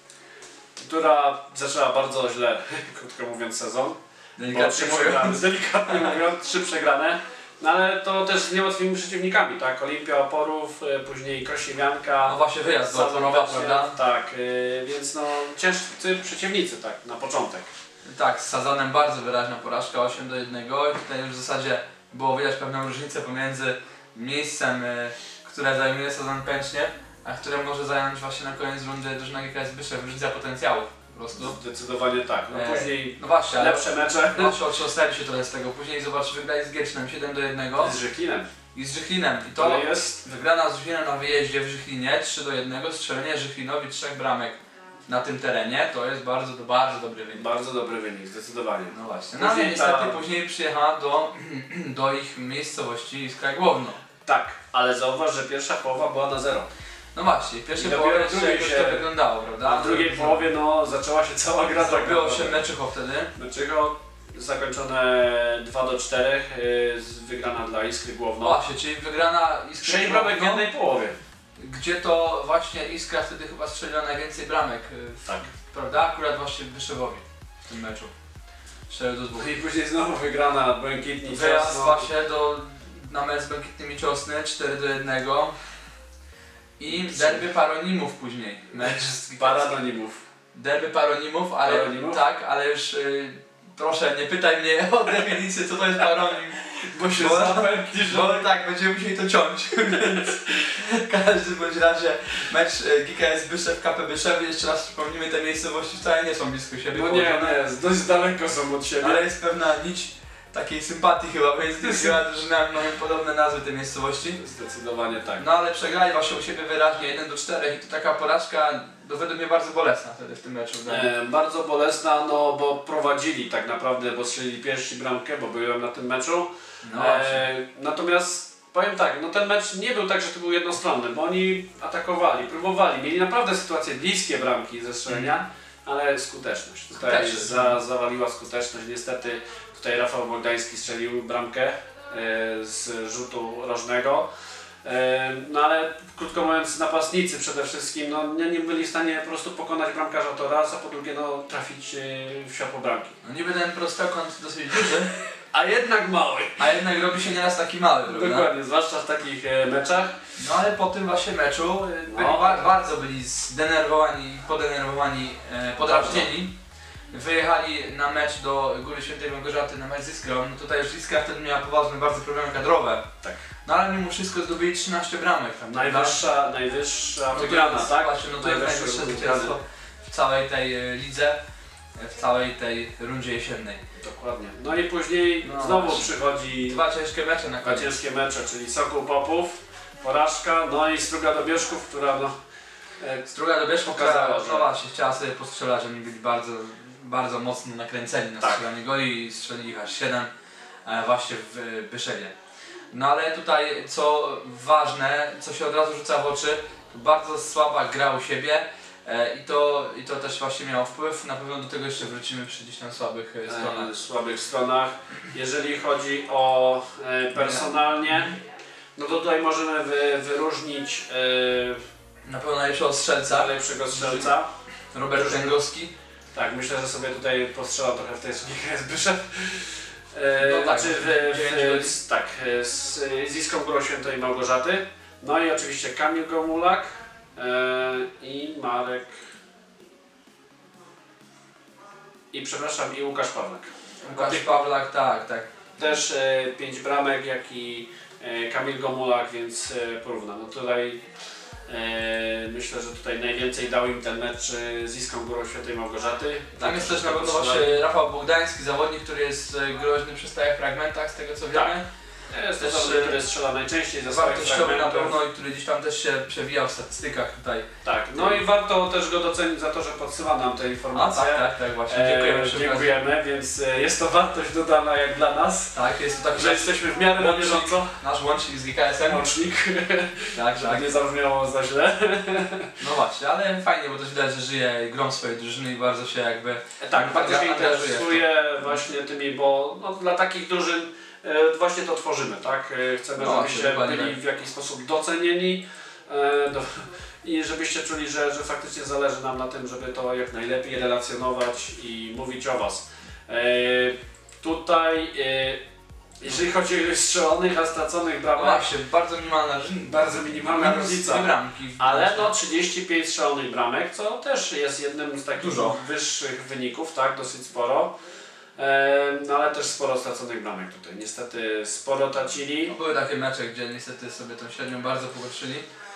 Która zaczęła bardzo źle, krótko mówiąc, sezon. Bo Delikatnie trzy mówiąc. przegrane, delikatnie mówiąc, trzy przegrane. No ale to też z niełatwymi przeciwnikami, tak? Olimpia Oporów, y, później Krosiewianka. No właśnie wyjazd do Sazon Oporowa, Pecznia, prawda? Tak, y, więc no ciężcy przeciwnicy, tak, na początek. Tak, z Sazanem bardzo wyraźna porażka, osiem do jednego. I tutaj już w zasadzie było widać pewną różnicę pomiędzy miejscem, y, które zajmuje Sazan Pęcznie, a które może zająć właśnie na koniec rundy drużyna G K S Byszew. Różnica potencjałów po prostu. Zdecydowanie tak. No E, później No właśnie, ale lepsze mecze właśnie otrząsnęli się trochę z tego. Później zobacz, wygrali z Giecznem siedem do jednego z Żychlinem. i z Żychlinem. I To to jest wygrana z Żychlinem na wyjeździe w Żychlinie trzy do jednego, strzelenie Żychlinowi trzech bramek na tym terenie. To jest bardzo, bardzo dobry wynik. bardzo dobry wynik, zdecydowanie. No właśnie. No ale Później niestety ta- później przyjechała do, do ich miejscowości Iskra Głowno. Tak, ale zauważ, że pierwsza połowa była na zero. No właśnie, w pierwszej I dopiero połowie w jeszcze drugiej jakoś się- to wyglądało, prawda? A w drugiej połowie no zaczęła się cała gra tak Zrobiło naprawdę. się meczycho wtedy. Dlaczego zakończone dwa do czterech, yy, z- wygrana dla Iskry No Głowno. właśnie, czyli wygrana Iskry sześć bramek w Głowno, jednej połowie. gdzie to właśnie Iskra wtedy chyba strzeliła najwięcej bramek, y, w, Tak. prawda? Akurat właśnie Byszewowi w tym meczu. strzelił do dwóch. I później znowu wygrana Błękitni Wyjazd Ciosno. właśnie do, na mecz z Błękitnymi Ciosny cztery do jednego. I derby Paronimów później. Mecz z Paranonimów. Derby Paronimów, ale Paronimów? tak, ale już y, proszę nie pytaj mnie o definicję co to jest paronim. Bo się Bo- zapętli, że... Bo tak, będziemy musieli to ciąć, więc w każdym bądź razie mecz y, G K S Byszew, K P Byszew, jeszcze raz przypomnimy, te miejscowości wcale nie są blisko siebie No nie, położone, nie, dość daleko są od siebie. ale jest pewna nić takiej sympatii chyba między tymi dwiema drużynami, mają podobne nazwy te miejscowości. Zdecydowanie tak. No ale przegrali właśnie u siebie wyraźnie jeden do czterech i to taka porażka, no według mnie bardzo bolesna wtedy w tym meczu. E, bardzo bolesna, no bo prowadzili tak naprawdę, bo strzelili pierwszy bramkę, bo byłem na tym meczu. No właśnie. E, natomiast powiem tak, no ten mecz nie był tak, że to był jednostronny, bo oni atakowali, próbowali, mieli naprawdę sytuacje bliskie bramki ze strzelenia, ale skuteczność. Tutaj Skuteczność. za, zawaliła skuteczność. Niestety tutaj Rafał Bogdański strzelił bramkę e, z rzutu rożnego. No ale krótko mówiąc, napastnicy przede wszystkim no, nie, nie byli w stanie po prostu pokonać bramkarza to raz, a po drugie no, trafić w światło bramki. No niby ten prostokąt dosyć duży, a jednak mały. A jednak robi się nieraz taki mały, prawda? Dokładnie, zwłaszcza w takich meczach. No ale po tym właśnie meczu byli no. ba bardzo byli zdenerwowani, podenerwowani, e, podrażnieni. Wyjechali na mecz do Góry Świętej Małgorzaty, na mecz z Iskrą. No tutaj już Iskra wtedy miała poważne bardzo problemy kadrowe. Tak. No ale mimo wszystko zdobyli trzynaście bramek tam. Najwyższa, najwyższa no wygrana, jest, tak? Właśnie, no to jest najwyższe zwycięstwo w całej tej lidze, w całej tej rundzie jesiennej. Dokładnie. No i później no znowu właśnie. Przychodzi dwa ciężkie mecze na koniec. Dwa ciężkie mecze, czyli Sokół Popów, porażka, no i Struga do Bieszków, która no... Struga do Bieszków pokazała, że no właśnie, chciała sobie postrzelać, oni byli bardzo, bardzo mocno nakręceni na tak. strzelanie goli i strzelili ich aż siedem e, właśnie w Byszewie. No ale tutaj co ważne, co się od razu rzuca w oczy, to bardzo słaba gra u siebie e, i, to, i to też właśnie miało wpływ. Na pewno do tego jeszcze wrócimy przy gdzieś tam słabych e, stronach. E, słabych stronach. Jeżeli chodzi o e, personalnie, no to tutaj możemy wy, wyróżnić e, na pewno najlepszego strzelca. Najlepszego strzelca. Robert Tęgowski. Tak, myślę, że sobie tutaj postrzelał trochę w tej G Zbyszek. E, no tak, znaczy w, w, z, tak, z, z Iskrą Górą Świętej Małgorzaty. No i oczywiście Kamil Gomulak e, i Marek i przepraszam i Łukasz Pawlak. Łukasz Pawlak, tak, tak. Też e, pięć bramek, jak i e, Kamil Gomulak, więc e, porównam. No tutaj e, myślę, że tutaj najwięcej dał im ten mecz z Iskrą Górą Świętej Małgorzaty. Tam jest też na pewno właśnie Rafał Bogdański, zawodnik, który jest groźny przy stałych fragmentach, z tego co wiemy. Tak. Jest też zawodnik, który strzela najczęściej ze swoich wartościowy na pewno i który gdzieś tam też się przewijał w statystykach tutaj. Tak, no i warto też go docenić za to, że podsyła nam te informacje. A, tak, tak, tak, właśnie. Dziękujemy. E, dziękujemy, więc jest to wartość dodana jak dla nas. Tak, jest to taki, że jesteśmy w miarę na bieżąco. Nasz łącznik z G K S M. Łącznik. Tak, żeby tak. nie zabrzmiało za źle. No właśnie, ale fajnie, bo też widać, że żyje grą swojej drużyny i bardzo się jakby tak, bardzo się interesuje właśnie tymi, bo no, dla takich drużyn właśnie to tworzymy, tak? Chcemy, no, żebyście byli w jakiś sposób docenieni e, do, i żebyście czuli, że, że faktycznie zależy nam na tym, żeby to jak najlepiej relacjonować i mówić o Was. E, tutaj, e, jeżeli chodzi o strzelonych, a straconych bramach, no właśnie, bardzo minimalna, bardzo minimalna różnica, bramki, ale no trzydzieści pięć strzelonych bramek, co też jest jednym z takich Dużo. wyższych wyników, tak? Dosyć sporo. No ale też sporo straconych bramek tutaj, niestety sporo tracili. No, były takie mecze, gdzie niestety sobie tą średnią bardzo pogorszyli.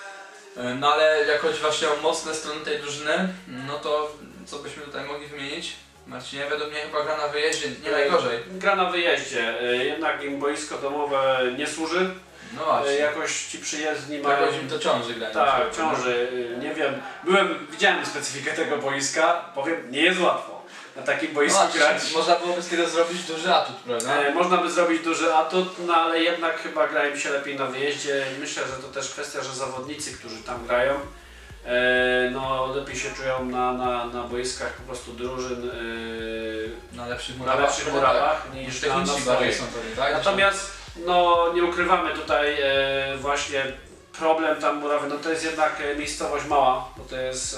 No ale jak chodzi właśnie o mocne strony tej drużyny, no to co byśmy tutaj mogli wymienić? Marcinie, według mnie chyba gra na wyjeździe nie najgorzej. Gra na wyjeździe, jednak im boisko domowe nie służy. No właśnie. Jakoś ci przyjezdni mają... Jakoś im to ciąży granie. Tak, ciąży, nie wiem. Byłem, widziałem specyfikę tego boiska, powiem, nie jest łatwo na takim boisku no, grać. Można byłoby z tego zrobić duży atut, prawda? E, można by zrobić duży atut, no ale jednak chyba gra im się lepiej na wyjeździe. Myślę, że to też kwestia, że zawodnicy, którzy tam grają, e, no lepiej się czują na, na, na boiskach po prostu drużyn e, na lepszych murawach, na lepszych murawach tak, niż na, na swoich. Są to, tak? Natomiast no nie ukrywamy tutaj e, właśnie problem tam murawy, no to jest jednak miejscowość mała, bo to jest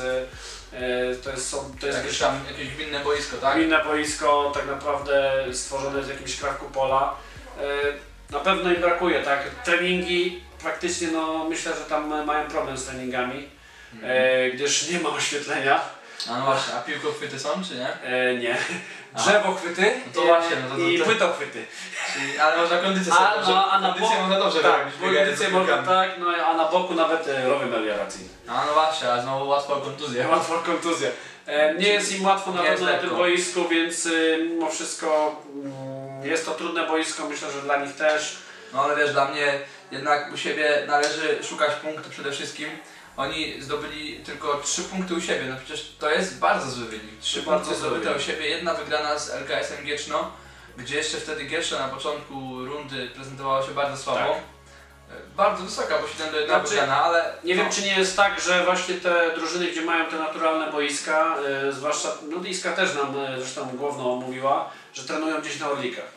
e, to jest, są, to jest jakieś, tam, jakieś gminne boisko, tak? Gminne boisko, tak naprawdę stworzone z jakimś krawku pola. E, na pewno im brakuje, tak? Treningi praktycznie, no myślę, że tam mają problem z treningami, e, gdyż nie ma oświetlenia. A no właśnie, a piłkochwyty są, czy nie? E, nie. Drzewochwyty no to właśnie, no to, to, i płytochwyty. Czyli, ale można kondycję sobie, a, no, a na kondycję boku, można dobrze tak, robić. kondycję można tak, no a na boku nawet e, rowy melioracyjne. A no właśnie, a znowu łatwo o kontuzję. Łatwo o kontuzję. E, nie jest im łatwo na pewno na tym boisku, więc y, mimo wszystko y, jest to trudne boisko, myślę, że dla nich też. No ale wiesz, dla mnie jednak u siebie należy szukać punktu przede wszystkim. Oni zdobyli tylko trzy punkty u siebie, no przecież to jest bardzo zły wynik. trzy punkty zdobyte u siebie, jedna wygrana z L K S-em Gieczno, gdzie jeszcze wtedy Gieczno na początku rundy prezentowało się bardzo słabo. Tak. Bardzo wysoka, bo siedem do jednego znaczy, wygrana, ale... Nie no. wiem, czy nie jest tak, że właśnie te drużyny, gdzie mają te naturalne boiska, yy, zwłaszcza, no Iskra też nam yy, zresztą główną mówiła, że trenują gdzieś na Orlikach.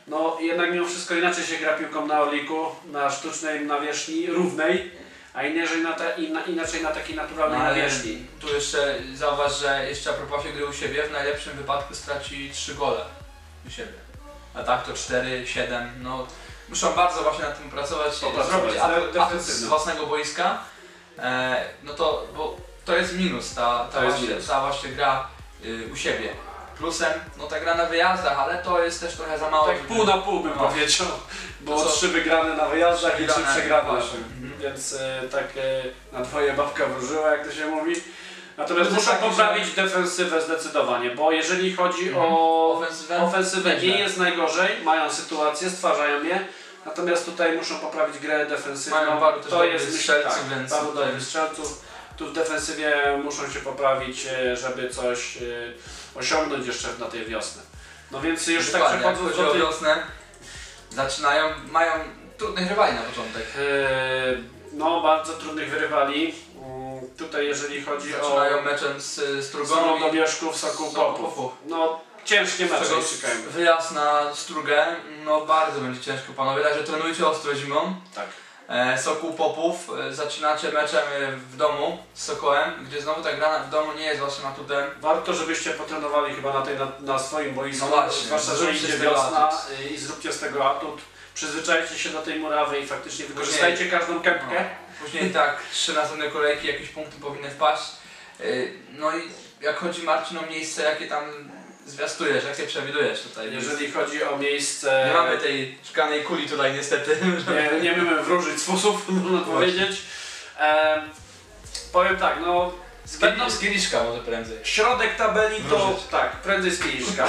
no jednak mimo wszystko inaczej się gra piłką na orliku, na sztucznej nawierzchni, równej, a inaczej na, te, inna, inaczej na takiej naturalnej No, ale nawierzchni. tu jeszcze zauważ, że jeszcze a propos gry u siebie, w najlepszym wypadku straci trzy gole u siebie. A tak to cztery, siedem, no muszą bardzo właśnie nad tym pracować, Popracować, zrobić de- atut, atut z defensywny. własnego boiska. E, no to, bo to jest minus, ta, ta, To jest właśnie, minus. ta właśnie gra y, u siebie. Plusem, no ta gra na wyjazdach, ale to jest też trochę za mało. Tak żeby- pół na pół bym No. powiedział, bo To co? trzy wygrane na wyjazdach Trzy i trzy wygrane, przegrane. właśnie. Mhm. Więc e, tak e, na dwoje babka wróżyła, jak to się mówi. Natomiast To jest muszą taki, poprawić że- defensywę zdecydowanie, bo jeżeli chodzi Mhm. o Ofensywę? ofensywę, nie Nieźle. jest najgorzej, mają sytuacje, stwarzają je. Natomiast tutaj muszą poprawić grę defensywną. Mają paru też to dobrych jest myślę, strzelców, tak, więc paru tutaj- dobrych strzelców. Tu w defensywie muszą się poprawić, e, żeby coś e, osiągnąć jeszcze na tej wiosnę. No więc już tak Dokładnie, jak przechodząc chodzi do o tej... wiosnę, zaczynają, mają trudnych rywali na początek. Eee, No, bardzo trudnych wyrywali. Mm, Tutaj jeżeli chodzi Zaczynają o meczem z, z Trugą Strugą i Dobierzków, Sokół Sokół Popów. Popów. No, ciężkie mecze czego ich czekają. wyjazd na Strugę, no bardzo będzie ciężko panowie, także trenujcie ostro zimą. Tak. E, Sokół Popów, e, zaczynacie meczem e, w domu z Sokołem, gdzie znowu ta gra w domu nie jest waszym atutem. Warto, żebyście potrenowali chyba na, tej, na, na swoim boisku, No właśnie, zwłaszcza, że zróbcie idzie z tego wiosna atut. y, i zróbcie z tego atut. Przyzwyczajcie się do tej murawy i faktycznie wykorzystajcie każdą kępkę. Później tak, trzy następne kolejki, jakieś punkty powinny wpaść. E, no i jak chodzi Marcin o miejsce, jakie tam zwiastujesz, jakie przewidujesz tutaj? Jeżeli chodzi o miejsce... Nie mamy tej szklanej kuli tutaj niestety. Nie, nie wiemy wróżyć sposób, można Właśnie. powiedzieć. E, powiem tak, no... Z, Będą- kieli- z kieliszka może prędzej. Środek tabeli to Wróżyć. tak, prędzej z kieliszka.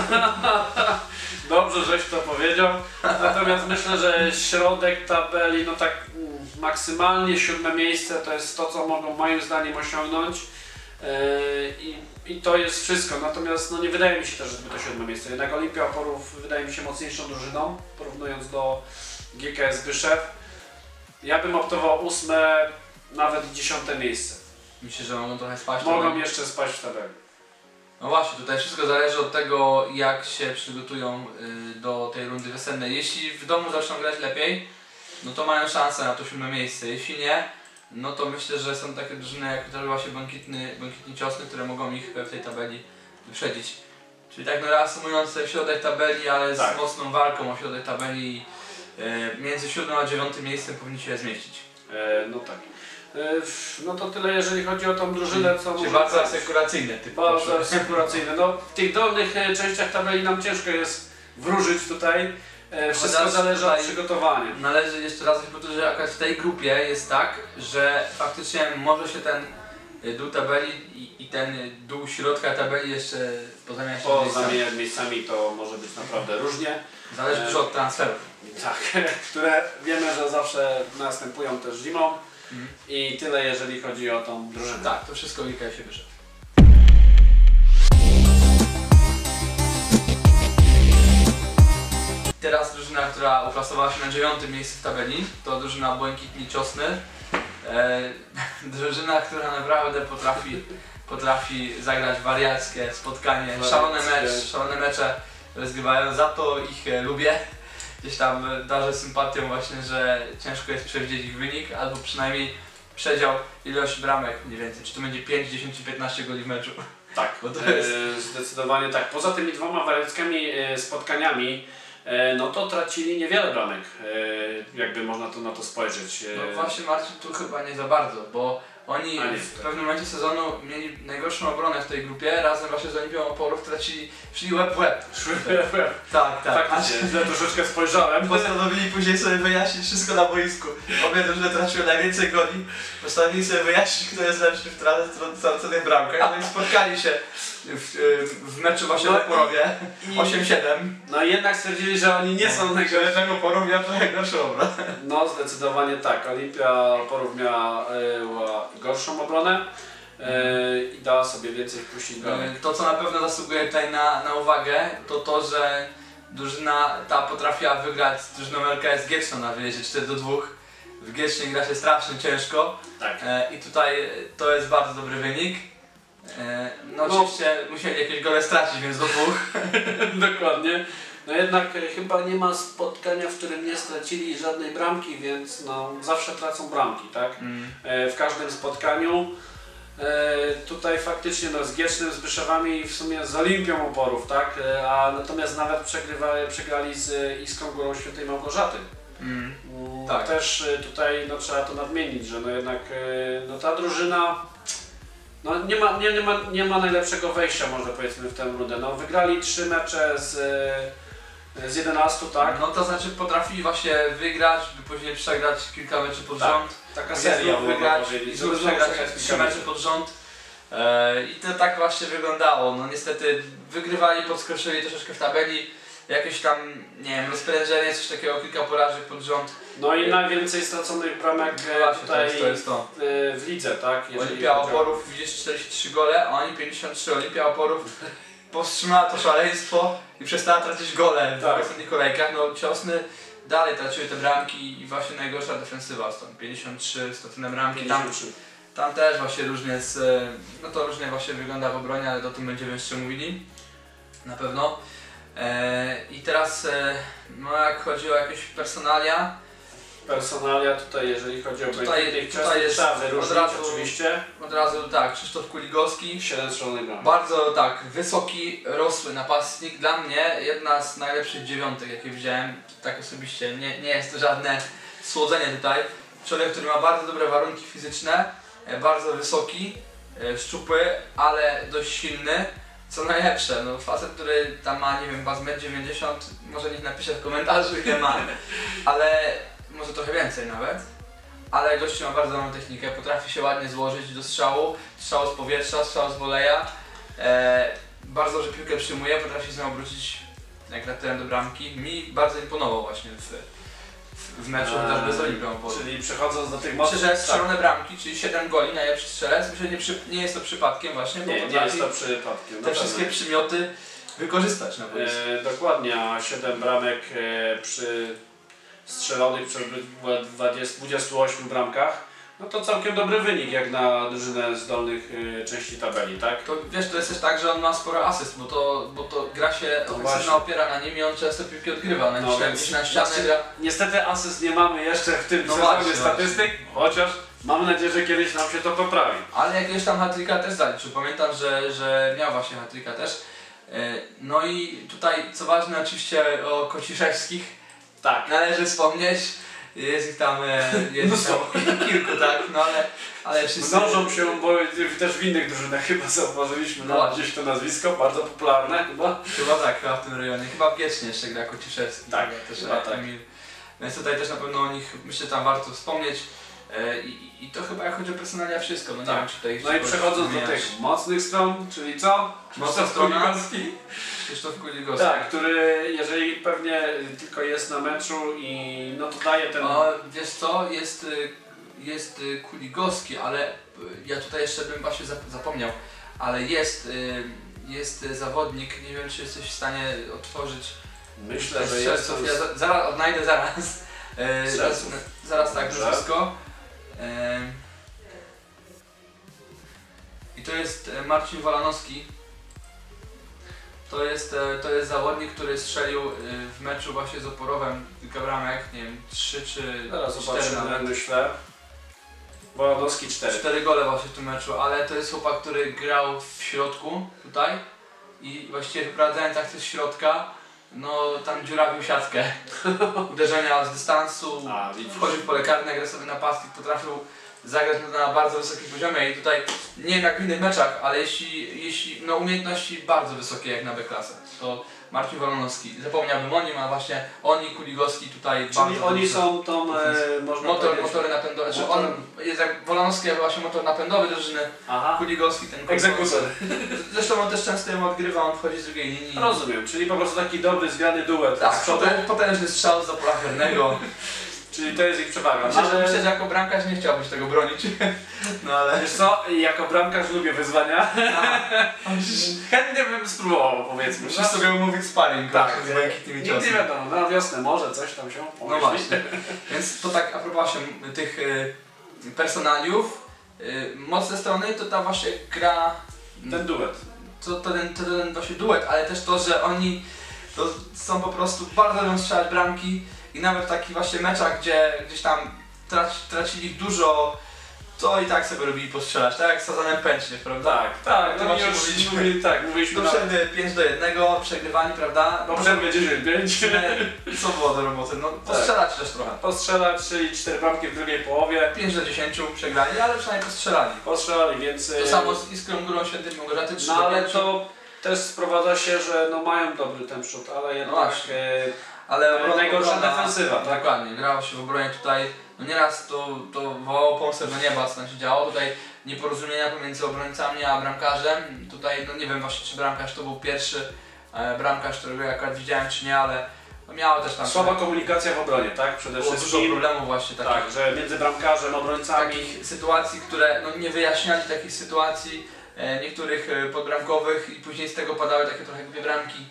Dobrze, żeś to powiedział. Natomiast myślę, że środek tabeli, no tak mm, maksymalnie siódme miejsce to jest to, co mogą moim zdaniem osiągnąć. Yy, I, I to jest wszystko. Natomiast no, nie wydaje mi się też, żeby to siódme miejsce. Jednak Olimpia Oporów wydaje mi się mocniejszą drużyną, porównując do G K S Byszew. Ja bym optował ósme, nawet dziesiąte miejsce. Myślę, że mogą trochę spaść. Mogą to- jeszcze spaść w tabeli. No właśnie, tutaj wszystko zależy od tego, jak się przygotują y, do tej rundy wiosennej. Jeśli w domu zaczną grać lepiej, no to mają szansę na to siódme miejsce. Jeśli nie, no to myślę, że są takie drużyny jak chociażby właśnie Błękitny, Błękitni Ciosny, które mogą ich w tej tabeli wyprzedzić. Czyli tak no reasumując, ten środek tabeli, ale z Tak. mocną walką o środek tabeli y, między siódmym a dziewiątym miejscem powinni się zmieścić. E, no tak. E, no to tyle, jeżeli chodzi o tą drużynę, co Czyli może bardzo być. asekuracyjne typu. Bardzo asekuracyjne. No, w tych dolnych e, częściach tabeli nam ciężko jest wróżyć tutaj. E, wszystko Chociaż zależy od tutaj- przygotowania. Należy jeszcze raz powiedzieć, że akurat w tej grupie jest tak, że faktycznie może się ten y, dół tabeli i, i ten y, dół środka tabeli jeszcze pozamieniać Po miejscami. zamianie miejscami to może być naprawdę różnie. Zależy e, dużo od transferów. Tak, które wiemy, że zawsze następują też zimą. Mhm. I tyle, jeżeli chodzi o tą drużynę. Tak, to wszystko G K S się wyszedł. Teraz drużyna, która uplasowała się na dziewiątym miejscu w tabeli, to drużyna Błękitni Ciosny. E, drużyna, która naprawdę potrafi, potrafi zagrać wariackie spotkanie, szalone, mecz, szalone mecze rozgrywają, za to ich e, lubię. Gdzieś tam e, darzę sympatią właśnie, że ciężko jest przewidzieć ich wynik, albo przynajmniej przedział ilości bramek mniej więcej, czy to będzie pięć, dziesięć czy piętnaście goli w meczu. Tak, Bo to jest- e, zdecydowanie tak. Poza tymi dwoma wariackimi e, spotkaniami, e, no to tracili niewiele bramek, e, jakby można to na to spojrzeć. E, No właśnie Marcin, tu chyba nie za bardzo, bo oni A nie, w tak. pewnym momencie sezonu mieli najgorszą obronę w tej grupie, razem właśnie z Olimpią Oporów tracili, szli łeb w łeb. Tak, Faktycznie, źle troszeczkę spojrzałem. Postanowili później sobie wyjaśnić wszystko na boisku. Obie drużyny traciły najwięcej goli. Postanowili sobie wyjaśnić, kto jest lepszy w traconych bramkach. No i spotkali się w, w meczu właśnie No w Oporowie. i- osiem siedem. No i jednak stwierdzili, że oni nie są najgorsi. Że Oporów miał trochę gorszą obronę. No zdecydowanie tak. Olimpia Oporów miała e, gorszą obronę e, i dała sobie więcej wpuścić bramek. To, co na pewno zasługuje tutaj na, na uwagę, to to, że drużyna ta potrafiła wygrać z drużyną L K S Gieczno na wyjeździe cztery do dwóch. W Giecznie gra się strasznie ciężko Tak. e, i tutaj e, to jest bardzo dobry wynik. E, no, No. oczywiście musieli jakieś gole stracić, więc do dwóch. Dokładnie. No jednak chyba nie ma spotkania, w którym nie stracili żadnej bramki, więc no zawsze tracą bramki, tak? Mm. W każdym spotkaniu. Tutaj faktycznie no, z Giecznym, z Byszewami w sumie z Olimpią Oporów, tak? A natomiast nawet przegrywali, przegrali z Iskrą Górą Świętej Małgorzaty. Mm. Tak. Też tutaj no, trzeba to nadmienić, że no jednak no, ta drużyna no, nie, ma, nie, nie, ma, nie ma najlepszego wejścia, może powiedzmy, w tę rundę. No, wygrali trzy mecze z, z jedenastu, tak? No to znaczy potrafili właśnie wygrać, by później przegrać kilka meczy pod tak. rząd. Taka seria, znów wygrać, i znów przegrać trzy mecze pod rząd. E, I to tak właśnie wyglądało. No niestety wygrywali, podskoczyli troszeczkę w tabeli. Jakieś tam, nie wiem, rozprężenie, coś takiego, kilka porażek pod rząd. No i najwięcej straconych bramek no tutaj to jest to. w lidze, tak? Olimpia Oporów, widzisz, czterdzieści trzy gole, a oni pięćdziesiąt trzy. Olimpia Oporów powstrzymała to szaleństwo i przestała tracić gole w tak. ostatnich kolejkach. No Ciosny dalej traciły te bramki i właśnie najgorsza defensywa stąd. pięćdziesiąt trzy stracone bramki. Tam, tam też właśnie różnie z, no to różnie właśnie wygląda w obronie, ale o tym będziemy jeszcze mówili. Na pewno. I teraz, no jak chodzi o jakieś personalia. Personalia tutaj, jeżeli chodzi o tutaj, tutaj jest trzeba wyróżnić, od razu, oczywiście. Od razu tak, Krzysztof Kuligowski. siedem strzelonych bramek. Bardzo tak, wysoki, rosły napastnik. Dla mnie jedna z najlepszych dziewiątek, jakie widziałem. Tak osobiście, nie, nie jest to żadne słodzenie tutaj. Człowiek, który ma bardzo dobre warunki fizyczne, bardzo wysoki, szczupły, ale dość silny. Co najlepsze, no facet, który tam ma, nie wiem, chyba z metr dziewięćdziesiąt, może niech napisze w komentarzu ile ma, ale może trochę więcej nawet. Ale gościu ma bardzo dobrą technikę, potrafi się ładnie złożyć do strzału, strzału z powietrza, strzału z voleja. E, bardzo dobrze piłkę przyjmuje, potrafi się z nią obrócić jak na teren do bramki. Mi bardzo imponował właśnie w, w, w meczu chociażby z Olimpią Oporów. Czyli przechodząc do tych mocnych... Myślę, że strzelone tak. bramki, czyli siedem goli, najlepszy strzelec. Myślę, że nie, przy, nie jest to przypadkiem właśnie, bo nie, nie jest to przypadkiem. Te wszystkie pewno. przymioty wykorzystać na boisku. E, dokładnie, a siedem bramek e, przy strzelonych przy dwudziestu ośmiu bramkach, no to całkiem dobry wynik jak na drużynę z dolnych y, części tabeli, tak? To wiesz, to jest też tak, że on ma sporo asyst, bo to, bo to gra się no ofensywna opiera na nim i on często piłki odgrywa, na, no więc na ścianę znaczy, gra. Niestety asyst nie mamy jeszcze w tym no sezonie właśnie, statystyk, właśnie. chociaż mam nadzieję, że kiedyś nam się to poprawi. Ale jakiegoś tam hat-tricka też zaliczył, pamiętam, że, że miał właśnie hat-tricka też. No i tutaj co ważne oczywiście o Kociszewskich tak. należy wspomnieć. Jest ich tam, jest tam kilku, tak, no ale, ale wszyscy... Mnożą się, bo też w innych drużynach chyba zauważyliśmy no, no, gdzieś to nazwisko, bardzo popularne chyba. Chyba tak, chyba w tym rejonie, chyba w Giecznie jeszcze gra Kociszewski. Tak, też chyba tak. Emil. Więc tutaj też na pewno o nich, myślę, tam warto wspomnieć. I, i to chyba jak chodzi o personalia wszystko, no nie tak. wiem czy tutaj... No i przechodząc do tych mocnych stron, czyli co? Mocna strona. Krzysztof Kuligowski. Tak, który jeżeli pewnie tylko jest na meczu i no to daje ten... O, wiesz co, jest, jest Kuligowski, ale ja tutaj jeszcze bym właśnie zapomniał, ale jest, jest zawodnik, nie wiem czy jesteś w stanie otworzyć. Myślę, że jest. To... Ja za, zaraz odnajdę zaraz. E, zaraz, zaraz tak nazwisko. E, I to jest Marcin Walanowski. To jest, to jest zawodnik, który strzelił w meczu właśnie z Oporowem kilka bramek, nie wiem, trzy czy Zaraz cztery nawet. Myślę. Walanowski cztery. cztery gole właśnie w tym meczu, ale to jest chłopak, który grał w środku tutaj i właściwie wyprowadzając akcję z środka, no tam dziurawił siatkę. Uderzenia z dystansu, A, wchodził w pole karne, agresywny napastnik, potrafił zagrać na bardzo wysokim poziomie i tutaj nie wiem jak w innych meczach, ale jeśli, jeśli no umiejętności bardzo wysokie jak na B-klasę, to Marcin Walanowski, zapomniałbym o nim, a właśnie on i Kuligowski tutaj czyli bardzo oni są tą, e, można motor, motory napędowe, znaczy on jest jak Walanowski jak właśnie motor napędowy drużyny, Aha. Kuligowski ten egzekutor. Zresztą on też często ją odgrywa, on wchodzi z drugiej linii. Rozumiem, czyli po prostu taki dobry, zgrany duet tak, z przodu. Potężny strzał z pola karnego. Czyli to jest ich przewaga. Myślę, ale... że, myślę, że jako bramkarz nie chciałbyś tego bronić. No ale... Wiesz co, jako bramkarz lubię wyzwania. Chętnie bym spróbował, powiedzmy. Wszyscy lubią mówić sparring. Tak, z błękitnymi ciosami. Nie wiadomo, na wiosnę może coś tam się pomyśli. No właśnie. Więc to tak a propos tych y, personaliów, y, mocne strony to ta właśnie gra... Ten duet. To, to, ten, to ten właśnie duet, ale też to, że oni to są po prostu bardzo lubią strzelać bramki i nawet w takich właśnie meczach, gdzie gdzieś tam traci, tracili dużo, to i tak sobie lubili postrzelać, tak jak z Sazanem Pęczniew, prawda? Tak, tak, To no właśnie już mówiliśmy. mówili, tak, mówiliśmy Do przerwy pięć do jednego, przegrywani, prawda? no przerwie dziesięć pięć. Co było do roboty? No postrzelać też trochę. Postrzelać, czyli cztery bramki w drugiej połowie. pięć do dziesięciu przegrali, ale przynajmniej postrzelali. Postrzelali, więc... To samo z Iskrą Górą Świętej Małgorzaty trzy No do ale pięciu. to też sprowadza się, że no mają dobry ten przód, ale jednak właśnie. e, Ale to najgorsza defensywa, tak? Dokładnie, grało się w obronie tutaj, no nieraz to, to wołało pomstę do nieba, co tam się działo. Tutaj nieporozumienia pomiędzy obrońcami a bramkarzem. Tutaj, no nie wiem właśnie, czy bramkarz to był pierwszy e, bramkarz, którego ja akurat widziałem, czy nie, ale no miało też tam... Słaba komunikacja w obronie, tak? Przede było dużo wszystkim. problemów właśnie takich. Tak, że między bramkarzem, obrońcami. Takich sytuacji, które no, nie wyjaśniali takich sytuacji e, niektórych e, podbramkowych i później z tego padały takie trochę głupie bramki.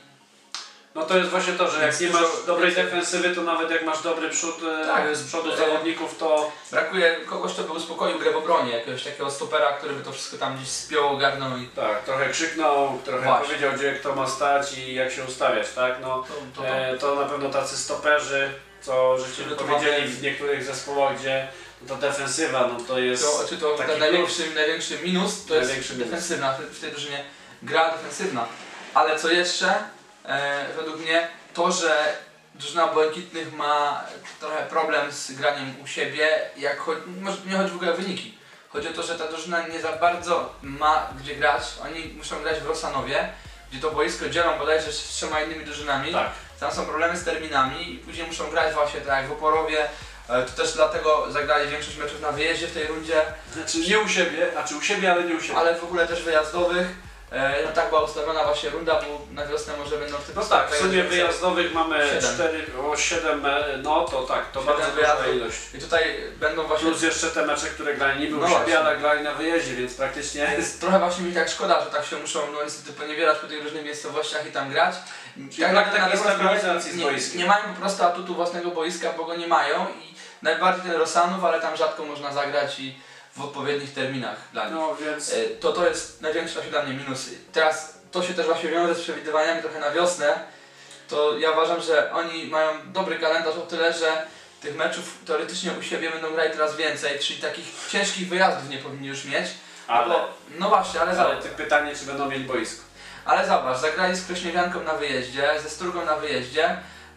No to jest właśnie to, że jak nie masz Dużo- dobrej defensywy, to nawet jak masz dobry przód e, Tak. z przodu zawodników, to Brakuje kogoś, kto by uspokoił grę w obronie, jakiegoś takiego stopera, który by to wszystko tam gdzieś spiął, ogarnął i tak, trochę krzyknął, trochę Właśnie. powiedział, gdzie kto ma stać i jak się ustawiać, tak? No, to, to, to. e, to na pewno tacy stoperzy, co żeście Czyli to powiedzieli mamy- w niektórych zespołach, gdzie ta defensywa, no to jest... To, czy to taki ten największy, największy minus to jest Największy minus. defensywna, w, w tej drużynie gra defensywna. Ale co jeszcze, e, według mnie, to, że drużyna Błękitnych ma trochę problem z graniem u siebie, jak chodzi, może nie chodzi w ogóle o wyniki. Chodzi o to, że ta drużyna nie za bardzo ma gdzie grać. Oni muszą grać w Rosanowie, gdzie to boisko dzielą bodajże z trzema innymi drużynami. Tak. Tam są problemy z terminami i później muszą grać właśnie tak jak w Oporowie. E, To też dlatego zagrali większość meczów na wyjeździe w tej rundzie, Znaczy nie u siebie, znaczy u siebie, ale nie u siebie. ale w ogóle też wyjazdowych. E, No tak była ustawiona właśnie runda, bo na wiosnę może będą w tym No tak, w sumie wyjazdowych mamy Siedem. cztery, o siedem, no to tak, to Siedem bardzo duża wyjazdów. ilość. I tutaj będą właśnie... Plus jeszcze te mecze, które grali niby u No siebie, właśnie. ale grali na wyjeździe, więc praktycznie... Jest trochę właśnie mi tak szkoda, że tak się muszą no niestety poniewierać po tych różnych miejscowościach i tam grać. Czyli brak takiej na dobrą stabilizacji z nie, boiskiem. nie mają po prostu atutu własnego boiska, bo go nie mają i najbardziej ten Rosanów, ale tam rzadko można zagrać i w odpowiednich terminach dla nich. No więc... E, To to jest największy właśnie dla mnie minus. Teraz to się też właśnie wiąże z przewidywaniami trochę na wiosnę. To ja uważam, że oni mają dobry kalendarz o tyle, że tych meczów teoretycznie u siebie będą grali teraz więcej, czyli takich ciężkich wyjazdów nie powinni już mieć. Ale, Bo, no właśnie, ale ale zobacz, ty pytanie, czy będą mieli boisko. ale zobacz, zagrali z Krośniewianką na wyjeździe, ze Strugą na wyjeździe,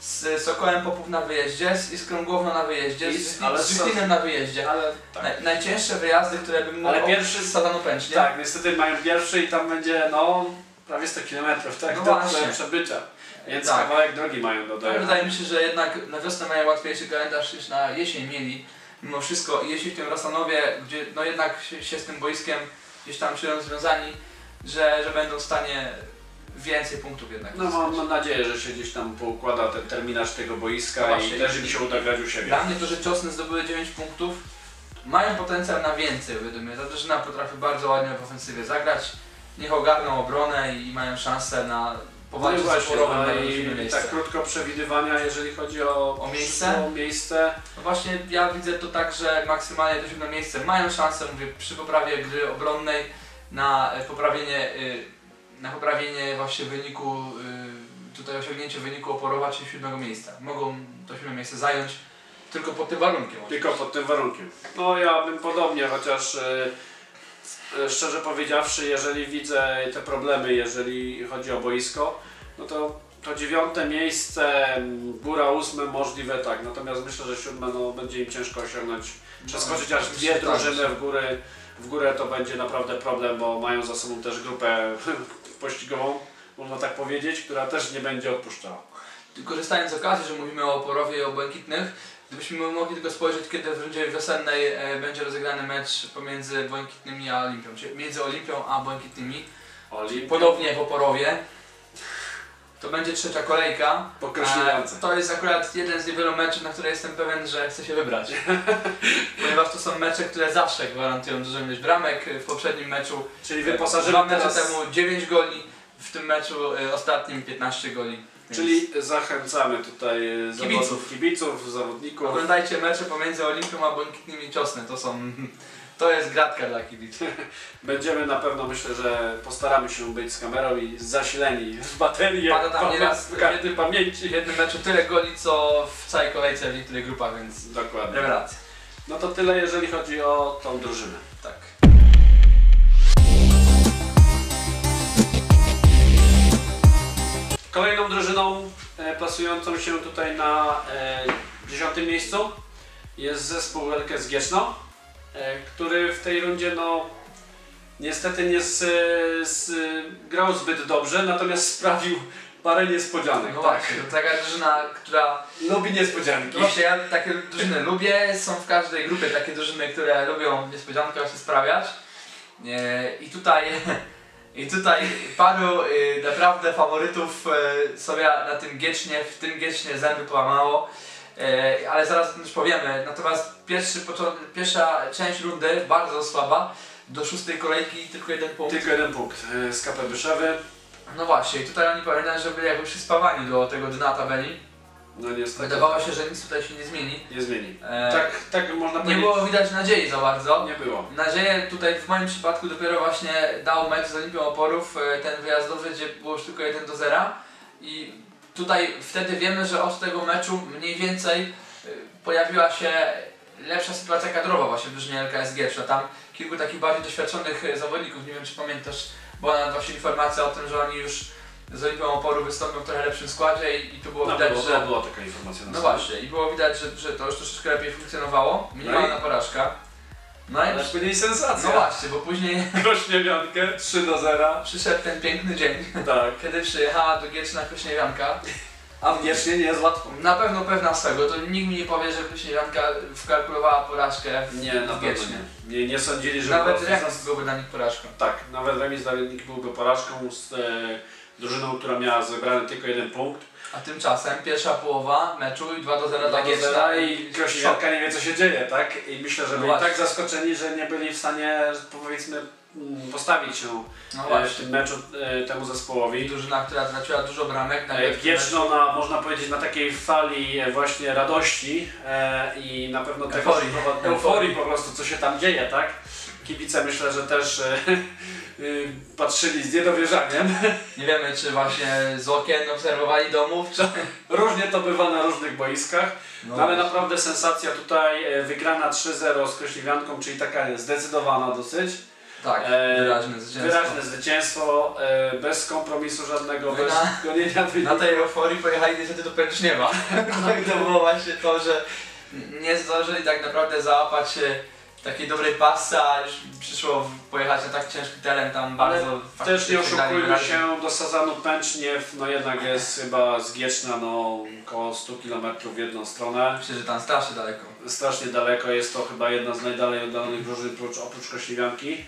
z Sokołem Popów na wyjeździe, z Iskrą Główną na wyjeździe, I z, z- ale z są- Żyklinem na wyjeździe. Ale tak. Naj, najcięższe wyjazdy, które bym mógł Ale pierwszy- z Sadanu Pęcznie. Tak, niestety mają pierwszy i tam będzie, no, prawie sto kilometrów, tak, No do właśnie. przebycia. Więc Tak. kawałek drogi mają do Ale dojechania. wydaje mi się, że jednak na wiosnę mają łatwiejszy kalendarz niż na jesień mieli. Mimo wszystko, jeśli w tym Rosanowie, gdzie no jednak się, się z tym boiskiem gdzieś tam czują związani, że, że będą w stanie więcej punktów jednak No uzyskać. mam, mam nadzieję, że się gdzieś tam poukłada ten terminarz tego boiska No właśnie. i też im się uda grać u siebie. Dla mnie to, że Ciosny zdobyły dziewięć punktów, mają potencjał na więcej według mnie. Ta drużyna potrafi bardzo ładnie w ofensywie zagrać, niech ogarną obronę i mają szansę na No i powalczyć z właśnie, Oporowem no na i rodzinne miejsce. tak krótko przewidywania, jeżeli chodzi o, O miejsce? o miejsce. No właśnie ja widzę to tak, że maksymalnie do siódme miejsce mają szansę, mówię, przy poprawie gry obronnej na e, poprawienie, y, na poprawienie właśnie wyniku, y, tutaj osiągnięcie wyniku Oporowa, czyli siódmego miejsca. Mogą to siódme miejsce zająć tylko pod tym warunkiem. Tylko pod tym warunkiem. No ja bym podobnie, chociaż e, e, szczerze powiedziawszy, jeżeli widzę te problemy, jeżeli chodzi o boisko, no to to dziewiąte miejsce, m, góra ósme możliwe tak, natomiast myślę, że siódme no, będzie im ciężko osiągnąć, przeskoczyć aż dwie tak. drużyny w górę, w górę to będzie naprawdę problem, bo mają za sobą też grupę pościgową, można tak powiedzieć, która też nie będzie odpuszczała. Korzystając z okazji, że mówimy o Oporowie i o Błękitnych, gdybyśmy mogli tylko spojrzeć, kiedy w rundzie wiosennej e, będzie rozegrany mecz pomiędzy Błękitnymi a Olimpią, czyli między Olimpią a Błękitnymi, Oli, ponownie w Oporowie. To będzie trzecia kolejka. Pokreślające. E, To jest akurat jeden z niewielu meczów, na które jestem pewien, że chcę się wybrać. Ponieważ to są mecze, które zawsze gwarantują dużą ilość bramek. W poprzednim meczu Czyli dwa wyposażymy mecze teraz... temu dziewięć goli, w tym meczu e, ostatnim piętnaście goli. Więc Czyli zachęcamy tutaj Kibiców. zawodów, kibiców, zawodników. oglądajcie mecze pomiędzy Olimpią a Błękitnymi Ciosny. To są, To jest gratka dla kibiców. Będziemy na pewno, myślę, że postaramy się być z kamerą i zasileni w baterię, Pada tam nieraz w karty pamięci. W jednym meczu tyle goli, co w całej kolejce w niektórych grupach, więc Dokładnie. rewelacja. No to tyle, jeżeli chodzi o tą drużynę. Tak. Kolejną drużyną e, plasującą się tutaj na e, dziesiątym miejscu jest zespół L K S Gieczno, e, który w tej rundzie no niestety nie z, z, grał zbyt dobrze, natomiast sprawił parę niespodzianek. No tak? właśnie, to taka drużyna, która... Lubi niespodzianki. Właśnie ja takie drużyny lubię, są w każdej grupie takie drużyny, które lubią niespodziankę się sprawiać. E, I tutaj... I tutaj paru y, naprawdę faworytów y, sobie na tym Giecznie, w tym Giecznie zęby połamało, y, ale zaraz o tym już powiemy. Natomiast pierwszy, pierwsza część rundy bardzo słaba, do szóstej kolejki tylko jeden punkt. Tylko jeden punkt y, z K P Byszewy. No właśnie, i tutaj oni pamiętają, że byli jakby przyspawani do tego dna tabeli. No niestety. Wydawało się, że nic tutaj się nie zmieni. Nie zmieni. E, tak, tak można Nie powiedzieć. było widać nadziei za bardzo. Nie było. Nadzieję tutaj w moim przypadku dopiero właśnie dał mecz z Olimpią Oporów, ten wyjazdowy, gdzie było już tylko jeden do zera. I tutaj wtedy wiemy, że od tego meczu mniej więcej pojawiła się lepsza sytuacja kadrowa właśnie w drużynie L K S Gieczno. Tam kilku takich bardziej doświadczonych zawodników, nie wiem czy pamiętasz, była nawet właśnie informacja o tym, że oni już z Olimpią Oporu wystąpią w trochę lepszym składzie i, i tu było No, widać, było, że... była taka informacja na No stronie. właśnie, i było widać, że, że to już troszeczkę lepiej funkcjonowało. Minimalna No i- porażka. No i Ale później sensacja. no właśnie, bo później Krośniewiankę trzy do zera. przyszedł ten piękny dzień, Tak. kiedy przyjechała do Gieczna Krośniewianka. A w Giecznie nie jest łatwo. Na pewno pewna swego, to nikt mi nie powie, że Krośniewianka wkalkulowała porażkę w, Nie, na w pewno Giecznie. nie. nie. Nie sądzili, że Nawet po prostu remis zas- byłby dla nich porażką. Tak, nawet remis dla nich byłby porażką z e, drużyną, która miała zebrany tylko jeden punkt. A tymczasem pierwsza połowa meczu i dwa do zera dla Dla Gieczna Gieczna i Krośniewianka nie wie co się dzieje, tak? I myślę, że No byli właśnie. tak zaskoczeni, że nie byli w stanie, powiedzmy, mm, postawić się No e, w właśnie. tym meczu e, temu I zespołowi. drużyna, która traciła dużo bramek. E, nagle w tym Gieczno na, można powiedzieć, na takiej fali e, właśnie radości e, i na pewno tego, Euforii. że prowa- euforii po prostu, co się tam dzieje, tak? Kibice myślę, że też e, y, patrzyli z niedowierzaniem. Nie wiemy, czy właśnie z okien obserwowali domów, czy... Różnie to bywa na różnych boiskach, No, no, ale naprawdę sensacja tutaj, e, wygrana trzy zero z Krośniewianką, czyli taka zdecydowana dosyć. Tak, E, wyraźne zwycięstwo. Wyraźne zwycięstwo, e, bez kompromisu żadnego, No bez na- gonienia wyniku. Na tej euforii pojechali niestety do Pęczniewa. To było właśnie to, że nie zdążyli tak naprawdę załapać się takiej dobrej pasy, a już przyszło pojechać na tak ciężki teren tam Ale bardzo... Też nie faktycznie wygrali oszukujmy wyraźnie. się, do Sazanu Pęczniew, no jednak jest chyba z Gieczna no, około sto kilometrów w jedną stronę. Myślę, że tam strasznie daleko. Strasznie daleko, jest to chyba jedna z najdalej oddalonych drużyn oprócz, oprócz Krośniewianki,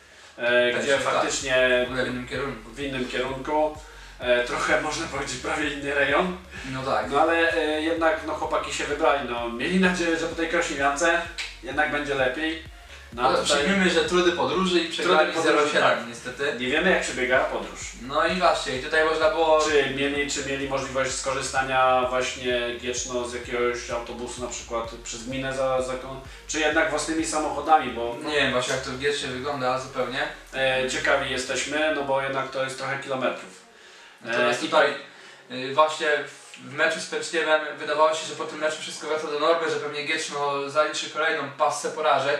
e, Też gdzie tak. faktycznie W ogóle w innym kierunku. w innym kierunku, e, trochę można powiedzieć prawie inny rejon, No tak. no ale e, jednak no, chłopaki się wybrali, no, mieli nadzieję, że po tej Krośniewiance jednak będzie lepiej. No, a No, tutaj przyjmijmy, że trudy podróży i przegrali Trudy podróży, zero siedem tak. niestety. nie wiemy jak przebiega podróż. No i właśnie, i tutaj można było... Czy mieli, czy mieli możliwość skorzystania właśnie Gieczno z jakiegoś autobusu na przykład przez gminę za, za czy jednak własnymi samochodami, bo Nie wiem właśnie jak to w Giecznie wygląda zupełnie. e, ciekawi jesteśmy, no bo jednak to jest trochę kilometrów. Natomiast i tutaj y, właśnie w meczu z Pęczniewem wydawało się, że po tym meczu wszystko wraca do normy, że pewnie Gieczno zaliczy kolejną passę porażek.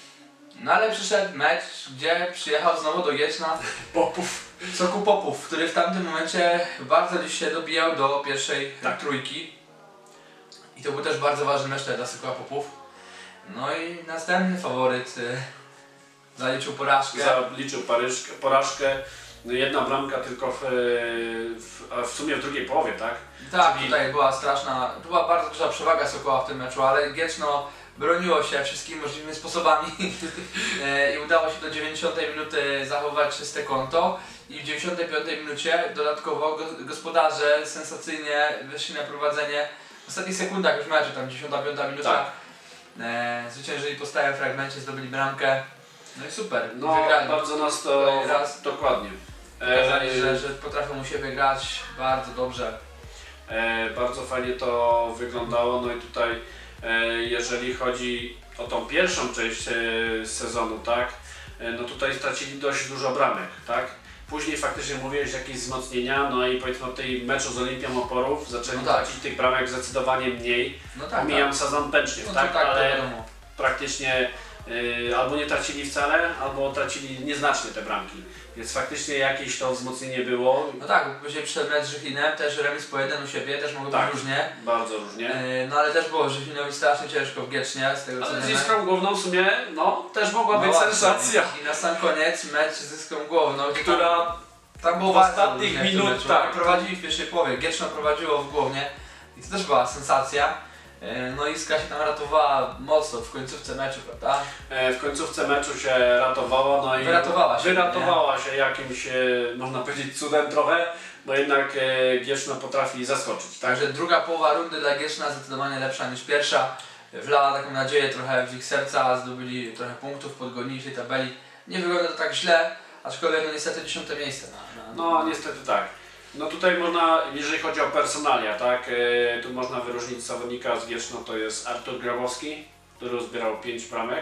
No ale przyszedł mecz, gdzie przyjechał znowu do Gieczna Popów. Sokół Popów, który w tamtym momencie bardzo dziś się dobijał do pierwszej Tak. trójki. I to był też bardzo ważny mecz dla Sokoła Popów. No i następny faworyt y, zaliczył porażkę. Zaliczył paryżkę, porażkę, no jedna bramka tylko w, w, a w sumie w drugiej połowie, tak? Tak, Czyli- tutaj była straszna, była bardzo duża przewaga Sokoła w tym meczu, ale Gieczno broniło się wszystkimi możliwymi sposobami E, i udało się do dziewięćdziesiątej minuty zachować czyste konto i w dziewięćdziesiątej piątej minucie dodatkowo go- gospodarze sensacyjnie wyszli na prowadzenie w ostatnich sekundach już meczu, tam dziesiąta piąta minuta. Tak. E, zwyciężyli po stałym fragmencie, zdobyli bramkę. No i super, No wygrali. bardzo nas to Kolejny raz. dokładnie. Pokazali, E, że, że potrafią u siebie grać bardzo dobrze. E, bardzo fajnie to wyglądało, no i tutaj e, jeżeli chodzi o tą pierwszą część e, sezonu, tak, e, no tutaj stracili dość dużo bramek, tak. Później faktycznie mówiłeś jakieś wzmocnienia, no i powiedzmy o tej meczu z Olimpią Oporów zaczęli no tak. tracić tych bramek zdecydowanie mniej. No tak, Omijam tak. sezon Pęczniew, No tak, tak, ale to praktycznie y, albo nie tracili wcale, albo tracili nieznacznie te bramki. Więc faktycznie jakieś to wzmocnienie było. No tak, bo później przyszedł mecz z Żychlinem, też remis po jeden u siebie, też mogło Tak, być różnie. Bardzo różnie. Yy, no ale też było Żychlinowi strasznie ciężko w Giecznie, z tego co Ale z wiemy. Iskrą Główną w sumie, no, też mogła No być właśnie. sensacja. I na sam koniec mecz z Iskrą Główną, gdzie tam, Która tam było w bardzo ostatnich różnie w tym minut, meczu. tak. Prowadzili w pierwszej połowie, Gieczno prowadziło w Głównie i to też była sensacja. Yy, no Iskra się tam ratowała mocno w końcówce meczu, prawda? e, w końcówce meczu się ratowała, no i Wyratowała się, wyratowała się jakimś, e, można powiedzieć, cudem trochę, bo jednak e, Gieczno potrafi zaskoczyć, tak? Także druga połowa rundy dla Gieczna zdecydowanie lepsza niż pierwsza. Wlała taką nadzieję trochę w ich serca, zdobyli trochę punktów, podgonili tej tabeli. Nie wygląda to tak źle, aczkolwiek no niestety dziesiąte miejsce. Na, na, No niestety tak. No tutaj można, jeżeli chodzi o personalia, tak, e, tu można wyróżnić zawodnika z Gieczno, to jest Artur Grabowski, który zbierał pięć bramek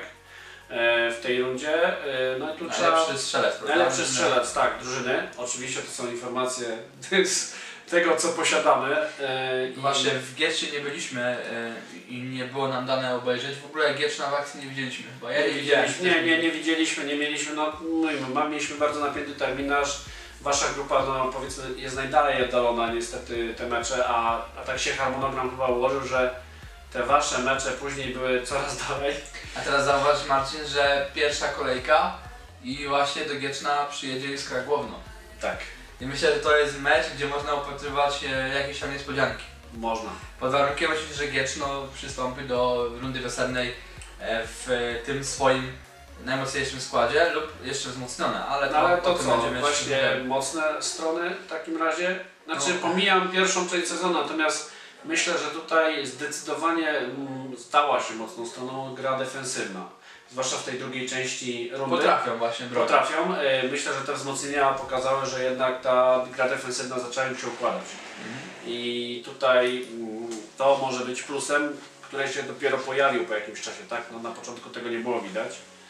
e, w tej rundzie. E, no i tu trzeba... Najlepszy strzelec, prawda? Najlepszy strzelec, tak, drużyny. Oczywiście to są informacje z tego, co posiadamy. E, i- Właśnie w Gieczcie nie byliśmy y, i nie było nam dane obejrzeć. W ogóle Gieczna w akcji nie widzieliśmy chyba. Ja Nie, nie widziałem. widzieliśmy, nie, nie, nie widzieliśmy, nie mieliśmy, no mówimy, ma- mieliśmy bardzo napięty terminarz. Wasza grupa, no powiedzmy, jest najdalej oddalona niestety te mecze, a, a tak się harmonogram chyba ułożył, że te wasze mecze później były coraz dalej. A teraz zauważ Marcin, że pierwsza kolejka i właśnie do Gieczna przyjedzie Iskra Główno. Tak, I myślę, że to jest mecz, gdzie można upatrywać e, jakieś tam niespodzianki. można. Pod warunkiem oczywiście, że Gieczno przystąpi do rundy wiosennej e, w tym swoim najmocniejszym składzie lub jeszcze wzmocnione, ale to, No ale o to tym co, będziemy właśnie jeszcze... mocne strony w takim razie? Znaczy No. pomijam pierwszą część sezonu, natomiast myślę, że tutaj zdecydowanie mm, stała się mocną stroną gra defensywna. Zwłaszcza w tej drugiej części rundy. Potrafią właśnie bronić. Potrafią. E, Myślę, że te wzmocnienia pokazały, że jednak ta gra defensywna zaczęła im się układać. Mhm. I tutaj mm, to może być plusem, który się dopiero pojawił po jakimś czasie, tak? No, na początku tego nie było widać.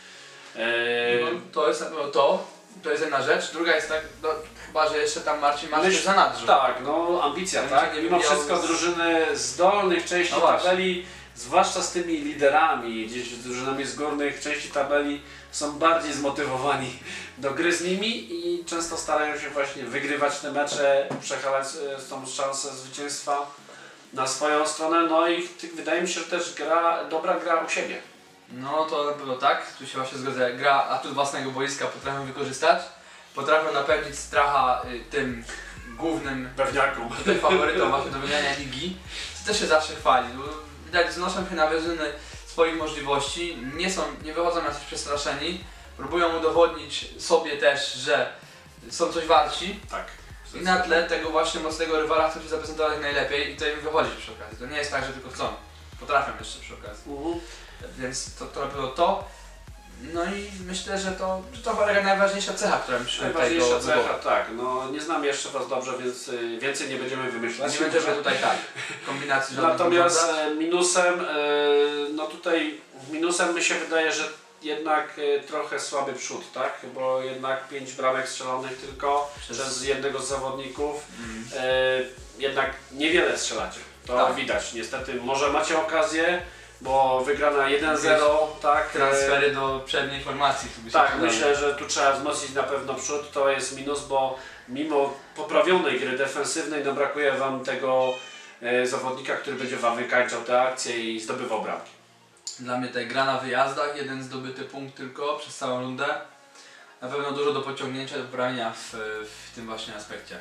E, No, to jest na pewno to, to jest jedna rzecz. Druga jest tak, no, chyba, że jeszcze tam Marcin ma Myśl- coś za nadrzu. Tak, no ambicja, Będzie tak? nie Mimo miał wszystko z- drużyny z dolnych części No właśnie. tabeli, zwłaszcza z tymi liderami, gdzieś z drużynami z górnych części tabeli, są bardziej zmotywowani do gry z nimi i często starają się właśnie wygrywać te mecze, przechalać e, tą szansę zwycięstwa na swoją stronę, no i w tych- wydaje mi się, że też gra, dobra gra u siebie. No to na pewno tak, tu się właśnie zgodzę. Gra atut własnego boiska potrafią wykorzystać. Potrafią napędzić stracha y, tym głównym Pewniaką. tutaj faworytom właśnie do wygrania ligi. To też się zawsze chwali. Bo widać, wznoszą się na wyżyny swoich możliwości, nie są, nie wychodzą jacyś przestraszeni, próbują udowodnić sobie też, że są coś warci. Tak. I na tle tego właśnie mocnego rywala chcą się zaprezentować najlepiej i to im wychodzi przy okazji. To nie jest tak, że tylko chcą. Potrafią jeszcze przy okazji. Mhm. Więc to, to było to. No i myślę, że to, że to chyba taka najważniejsza cecha, która mi przyszła tutaj do, Najważniejsza do głowy. cecha, tak. No, nie znam jeszcze Was dobrze, więc y, więcej nie będziemy wymyślać. Nie będziemy tutaj tak, kombinacji żadnych Natomiast urządzać. e, minusem, e, no tutaj minusem mi się wydaje, że jednak e, trochę słaby przód, tak? Bo jednak pięć bramek strzelonych tylko Przez- przez jednego z zawodników. Mm. E, jednak niewiele strzelacie. To Tak. widać. Niestety może macie okazję, bo wygrana jeden zero, tak? e, Transfery do przedniej formacji. Tu by się Tak, przydały. myślę, że tu trzeba wzmocnić na pewno przód, to jest minus, bo mimo poprawionej gry defensywnej, no brakuje Wam tego e, zawodnika, który będzie Wam wykańczał te akcje i zdobywał bramki. Dla mnie tutaj gra na wyjazdach, jeden zdobyty punkt tylko przez całą rundę. Na pewno dużo do pociągnięcia, do poprawienia w, w tym właśnie aspekcie.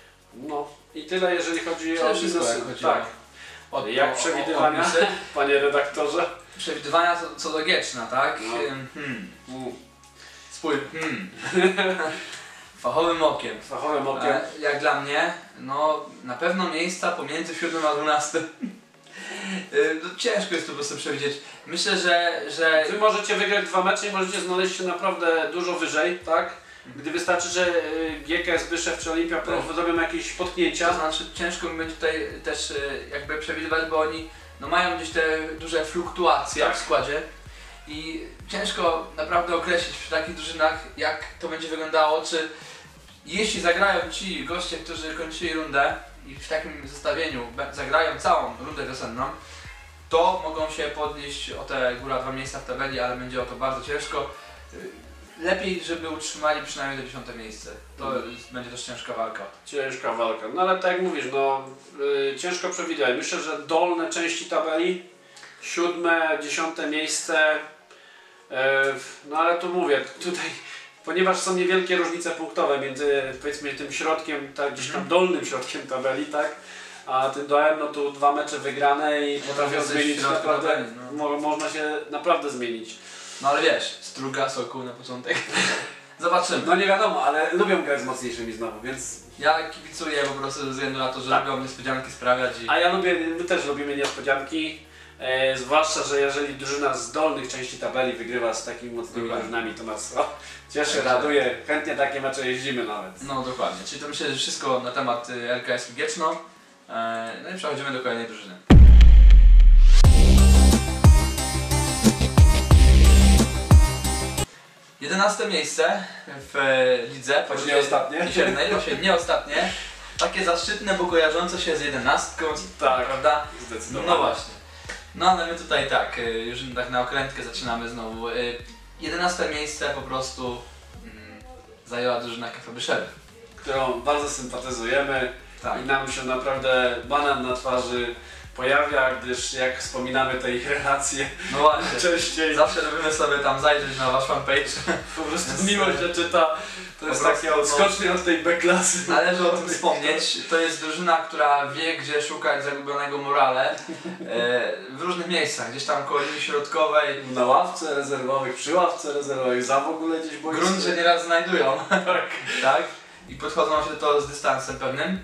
No i tyle, jeżeli chodzi Przede o wszystko, minusy. jak chodzi Tak. o, Jak o- o- przewidywania, o opisy. panie redaktorze? Przewidywania co, co do Gieczna, tak? No. Hmm. Mm, Swój hmm. Fachowym okiem. Fachowym okiem. E, Jak dla mnie, no na pewno miejsca pomiędzy siódmym a dwunastym. E, no, ciężko jest to po prostu przewidzieć. Myślę, że, że Wy możecie wygrać dwa mecze i możecie znaleźć się naprawdę dużo wyżej, tak? Gdy wystarczy, że y, G K S Byszew czy Olimpia Pro zrobią jakieś to potknięcia. znaczy ciężko mi będzie tutaj też e, jakby przewidywać, bo oni no, mają gdzieś te duże fluktuacje Tak. w składzie. i ciężko naprawdę określić przy takich drużynach, jak to będzie wyglądało, czy jeśli zagrają ci goście, którzy kończyli rundę i w takim zestawieniu zagrają całą rundę wiosenną, to mogą się podnieść o te góra dwa miejsca w tabeli, ale będzie o to bardzo ciężko. Lepiej, żeby utrzymali przynajmniej do dziesiąte miejsce. To hmm. będzie też ciężka walka. Ciężka walka. No ale tak jak mówisz, no yy, ciężko przewidywać. Myślę, że dolne części tabeli, siódme, dziesiąte miejsce, yy, no ale tu mówię, tutaj, ponieważ są niewielkie różnice punktowe między, powiedzmy, tym środkiem, tak, gdzieś tam dolnym środkiem tabeli, tak, a tym dołem, no tu dwa mecze wygrane i potrafią zmienić naprawdę, tabeli, no. mo można się naprawdę zmienić. No ale wiesz, Struga, Sokół na początek. Zobaczymy. No nie wiadomo, ale lubią grać z mocniejszymi znowu, więc... Ja kibicuję po prostu ze względu na to, że tak. lubią niespodzianki sprawiać i... A ja lubię, my też lubimy niespodzianki, e, zwłaszcza, że jeżeli drużyna z dolnych części tabeli wygrywa z takimi mocnymi dokładnie. drużynami, to nas o, cieszy, tak, raduje, chętnie takie mecze jeździmy nawet. No dokładnie, czyli to myślę, że wszystko na temat L K S Gieczno. E, no i przechodzimy do kolejnej drużyny. jedenaste miejsce w lidze. Choć nie ostatnie. Choć nie ostatnie. Takie zaszczytne, bo kojarzące się z jedenastką. Tak, prawda? Zdecydowanie. No właśnie. No ale my tutaj tak, już tak na okrętkę zaczynamy znowu. jedenaste miejsce po prostu mm, zajęła drużyna K F Byszewy, którą bardzo sympatyzujemy. Tak. I nam się naprawdę banan na twarzy pojawia, gdyż jak wspominamy te ich relacje, no właśnie, częściej zawsze lubimy sobie tam zajrzeć na wasz fanpage. Po prostu miłość się czyta, to jest takie odskocznie od tej B-klasy. Należy o tym wspomnieć, to jest drużyna, która wie, gdzie szukać zagubionego morale e, w różnych miejscach, gdzieś tam koło linii środkowej. Na ławce rezerwowych, przy ławce rezerwowej, za w ogóle gdzieś boisko. Grunt, że nieraz znajdują. Tak. Tak? I podchodzą się do tego z dystansem pewnym.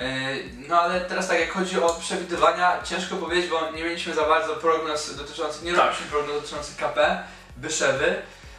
No ale teraz tak jak chodzi o przewidywania, ciężko powiedzieć, bo nie mieliśmy za bardzo prognoz dotyczących, nie tak. robiliśmy prognoz dotyczących K P, Byszewy.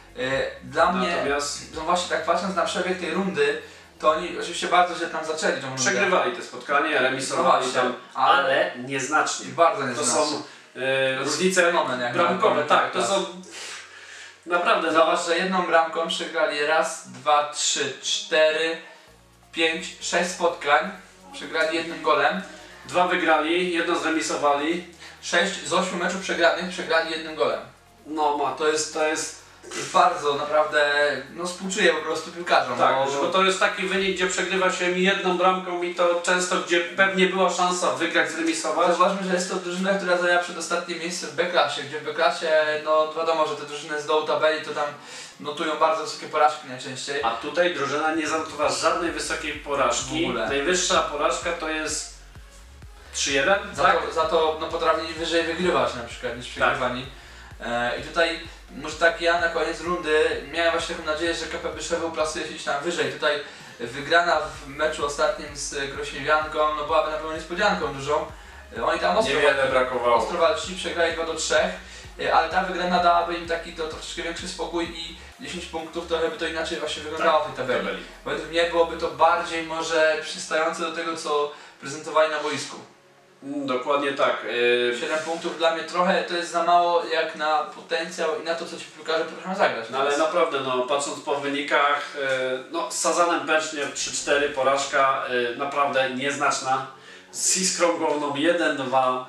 Dla Natomiast... mnie, no właśnie tak patrząc na przebieg tej rundy, to oni oczywiście bardzo źle tam zaczęli tą rundę. Przegrywali te spotkanie, remisowali no tam, ale, ale nieznacznie. Bardzo nieznacznie. To są e, różnice bramkowe, tak, to są naprawdę... Zobacz, że jedną bramką przegrali raz, dwa, trzy, cztery, pięć, sześć spotkań. Przegrali jednym golem. Dwa wygrali, jedno zremisowali. Sześć z ośmiu meczów przegranych przegrali jednym golem. No ma, to jest, to jest... bardzo naprawdę, no współczuję po prostu piłkarzom. Tak, bo... bo to jest taki wynik, gdzie przegrywa się jedną bramką i to często, gdzie pewnie była szansa wygrać, zremisować. Zauważmy, że jest to drużyna, która zajęła przedostatnie miejsce w B-klasie, gdzie w B-klasie, no wiadomo, że te drużyny z dołu tabeli to tam notują bardzo wysokie porażki najczęściej. A tutaj drużyna nie zanotowała żadnej wysokiej porażki. Najwyższa porażka to jest trzy jeden, za, tak? to, za to no, potrafili wyżej wygrywać na przykład niż przegrywani. Tak. E, I tutaj może tak ja na koniec rundy miałem właśnie taką nadzieję, że K P Byszewy uplasuje się gdzieś tam wyżej. Tutaj wygrana w meczu ostatnim z Krośniewianką no, byłaby na pewno niespodzianką dużą. Oni tam ostro, niewiele brakowało. Ostro walczyli, przegrali dwa do trzech, ale ta wygrana dałaby im taki to, troszeczkę większy spokój i dziesięć punktów, trochę by to inaczej właśnie wyglądało tak, w tej tabeli. tabeli. Według mnie byłoby to bardziej może przystające do tego, co prezentowali na boisku. Dokładnie tak. siedem punktów dla mnie trochę to jest za mało jak na potencjał i na to, co ci piłkarze potrafią zagrać. No ale naprawdę, no, patrząc po wynikach, no, z Sazanem Pęcznie trzy cztery porażka naprawdę nieznaczna. Z Iskrą Główną jeden dwa,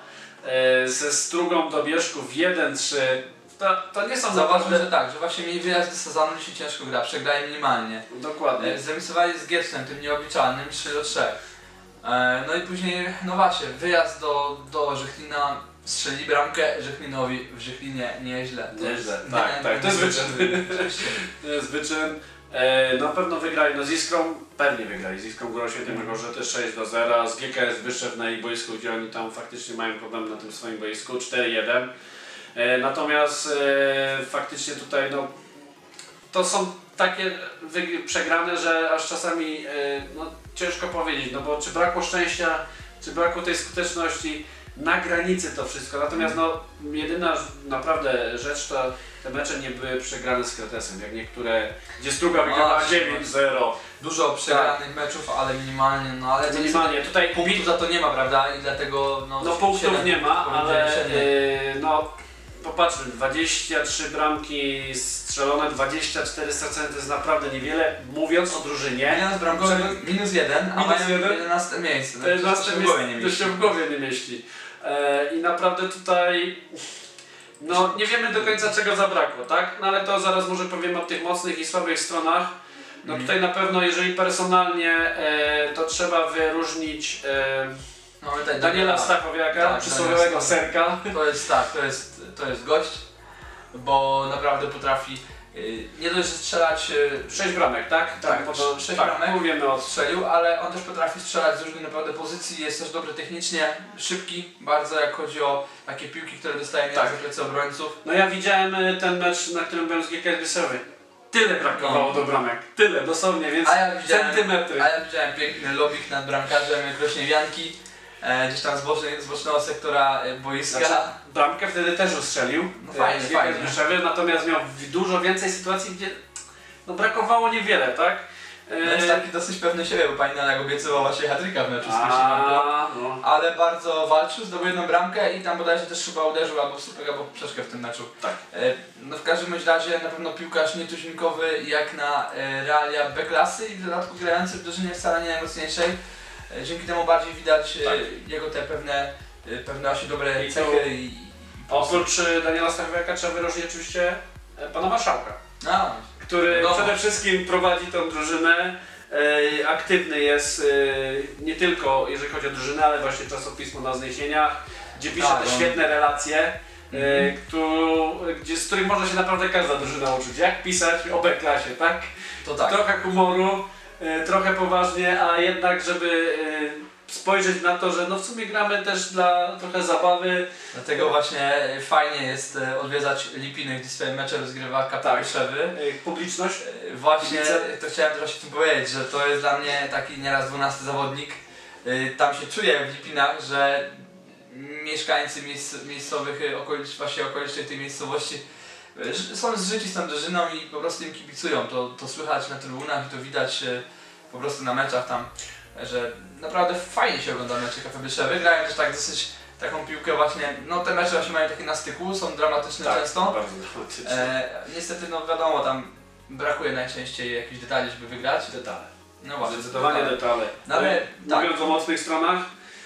ze Strugą Dobierzchów jeden trzy. To, to nie są Zauważmy, naprawdę... że tak, że właśnie mieli wyjazd do Sazanu, się ciężko gra, przegrali minimalnie. Dokładnie. Zremisowali z Giecznem, tym nieobliczalnym, trzy do trzech. No i później, no właśnie, wyjazd do, do Żychlina, strzeli bramkę Żychlinowi w Żychlinie nieźle. Nieźle, tak, tak, to jest wyczyn. To jest wyczyn. Na pewno wygrali, no z Iskrą, pewnie wygrali, z Iskrą Grosiem, mimo że też sześć do zera, z G K S Byszew na ich boisku, gdzie oni tam faktycznie mają problem na tym swoim boisku, cztery jeden. Natomiast faktycznie tutaj, no, to są takie przegrane, że aż czasami no, ciężko powiedzieć, no bo czy brakło szczęścia, czy brakło tej skuteczności, na granicy to wszystko. Natomiast no, jedyna naprawdę rzecz to te mecze nie były przegrane z Kretesem, jak niektóre, gdzie Struga wygrała dziewięć zero. Dużo przegranych tak. meczów, ale minimalnie, no ale minimalnie. Jest, tutaj punktów za to nie ma, prawda? I dlatego no, no punktów nie ma, ale yy, no popatrzmy, dwadzieścia trzy bramki strzelone, dwadzieścia cztery stracone to jest naprawdę niewiele, mówiąc o drużynie. Minus bramkowy, minus jeden, a minus mają jeden? jedenaste miejsce. To jest to się w głowie nie to mieści. się w głowie nie mieści. E, I naprawdę tutaj no nie wiemy do końca czego zabrakło, tak? No ale to zaraz może powiemy o tych mocnych i słabych stronach. No tutaj na pewno jeżeli personalnie e, to trzeba wyróżnić e, No, tutaj Daniela Stachowiaka, tak, przysłowiowego Daniela Serka. To jest tak, to jest, to jest gość, bo naprawdę potrafi yy, nie dość, że strzelać yy, sześć bramek, tak? Tak, bo sześć tak, bramek. mówimy o strzelił, ale on też potrafi strzelać z różnych naprawdę pozycji, jest też dobry technicznie, szybki bardzo jak chodzi o takie piłki, które dostaje Tak. tak. za plecy obrońców. No ja widziałem y, ten mecz, na którym byłem z G K S Byszewy. Tyle brakowało No. do bramek. Tyle, dosłownie, więc A ja widziałem, centymetry. a ja widziałem piękny lobik nad bramkarzem Krośniewianki, e, gdzieś tam z, bocznej, z bocznego sektora e, boiska. Znaczy, bramkę wtedy też ustrzelił. No fajnie, z G K S fajnie. Byszewy, natomiast miał w- dużo więcej sytuacji, gdzie no, brakowało niewiele, tak? No jest taki dosyć pewny siebie, bo pani Nanak obiecywał właśnie hat-tricka w meczu z Krośniewianką. A, no. Ale bardzo walczył, zdobył jedną bramkę i tam bodajże też chyba uderzył albo w słupek, albo w poprzeczkę w tym meczu. Tak. E, No w każdym bądź razie na pewno piłkarz nietuzinkowy jak na e, realia B-klasy i w dodatku grający w drużynie wcale nie najmocniejszej. E, Dzięki temu bardziej widać e, Tak. jego te pewne, e, pewne właśnie dobre I to- cechy i... Oprócz y, Daniela Stachowiaka trzeba wyróżnić oczywiście e, pana Marszałka, A, który No. przede wszystkim prowadzi tą drużynę. E, aktywny jest e, nie tylko jeżeli chodzi o drużynę, ale właśnie czasopismo na zniesieniach, gdzie pisze Tak, te on- świetne relacje, e, Mhm. któ- gdzie, z których może się naprawdę każda drużyna uczyć. Jak pisać o B-klasie, tak? to tak. Trochę humoru, e, trochę poważnie, a jednak żeby e, spojrzeć na to, że no w sumie gramy też dla trochę zabawy. Dlatego właśnie fajnie jest e, odwiedzać Lipiny, gdzie swoje mecze rozgrywa K P Tak. Byszewy. E, publiczność. E, Właśnie Kibice. to chciałem też właśnie tu powiedzieć, że to jest dla mnie taki nieraz dwunasty zawodnik. Y, Tam się czuję w Lipinach, że mieszkańcy miejsc, miejscowych y, okolic, właśnie okolicznych tej miejscowości y, ż- są zżyci z tą drużyną i po prostu im kibicują. To, to słychać na trybunach i to widać y, po prostu na meczach tam, że naprawdę fajnie się ogląda mecze K P Byszewy. Grają też tak dosyć taką piłkę właśnie, no te mecze właśnie mają takie na styku, są dramatyczne często. bardzo dramatyczne. E, niestety no wiadomo, tam brakuje najczęściej jakichś detali, żeby wygrać. Detale. No właśnie, Zdecydowanie detale. detale. No ale tak, Mówiąc o mocnych stronach,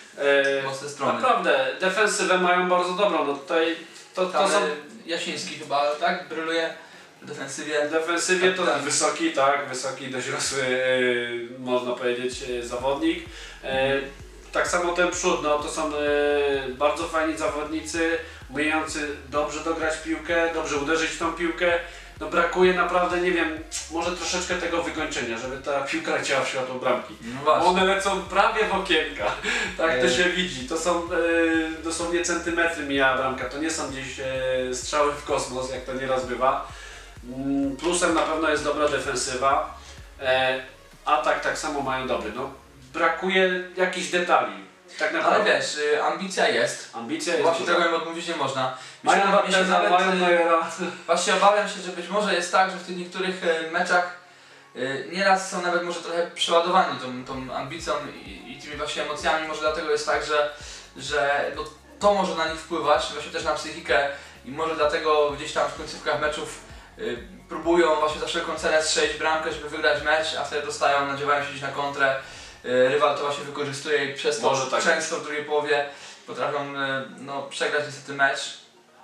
e, mocne strony. naprawdę defensywę mają bardzo dobrą. No tutaj to, to Tam są e, Jasiński chyba, tak? Bryluje w defensywie. w defensywie to Tak. wysoki, tak, wysoki, dość rosły, e, można powiedzieć, e, zawodnik. E, tak samo ten przód, no to są e, bardzo fajni zawodnicy, umiejący dobrze dograć piłkę, dobrze uderzyć w tą piłkę. No brakuje naprawdę, nie wiem, może troszeczkę tego wykończenia, żeby ta piłka leciała w światło bramki. No Bo właśnie. one lecą prawie w okienka, tak to E. się widzi. To są e, dosłownie centymetry mija bramka, to nie są gdzieś e, strzały w kosmos, jak to nieraz bywa. Mm, Plusem na pewno jest dobra defensywa, e, atak tak samo mają dobry. No, brakuje jakichś detali, tak Ale naprawdę. wiesz, y, ambicja jest. Ambicja jest Właśnie duża. tego im odmówić nie można. Mają Myślę, myślę Barteza, nawet, mają y, Neuera. Właśnie obawiam się, że być może jest tak, że w tych niektórych e, meczach e, nieraz są nawet może trochę przeładowani tą, tą ambicją i, i tymi właśnie emocjami. Może dlatego jest tak, że, że no, to może na nich wpływać, właśnie też na psychikę i może dlatego gdzieś tam w końcówkach meczów e, próbują właśnie za wszelką cenę strzelić bramkę, żeby wygrać mecz, a wtedy dostają, nadziewają się gdzieś na kontrę. E, Rywal to właśnie wykorzystuje i przez to Może tak często w drugiej połowie potrafią e, no, przegrać niestety mecz.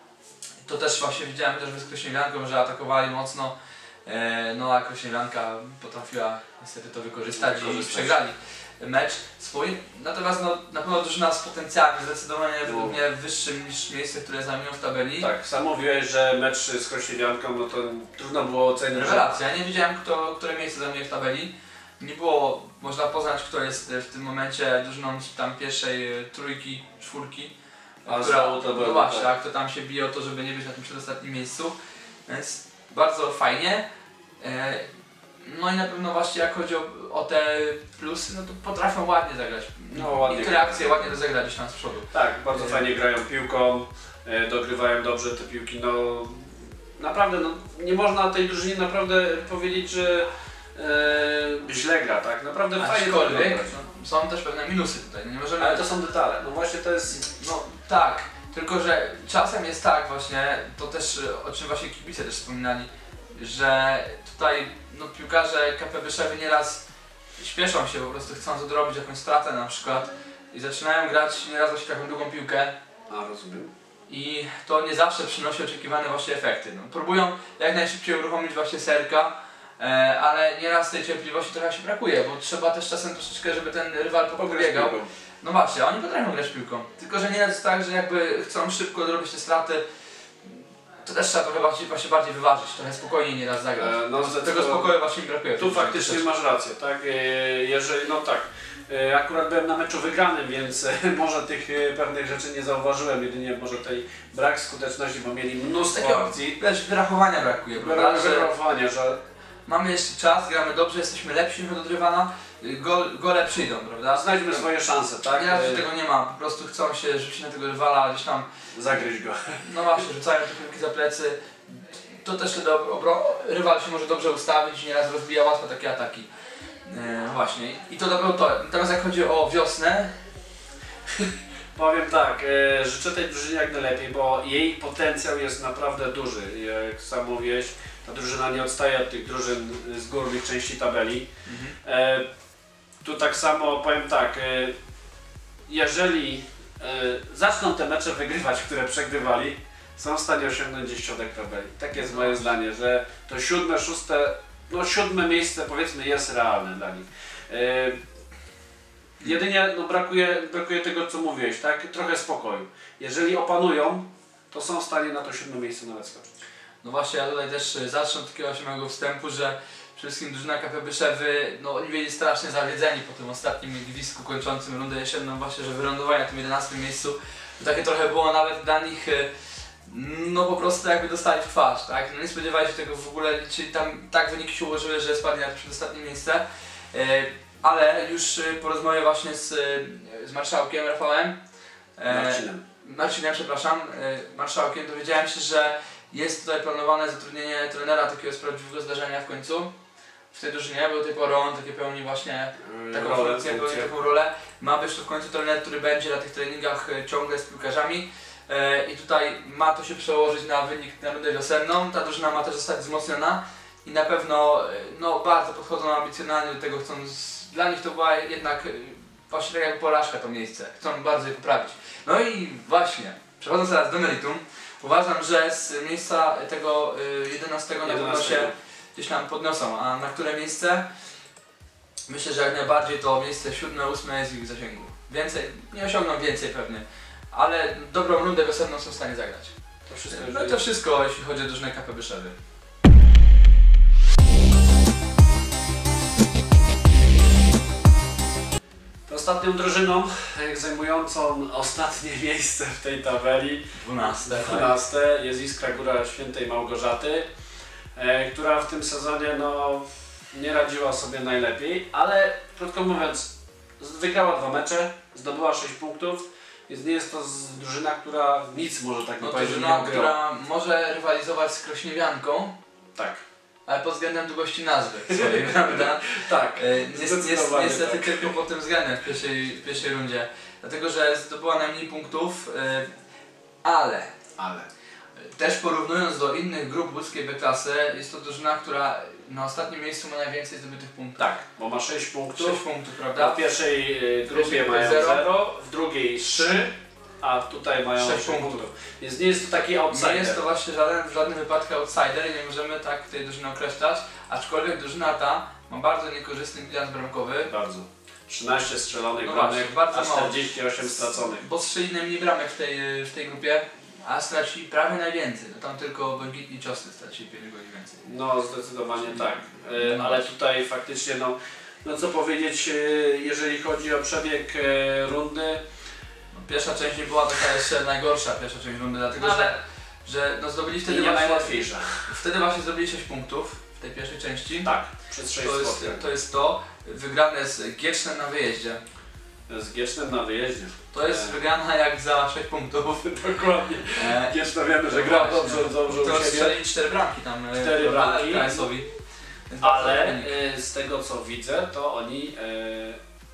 To też właśnie widziałem też z Krośniewianką, że atakowali mocno, e, no a Krośniewianka potrafiła niestety to wykorzystać, Wykorzystać. i przegrali mecz swój. Natomiast no, na pewno drużyna z potencjałem zdecydowanie No. według mnie wyższym niż miejsce, które zajmują w tabeli. Tak, sam mówiłeś, że mecz z Krośniewianką, no to trudno było ocenić. że- Rewelacja, ja nie wiedziałem kto, które miejsce zajmuje w tabeli. Nie było, można poznać kto jest w tym momencie drużyną z tam pierwszej e, trójki, czwórki. A z która, dołu to no był, właśnie, tak. a kto tam się bije o to, żeby nie być na tym przedostatnim miejscu, więc bardzo fajnie. E, No i na pewno właśnie jak chodzi o, o te plusy, no to potrafią ładnie zagrać. No, ładnie Niektóre grają. akcje ładnie rozegrać gdzieś tam z przodu. Tak, bardzo E, fajnie grają piłką, e, dogrywają dobrze te piłki, no naprawdę, no, nie można tej drużynie naprawdę powiedzieć, że e, źle gra, tak? Naprawdę fajnie to Aczkolwiek wygląda. no, są też pewne minusy tutaj, no nie możemy... Ale to są detale, no właśnie to jest... No tak, Tylko że czasem jest tak właśnie, to też o czym właśnie kibice też wspominali, że tutaj no, piłkarze K P Byszewy nieraz śpieszą się, po prostu chcą odrobić jakąś stratę na przykład i zaczynają grać nieraz właśnie taką długą piłkę. A, rozumiem. I to nie zawsze przynosi oczekiwane właśnie efekty. No, próbują jak najszybciej uruchomić właśnie serka, e, ale nieraz tej cierpliwości trochę się brakuje, bo trzeba też czasem troszeczkę, żeby ten rywal pobiegał. No właśnie, oni potrafią grać piłką, tylko że nieraz jest tak, że jakby chcą szybko odrobić te straty, to też trzeba trochę bardziej, właśnie bardziej wyważyć, trochę spokojniej nieraz zagrać. E, no, tego spokoju właśnie mi brakuje. Tu faktycznie masz rację, tak? E, jeżeli, no tak. Akurat byłem na meczu wygranym, więc może tych pewnych rzeczy nie zauważyłem, jedynie może tej brak skuteczności, bo mieli mnóstwo takiego akcji. Też wyrachowania brakuje, prawda? Wyrachowania, że mamy jeszcze czas, gramy dobrze, jesteśmy lepsi od rywala, gol, gole przyjdą, prawda? Znajdźmy swoje szanse, tak? Ja że tego nie ma, po prostu chcą się rzucić na tego rywala, gdzieś tam zagryźć go. No właśnie, rzucają te piłki za plecy. To też wtedy rywal się może dobrze ustawić, nieraz rozbija łatwo takie ataki. E, właśnie. I to dopiero to. Natomiast jak chodzi o wiosnę... Powiem tak, e, życzę tej drużynie jak najlepiej, bo jej potencjał jest naprawdę duży. Jak sam mówiłeś, ta drużyna nie odstaje od tych drużyn z górnych części tabeli. Mhm. E, tu tak samo powiem tak, e, jeżeli e, zaczną te mecze wygrywać, które przegrywali, są w stanie osiągnąć gdzieś środek tabeli. Tak jest moje zdanie, że to siódme, szóste, no siódme miejsce powiedzmy jest realne dla nich. E, jedynie no, brakuje, brakuje tego, co mówiłeś, tak? Trochę spokoju. Jeżeli opanują, to są w stanie na to siódme miejsce nawet skoczyć. No właśnie, ja tutaj też zacznę od takiego małego wstępu, że przede wszystkim drużyna K P Byszewy, no oni byli strasznie zawiedzeni po tym ostatnim gwizdku kończącym rundę jesienną właśnie, że wylądowali na tym jedenastym miejscu. To takie trochę było nawet dla nich, no po prostu jakby dostali w twarz, tak? No nie spodziewali się tego w ogóle, czyli tam tak wyniki się ułożyły, że spadli na przedostatnie miejsce. Ale już po rozmowie właśnie z, z marszałkiem Rafałem, Marcinem. Marcinem, przepraszam, marszałkiem, dowiedziałem się, że jest tutaj planowane zatrudnienie trenera takiego z prawdziwego zdarzenia w końcu w tej drużynie, bo do tej pory on takie pełni właśnie taką rolę, funkcję, pełni taką rolę. Ma być to w końcu trener, który będzie na tych treningach ciągle z piłkarzami i tutaj ma to się przełożyć na wynik na rundę wiosenną. Ta drużyna ma też zostać wzmocniona i na pewno no, bardzo podchodzą ambicjonalnie do tego, chcą z, dla nich to była jednak właśnie tak jak porażka to miejsce, chcą bardzo je poprawić. No i właśnie, przechodząc teraz do meritum, uważam, że z miejsca tego jedenastego na pewno się gdzieś tam podniosą, a na które miejsce? Myślę, że jak najbardziej to miejsce siódme, ósme jest w ich zasięgu. Więcej, nie osiągną więcej pewnie, ale dobrą rundę wiosenną są w stanie zagrać. To wszystko, no i to wszystko, jeśli chodzi o drużynę K P Byszewy. Ostatnią drużyną zajmującą ostatnie miejsce w tej tabeli, dwunaste, dwunaste jest Iskra Góra Świętej Małgorzaty, e, która w tym sezonie no, nie radziła sobie najlepiej, ale krótko mówiąc wygrała dwa mecze, zdobyła sześć punktów, więc nie jest to drużyna, która nic może tak no, naprawdę drużyna, nie która może rywalizować z Krośniewianką. Tak. Ale pod względem długości nazwy swojej, prawda? Tak, Niestety, niestety tak. Tylko pod tym względem w pierwszej, w pierwszej rundzie. Dlatego, że zdobyła najmniej punktów, ale, ale też porównując do innych grup łódzkiej B-klasy, jest to drużyna, która na ostatnim miejscu ma najwięcej zdobytych punktów. Tak, bo ma sześć punktów. sześć punktów, prawda? W pierwszej grupie mają zero, w drugiej trzy. A tutaj mają sześć punktów. punktów. Więc nie jest to taki outsider. Nie jest to właśnie żaden, w żadnym wypadku outsider i nie możemy tak tej drużyny określać, aczkolwiek drużyna ta ma bardzo niekorzystny bilans bramkowy. Bardzo. trzynaście strzelonych no bramek, właśnie, a czterdzieści osiem straconych. Bo strzeli najmniej bramek w tej, w tej grupie, a straci prawie najwięcej. No tam tylko Błękitni Ciosy stracili pięć goli więcej. No zdecydowanie tak. E, no ale tutaj faktycznie no, no co powiedzieć, e, jeżeli chodzi o przebieg e, rundy. Pierwsza część nie była taka jeszcze najgorsza, pierwsza część rundy, dlatego ale że, że no zdobyli wtedy nie właśnie, najłatwiejsza. Wtedy właśnie zrobili sześć punktów w tej pierwszej części. Tak, przez sześć to jest, to jest to, wygrane z Giecznem na wyjeździe. Z Giecznem na wyjeździe. To jest e... wygrana jak za sześć punktów. Dokładnie. E... Gieczno wiemy, że gra dobrze, dobrze u siebie. To strzelili cztery bramki tam. cztery bramki. K S-owi. Ale e, z tego co widzę, to oni e,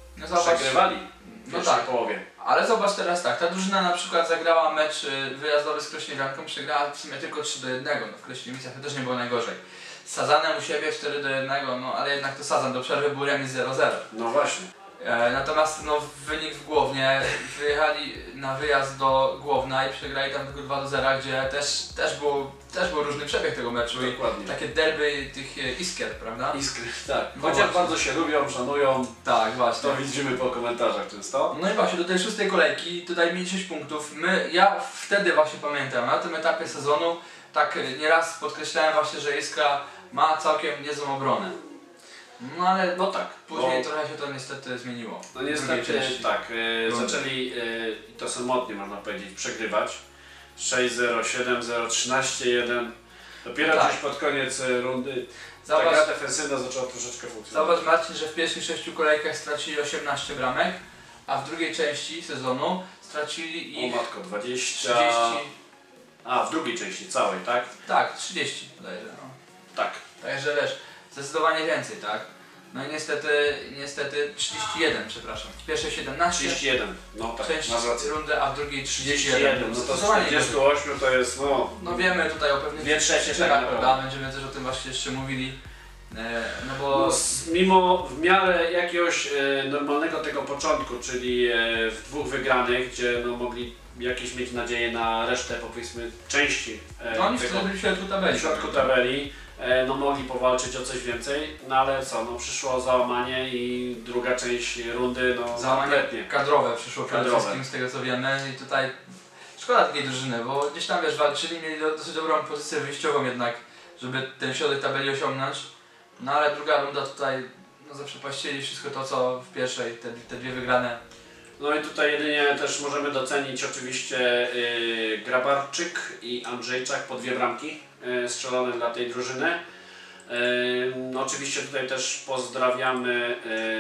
No zobacz, przegrywali w no pierwszej tak, połowie. ale zobacz teraz tak, ta drużyna na przykład zagrała mecz y, wyjazdowy z Krośniewianką, przegrała w sumie tylko trzy do jednego, no w Krośniewicach to też nie było najgorzej. Z Sazanem u siebie cztery do jednego, no ale jednak to Sazan, do przerwy był remis zero zero. No właśnie. E, natomiast no, wynik w Głownie, wyjechali na wyjazd do Głowna i przegrali tam tylko dwa do zera, gdzie też, też, był, też był różny przebieg tego meczu. Dokładnie. I takie derby tych e, Iskier, prawda? Iskry, tak. No Chociaż właśnie. bardzo się lubią, szanują, Tak, właśnie. to widzimy po komentarzach często. No i właśnie, do tej szóstej kolejki, tutaj mieli sześć punktów. My, ja wtedy właśnie pamiętam, na tym etapie sezonu, tak e, nieraz podkreślałem właśnie, że Iskra ma całkiem niezłą obronę. No ale No tak, później bo- trochę się to niestety zmieniło. No W niestety drugiej części. tak, e, Rundy. zaczęli, e, i to samotnie można powiedzieć, przegrywać. sześć zero, siedem zero, trzynaście jeden. Dopiero Tak. gdzieś pod koniec e, rundy ta Zobacz, gra defensywna zaczęła troszeczkę funkcjonować. Zobacz Marcin, że w pierwszych sześciu kolejkach stracili osiemnaście bramek, a w drugiej części sezonu stracili O ich matko, dwadzieścia... trzydzieści. A, w drugiej części całej, tak? Tak, trzydzieści bodajże. No. Tak. Także wiesz, zdecydowanie więcej, tak? No i niestety, niestety trzydzieści jeden, przepraszam. W pierwszej siedemnaście, trzydzieści jeden, no tak, część masz rację. rundy, a w drugiej trzydzieści trzydzieści jeden. jeden, no to z Zdecydowanie czterdziestu gorzej. ośmiu to jest, no... No wiemy tutaj o pewnych Dwie trzecie przyczynach, tak naprawdę. prawda? Będziemy też o tym właśnie jeszcze mówili. E, no bo... No, s- mimo w miarę jakiegoś e, normalnego tego początku, czyli e, w dwóch wygranych, gdzie no, mogli jakieś mieć nadzieję na resztę, powiedzmy, części e, No oni tego, wtedy byli w środku tabeli. w środku tabeli, e, no mogli powalczyć o coś więcej, no ale co, no przyszło załamanie i druga część rundy, no Załamanie kompletnie. kadrowe przyszło przede Kadrowe. wszystkim z tego co wiemy i tutaj szkoda takiej drużyny, bo gdzieś tam wiesz, walczyli, mieli do- dosyć dobrą pozycję wyjściową jednak, żeby ten środek tabeli osiągnąć. No ale druga runda tutaj no, zaprzepaścili wszystko to co w pierwszej, te, te dwie wygrane. No i tutaj jedynie też możemy docenić oczywiście yy, Grabarczyk i Andrzejczak po dwie bramki yy, strzelone dla tej drużyny. Yy, no oczywiście tutaj też pozdrawiamy,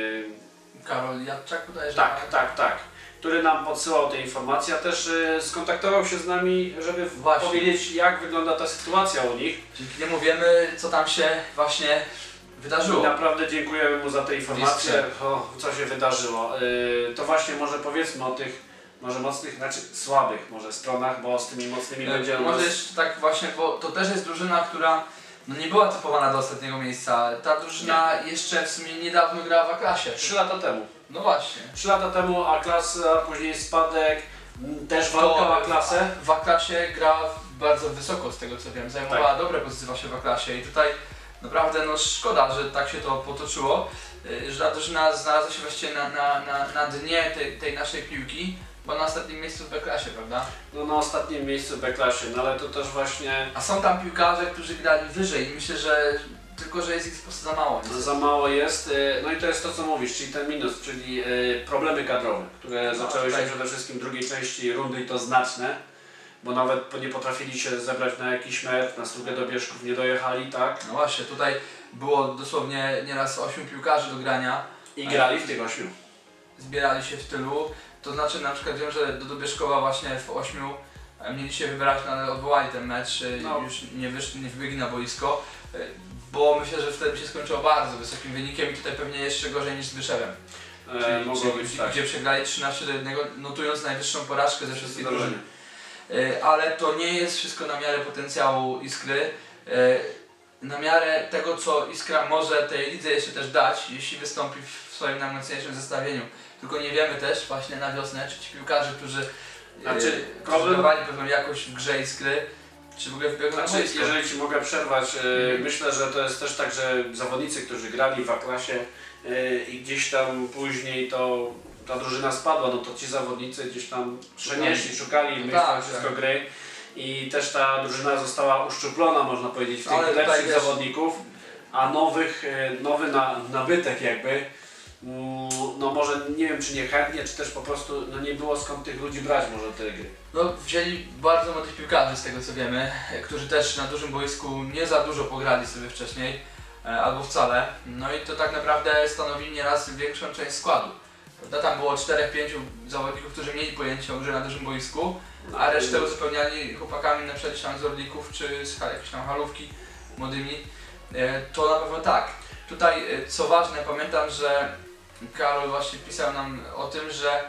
yy, Karol Jadczak bodajże. tak, tak, tak, który nam podsyłał te informacje, a też yy, skontaktował się z nami, żeby Właśnie. powiedzieć jak wygląda ta sytuacja u nich. Dzięki niemu wiemy co tam się właśnie I wydarzyło. naprawdę dziękujemy mu za te informacje, Listy. o, co się wydarzyło. Yy, to właśnie może powiedzmy o tych może mocnych, znaczy słabych może stronach, bo z tymi mocnymi będzie E, Może nas- jeszcze tak właśnie, bo to też jest drużyna, która no nie była typowana do ostatniego miejsca. Ta drużyna jeszcze w sumie niedawno grała w A-klasie. Trzy lata temu. No właśnie. Trzy lata temu A-klasa, później spadek, m, też walka o A-klasę. W A-klasie grała bardzo wysoko z tego co wiem, zajmowała dobre pozycje właśnie w A-klasie i tutaj naprawdę no szkoda, że tak się to potoczyło, y, że ta drużyna znalazła się właściwie na, na, na, na dnie tej, tej naszej piłki, bo na ostatnim miejscu w B-klasie, prawda? No na ostatnim miejscu w B-klasie, no ale to też właśnie A są tam piłkarze, którzy grali wyżej i myślę, że tylko, że jest ich po prostu za mało. niestety. za mało jest. y, No i to jest to co mówisz, czyli ten minus, czyli y, problemy kadrowe, które No, zaczęły się tutaj- przede wszystkim w drugiej części rundy i to znaczne. Bo nawet nie potrafili się zebrać na jakiś mecz, na Sługę do Bieszków nie dojechali, tak? No właśnie, tutaj było dosłownie nieraz ośmiu piłkarzy do grania. I grali w tych ośmiu. Zbierali się w tylu, to znaczy na przykład wiem, że do Dobieszkowa właśnie w ośmiu e, mieli się wybrać, no ale odwołali ten mecz, e, No. już nie wyszli, nie wbiegli na boisko, e, bo myślę, że wtedy by się skończyło bardzo wysokim wynikiem i tutaj pewnie jeszcze gorzej niż z Byszewem. E, Czyli, mogło gdzie, być gdzie, tak. gdzie przegrali trzynaście do jednego, notując najwyższą porażkę ze wszystkich drużyn. Zdecydowanie. E, Ale to nie jest wszystko na miarę potencjału Iskry. E, Na miarę tego, co Iskra może tej lidze jeszcze też dać, jeśli wystąpi w swoim najmocniejszym zestawieniu. Tylko nie wiemy też właśnie na wiosnę, czy ci piłkarze, którzy Znaczy, e, problem- dawali pewną jakość w grze Iskry, czy w ogóle wybiegną na Znaczy, boisko. jeżeli Ci mogę przerwać, e, Mhm. myślę, że to jest też tak, że zawodnicy, którzy grali w A-klasie e, i gdzieś tam później to ta drużyna spadła, no to ci zawodnicy gdzieś tam przenieśli, szukali No miejsca tak, wszystko tak. gry i też ta drużyna została uszczuplona, można powiedzieć, w tych Ale tutaj lepszych wiesz- zawodników, a nowych, e, nowy na, nabytek jakby, mm, no może nie wiem czy niechętnie, czy też po prostu no nie było skąd tych ludzi brać może te gry. No, wzięli bardzo młodych piłkarzy z tego co wiemy, e, którzy też na dużym boisku nie za dużo pograli sobie wcześniej, e, albo wcale. No i to tak naprawdę stanowi nieraz większą część składu. Prawda? Tam było czterech pięciu zawodników, którzy mieli pojęcie o grze na dużym boisku, a resztę uzupełniali chłopakami na przykład tam z Orlików czy z hal- jakiejś tam halówki młodymi. E, To na pewno tak. Tutaj e, co ważne, pamiętam, że Karol właśnie pisał nam o tym, że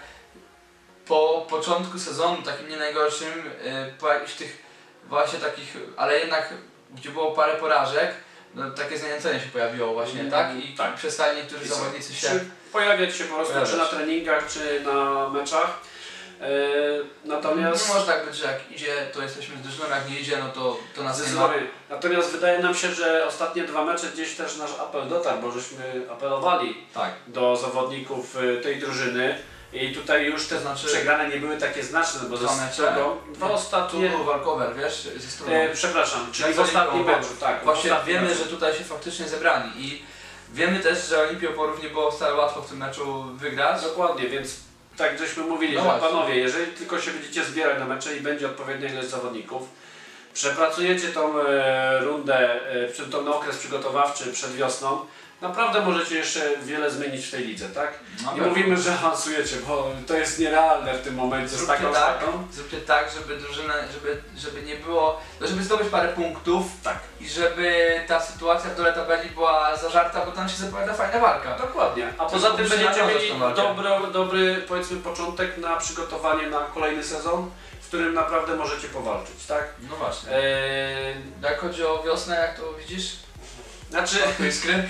po początku sezonu, takim nie najgorszym, yy, po jakichś tych właśnie takich, ale jednak gdzie było parę porażek, no, takie zniechęcenie się pojawiło właśnie, mm, tak? I tak. przestali niektórzy zawodnicy się Czy pojawiać się po prostu pojawiać. czy na treningach, czy na meczach. Yy, natomiast... Nie może tak być, że jak idzie, to jesteśmy z drużyną, jak nie idzie, no to, to nas nie ma. Natomiast wydaje nam się, że ostatnie dwa mecze gdzieś też nasz apel dotarł, bo żeśmy apelowali tak. do zawodników tej drużyny. I tutaj już te znaczy, przegrane nie były takie znaczne, bo dwa mecze, dwa ostatnie... Tu był walkover, wiesz, ze stroną. E, przepraszam, czyli w ostatnim meczu, tak. Właśnie wiemy, meczu. że tutaj się faktycznie zebrani i wiemy też, że Olimpii Oporów nie było wcale łatwo w tym meczu wygrać. Dokładnie, więc tak żeśmy mówili, no że właśnie. panowie, jeżeli tylko się będziecie zbierać na mecze i będzie odpowiednia ilość zawodników, przepracujecie tą e, rundę, e, ten okres przygotowawczy przed wiosną, naprawdę możecie jeszcze wiele zmienić w tej lidze, tak? No Nie mówimy, że awansujecie, bo to jest nierealne w tym momencie z zróbcie taką tak, statą. Zróbcie tak, żeby drużyna, żeby, żeby nie było, żeby zdobyć parę punktów tak. i żeby ta sytuacja w dole tabeli była zażarta, bo tam się zapowiada fajna walka. Dokładnie, a poza tym będziecie mieli dobro, dobry, powiedzmy, początek na przygotowanie na kolejny sezon, w którym naprawdę możecie powalczyć, tak? No właśnie. Eee... Jak chodzi o wiosnę, jak to widzisz? Znaczy... Iskry?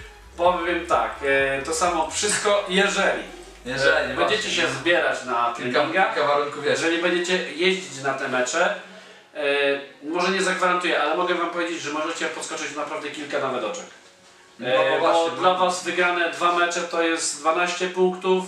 Powiem tak, e, to samo wszystko, jeżeli, jeżeli e, będziecie się zbierać na treningach, kilka warunków jest. jeżeli będziecie jeździć na te mecze, e, może nie zagwarantuję, ale mogę wam powiedzieć, że możecie podskoczyć naprawdę kilka nawet oczek. E, no, bo właśnie, bo dla was wygrane dwa mecze to jest dwanaście punktów,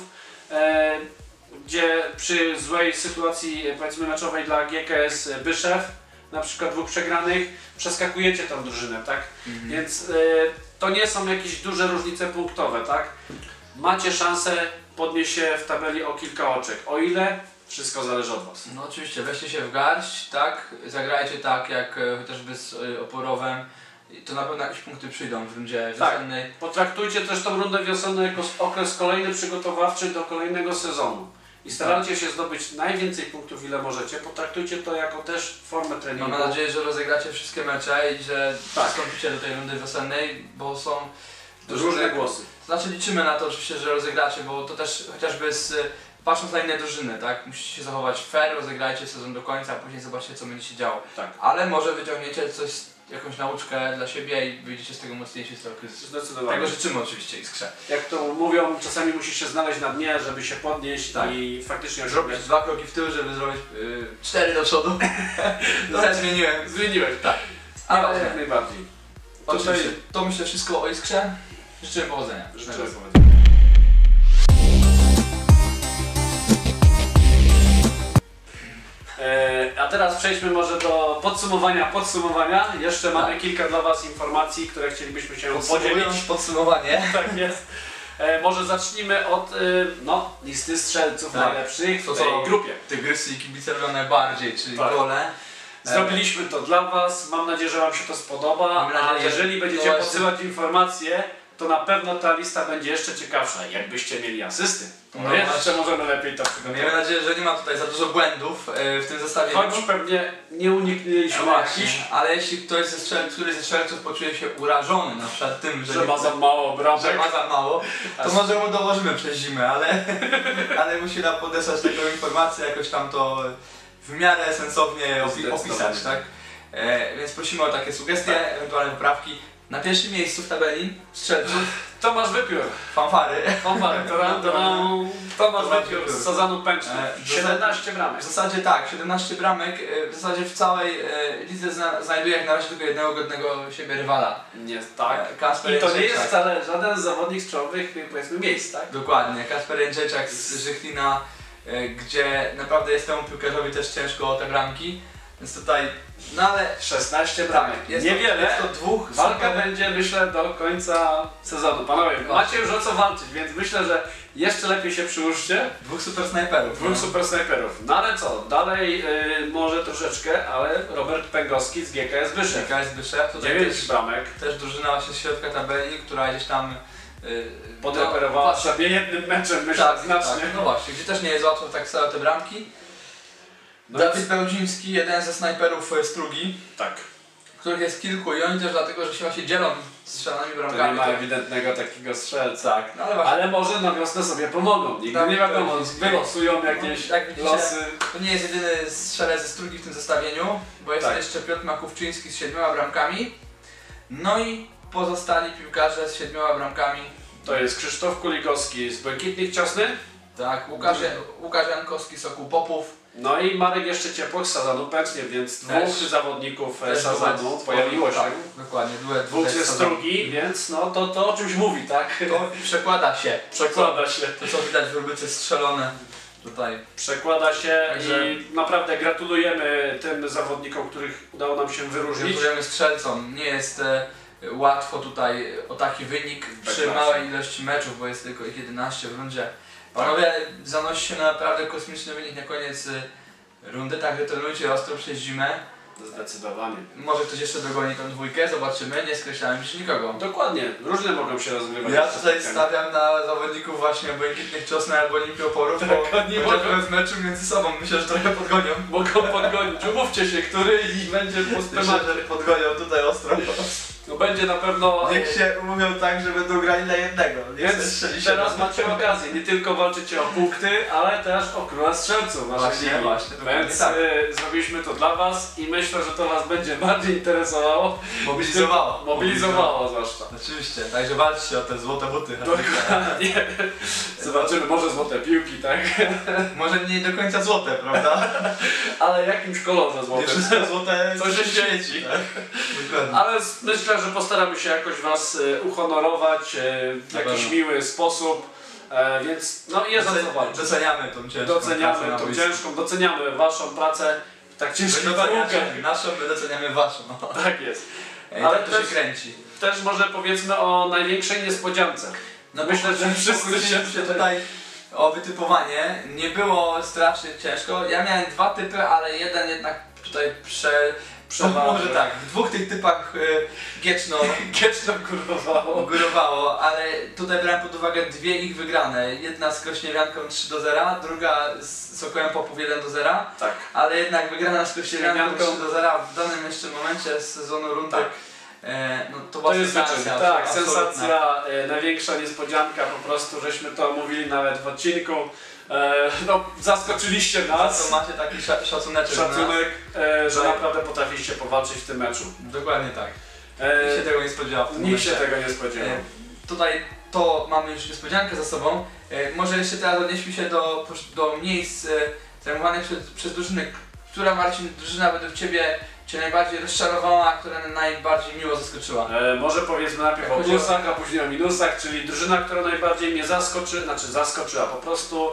e, gdzie przy złej sytuacji, powiedzmy, meczowej dla G K S Byszew, na przykład dwóch przegranych, przeskakujecie tą drużynę, tak? Mhm. Więc e, to nie są jakieś duże różnice punktowe, tak? Macie szansę podnieść się w tabeli o kilka oczek. O ile? Wszystko zależy od was. No oczywiście, weźcie się w garść, tak? Zagrajcie tak jak e, chociażby z e, Oporowem. To na pewno jakieś punkty przyjdą w rundzie wiosennej. Tak. Potraktujcie też tą rundę wiosenną jako okres kolejny przygotowawczy do kolejnego sezonu. I starajcie się zdobyć najwięcej punktów, ile możecie. Potraktujcie to jako też formę treningu. Mam nadzieję, że rozegracie wszystkie mecze i że tak. wstąpicie do tej rundy wiosennej, bo są różne głosy. Znaczy liczymy na to oczywiście, że rozegracie, bo to też chociażby z, patrząc na inne drużyny, tak? Musicie się zachować fair, rozegrajcie sezon do końca, a później zobaczcie, co będzie się działo. Tak. Ale może wyciągniecie coś, jakąś nauczkę dla siebie i wyjdziecie z tego mocniejsi z tego kryzysu. Zdecydowanie. Tego życzymy oczywiście Iskrze. Jak to mówią, czasami musisz się znaleźć na dnie, żeby się podnieść tak. i faktycznie zrobić dwa kroki w tył, żeby zrobić yy, cztery do przodu. No, ja zmieniłem. Zmieniłeś, tak. Ale jak najbardziej. Oczywiście. Tutaj... To myślę wszystko o Iskrze. Życzymy powodzenia. Życzymy powodzenia. A teraz przejdźmy może do podsumowania podsumowania. Jeszcze tak. mamy kilka dla was informacji, które chcielibyśmy się podzielić. Podsumowanie. Tak jest. E, może zacznijmy od e, no, listy strzelców tak. najlepszych w tej to, grupie. Tygrysy i kibice robią najbardziej, czyli tak. gole. Zrobiliśmy to dla was, mam nadzieję, że wam się to spodoba, a jeżeli będziecie posyłać informacje, to na pewno ta lista będzie jeszcze ciekawsza. Jakbyście mieli asysty, to no jeszcze możemy lepiej to przygotować. Miejmy nadzieję, że nie ma tutaj za dużo błędów w tym zestawieniu. Choć pewnie nie uniknęliśmy no jakichś. Ale jeśli ktoś ze strzelców, któryś ze strzelców poczuje się urażony na przykład tym, że, że ma za mało bramek, że ma za mało, to może mu dołożymy przez zimę, ale, ale musi nam podesłać taką informację, jakoś tam to w miarę sensownie opi opisać, tak? E, więc prosimy o takie sugestie, tak. ewentualne poprawki. Na pierwszym miejscu w tabeli strzelców Tomasz Wypiór. Fanfary. Fanfary. Tomasz Wypiór z Sazanu Pęczny. siedemnaście bramek. W zasadzie tak, siedemnaście bramek. W zasadzie w całej lidze zna znajduje jak na razie tylko jednego godnego siebie rywala. Jest tak. Kasper I to nie jest wcale żaden z zawodnik z czołowych, powiedzmy, miejsc, tak? Dokładnie. Kasper Jędrzejczak z Żychlina, gdzie naprawdę jest temu piłkarzowi też ciężko o te bramki. Więc tutaj, no ale szesnaście bramek, jest niewiele, to, jest to dwóch. Walka super... będzie, myślę, do końca sezonu. Panowie, macie już o co walczyć, więc myślę, że jeszcze lepiej się przyłóżcie. Dwóch super snajperów. Dwóch no. super snajperów. No ale co, dalej yy, może troszeczkę, ale Robert Pęgowski z G K S Byszew. G K S Byszew, to dziewięć bramek. Też drużyna właśnie z środka tabeli, która gdzieś tam yy, podreperowała no, sobie jednym meczem, myślę, tak, znacznie. Tak, no właśnie, gdzie też nie jest łatwo tak stałe te bramki. No Dawid Bełziński, jeden ze snajperów Strugi, tak. których jest kilku i oni też dlatego, że się właśnie dzielą strzelanymi To nie bramkami. ma ewidentnego takiego strzelca. Tak, no ale właśnie. Ale może na wiosnę sobie pomogą. Nigdy Tak, nie wiadomo, tak. wylosują jakieś No, jak widzicie, losy. To nie jest jedyny strzelec ze Strugi w tym zestawieniu, bo jest Tak. jeszcze Piotr Makówczyński z siedmioma bramkami. No i pozostali piłkarze z siedmioma bramkami. To jest Krzysztof Kulikowski z Błękitnych Ciosny. Tak, Łukasz, Łukasz Jankowski z Sokół Popów. No i Marek jeszcze Ciepłok z Sazanu Pęcznie, więc dwóch Też- zawodników też Sazanu duet, pojawiło się. Tak, dokładnie, duet, Dwóch duet ze z Sazanu. Strugi, więc no to, to o czymś mówi, tak? To przekłada się. Przekłada się. To co widać w rubrice strzelone tutaj. Przekłada się Także- i naprawdę gratulujemy tym zawodnikom, których udało nam się wyróżnić. Gratulujemy strzelcom. Nie jest e, łatwo tutaj o taki wynik przy klasie. małej ilości meczów, bo jest tylko ich jedenaście w rundzie. Panowie, zanosi się na naprawdę kosmiczny wynik na koniec y, rundy, także trenujcie ostro przez zimę. Zdecydowanie. Może ktoś jeszcze dogoni tą dwójkę, zobaczymy, nie skreślałem już nikogo. Dokładnie, różne mogą się rozgrywać. Ja te tutaj spotkania. stawiam na zawodników właśnie Błękitnych Ciosny albo Olimpioporów, bo Tak, oni chociażby w meczu między sobą myślę, że trochę podgonią. Mogą podgonić. Umówcie się, który i będzie po Myślę, temacie. że podgonią tutaj ostro. No będzie na pewno. Niech się umówią tak, że będą grali na jednego. Niech Więc strzeli teraz siedem. macie okazję nie tylko walczycie o punkty, ale też o króla strzelców waszej Właśnie, ligi. właśnie, dokładnie Więc tak. y, zrobiliśmy to dla was i myślę, że to was będzie bardziej interesowało. Mobilizowało. Mobilizowało zwłaszcza. Oczywiście, także walczcie o te złote buty. Dokładnie. Zobaczymy, może złote piłki, tak? Może nie do końca złote, prawda? Ale jakimś kolorze Nie złotym. wszystko złote Coś się się świeci. tak? Dokładnie. Ale s- myślę, że postaramy się jakoś was y, uhonorować y, w Na jakiś pewno. miły sposób. E, więc no jest o co walczyć. Doceniamy tą ciężką Doceniamy pracę na tą boisku. ciężką, doceniamy waszą pracę w tak ciężkich Wy doceniacie warunkach. naszą, my doceniamy waszą. Tak jest. I Ale tak to też- się kręci. Też może powiedzmy o największej niespodziance. No Myślę, że wszyscy się się tutaj o wytypowanie. Nie było strasznie ciężko. Ja miałem dwa typy, ale jeden jednak tutaj prze... Przeważy. Może tak, w dwóch tych typach y, Gieczno Gieczno kurwowało. górowało, ale tutaj brałem pod uwagę dwie ich wygrane. Jedna z Krośniewianką trzy do zera, druga z Sokołem Popów jeden do zera. Tak. Ale jednak wygrana z Krośniewianką Krośniewianką- trzy do zera w danym jeszcze momencie z sezonu rundy. Tak. E, no, to była To jest wyczyn. sensacja. Tak, absolutna. sensacja, e, największa niespodzianka, po prostu żeśmy to mówili nawet w odcinku. E, no, zaskoczyliście Za nas. to macie taki sza szacuneczek na nas. Szacunek, e, że Tak. naprawdę potrafiliście powalczyć w tym meczu. Dokładnie tak. E, Nikt się tego nie spodziewał w tym nikt się momencie. tego nie spodziewał. E, Tutaj to mamy już niespodziankę za sobą. E, Może jeszcze teraz odnieśmy się do, do miejsc e, zajmowanych przez, przez drużyny. Która, Marcin, drużyna według Ciebie Cię najbardziej rozczarowała, która najbardziej miło zaskoczyła? E, może powiedzmy najpierw Jak o chodzi o- plusach, a później o minusach, czyli drużyna, która najbardziej mnie zaskoczy, znaczy zaskoczyła, po prostu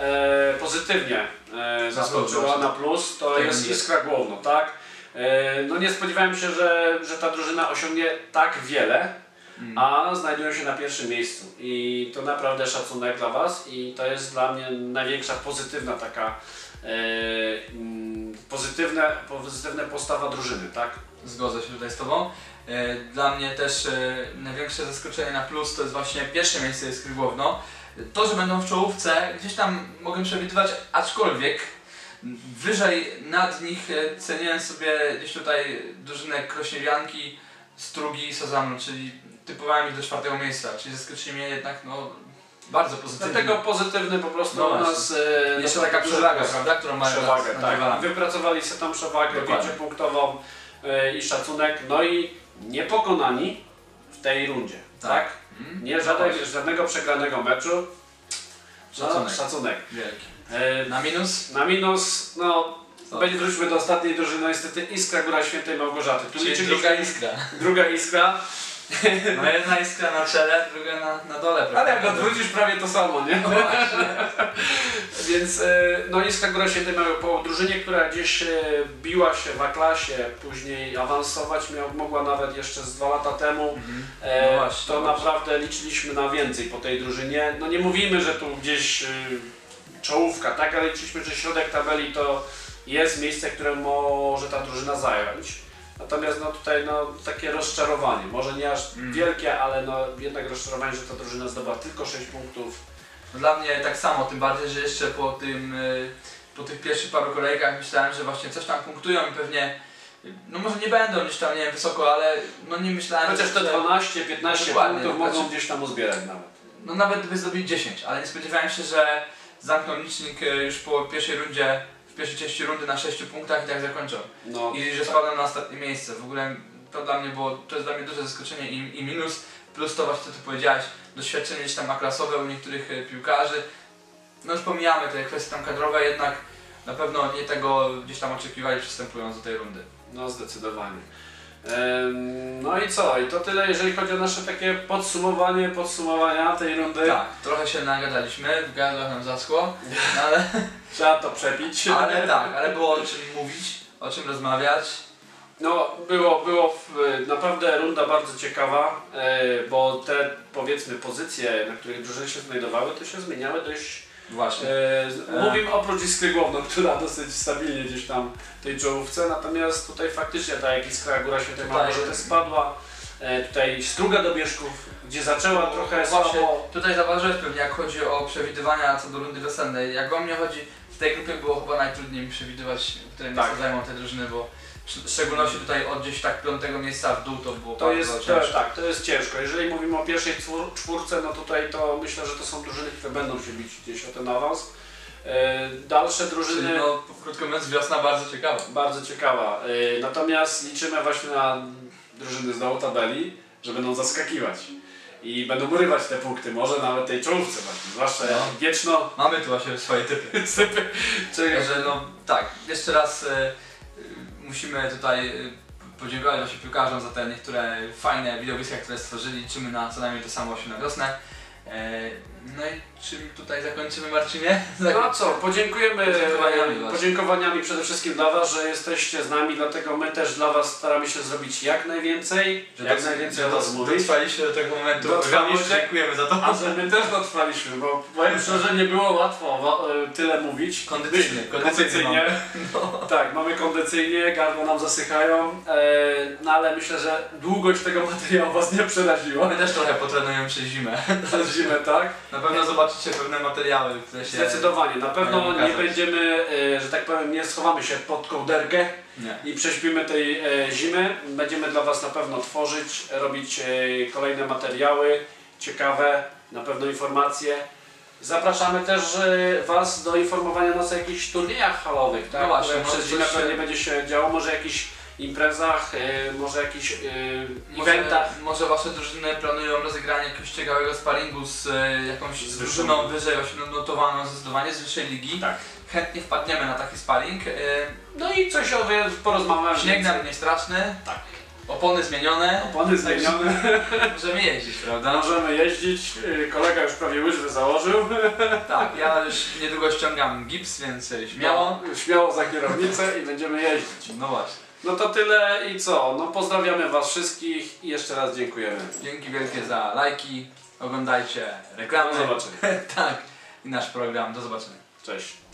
e, pozytywnie e, zaskoczyła plus, na plus, to Tak jest będzie. Iskra Głowno, tak? E, no nie spodziewałem się, że, że ta drużyna osiągnie tak wiele, Mm. a znajdują się na pierwszym miejscu i to naprawdę szacunek dla was i to jest dla mnie największa pozytywna taka e, mm, pozytywne, pozytywna postawa drużyny, tak? Zgodzę się tutaj z Tobą. E, Dla mnie też e, największe zaskoczenie na plus to jest właśnie pierwsze miejsce jest Głowno. To, że będą w czołówce, gdzieś tam mogłem przewidywać, aczkolwiek wyżej nad nich e, ceniłem sobie gdzieś tutaj drużynę Krośniewianki, Strugi i Sazanu, czyli typowałem ich do czwartego miejsca, czyli zaskoczyli mnie jednak no, bardzo pozytywnie. Dlatego pozytywny po prostu No u właśnie. nas e, Jeszcze no, taka duży przewaga, plus. prawda, którą mają Przewagę, nad, nad tak. rywalami. Wypracowali sobie tam przewagę Dokładnie. pięciopunktową e, i szacunek, no i niepokonani w tej rundzie, tak? Tak. Mm? Nie żadnego, żadnego przegranego meczu. No, Szacunek. szacunek. Wielki. E, Na minus? na minus, no Co? będzie wróćmy do ostatniej drużyny, no niestety Iskra Góra Świętej Małgorzaty. Tu Czyli liczyliśmy- druga iskra. druga Iskra, No jedna iskra na czele, druga na, na dole, prawda? ale jak odwrócisz prawie to samo, nie? No właśnie. Więc e, no Iskra Góra Świętej miała po drużynie, która gdzieś e, biła się w A-klasie, później awansować miał, mogła nawet jeszcze z dwa lata temu. Mhm. E, No właśnie, to no właśnie. naprawdę liczyliśmy na więcej po tej drużynie. No nie mówimy, że tu gdzieś y, czołówka, tak, ale liczyliśmy, że środek tabeli to jest miejsce, które może ta drużyna zająć. Natomiast no tutaj no takie rozczarowanie, może nie aż Mm. wielkie, ale no jednak rozczarowanie, że ta drużyna zdobyła tylko sześć punktów. No dla mnie tak samo, tym bardziej, że jeszcze po tym, y, po tych pierwszych paru kolejkach myślałem, że właśnie coś tam punktują i pewnie no może nie będą gdzieś tam, nie wiem, wysoko, ale no nie myślałem, Chociaż te że... dwanaście piętnaście Dokładnie, punktów znaczy- mogą gdzieś tam uzbierać nawet. No nawet gdyby zdobyli dziesięć, ale nie spodziewałem się, że zamkną licznik e, już po pierwszej rundzie, w pierwszej części rundy na sześciu punktach i tak zakończą. No, I że spadną na ostatnie miejsce. W ogóle to dla mnie było, to jest dla mnie duże zaskoczenie i, i minus, plus to właśnie co ty powiedziałeś, doświadczenie gdzieś tam klasowe u niektórych e, piłkarzy. No już pomijamy te kwestie tam kadrowe, jednak na pewno nie tego gdzieś tam oczekiwali przystępując do tej rundy. no zdecydowanie. Em, No i co? I to tyle, jeżeli chodzi o nasze takie podsumowanie, podsumowania tej rundy. Tak, trochę się nagadaliśmy, w gardłach nam zaschło, no ale, Trzeba to przepić. ale tak, ale było o czym mówić, o czym rozmawiać. No, było, było w, naprawdę runda bardzo ciekawa, e, bo te powiedzmy pozycje, na których drużyny się znajdowały, to się zmieniały dość. Właśnie. E, mówimy oprócz Iskry Głowno, która dosyć stabilnie gdzieś tam w tej czołówce, natomiast tutaj faktycznie tak jak Iskra Góra Świętej Małgorzaty spadła, e, tutaj Struga do Bieszków, gdzie zaczęła trochę Właśnie, słabo. tutaj zauważyłeś pewnie, jak chodzi o przewidywania co do rundy wiosennej. Jak o mnie chodzi, w tej grupie było chyba najtrudniej mi przewidywać, które miejsce Tak. zajmą te drużyny, bo w szczególności tutaj od gdzieś tak piątego miejsca w dół to było To bardzo jest, to, ciężko. tak, to jest ciężko. Jeżeli mówimy o pierwszej czwór- czwórce, no tutaj to myślę, że to są drużyny, które będą się bić gdzieś o ten awans. E, dalsze drużyny... Czyli no, krótko mówiąc, wiosna bardzo ciekawa. Bardzo ciekawa. Yy, Natomiast liczymy właśnie na drużyny z dołu tabeli, że będą zaskakiwać. I będą urywać te punkty, może nawet tej czołówce właśnie, zwłaszcza No. wieczno... Mamy tu właśnie swoje typy. Sypy. Także no tak, jeszcze raz y, y, musimy tutaj y, podziękować właśnie piłkarzom za te niektóre fajne widowiska, które stworzyli. Liczymy na co najmniej to samo właśnie na wiosnę. E, no i czym tutaj zakończymy, Marcinie? No a co, podziękujemy Podziękowaniami e, właśnie. podziękowaniami przede wszystkim dla Was, że jesteście z nami, dlatego my też dla Was staramy się zrobić jak najwięcej, Że jak doc- najwięcej że o Was doc- mówić. Dotrwaliście do tego momentu. Dotrwaliście. Dziękujemy za to. A że my też dotrwaliśmy, bo powiem szczerze, nie było łatwo wa- e, tyle mówić. Kondycyjnie, Myśmy- kondycyjnie kondycyjnie. No. Tak, mamy kondycyjnie, gardła nam zasychają, e, no ale myślę, że długość tego materiału Was nie przeraziła. My też trochę potrenujemy przez zimę. Przez zimę, tak? Na pewno zobaczycie pewne materiały, które się... Zdecydowanie, na pewno mają nie ukazać. będziemy, e, że tak powiem, nie schowamy się pod kołderkę Nie. i prześpimy tej e, zimy. Będziemy dla Was na pewno tworzyć, robić e, kolejne materiały ciekawe, na pewno informacje. Zapraszamy też e, Was do informowania nas o jakichś turniejach halowych, tak? No właśnie, które może przez zimę coś pewnie się- będzie się działo, może jakichś imprezach, e, może jakichś e, Może, eventach. może wasze drużyny planują rozegranie jakiegoś ciekawego sparingu z e, jakąś Z drużyną wyższą. wyżej notowaną zdecydowanie z wyższej ligi. Tak. Chętnie wpadniemy na taki sparing. E, No i coś o wie- porozmawiamy. śnieg więcej. nam nie straszny, Tak. opony zmienione. Opony zmienione. Możemy jeździć, prawda? Możemy jeździć, y, kolega już prawie łyżwy założył. Tak, ja już niedługo ściągam gips, więc e, śmiało. No, śmiało za kierownicę i będziemy jeździć. No właśnie. No to tyle i co? No pozdrawiamy Was wszystkich i jeszcze raz dziękujemy. Dzięki wielkie za lajki. Oglądajcie reklamy. Do zobaczenia. Tak. I nasz program. Do zobaczenia. Cześć.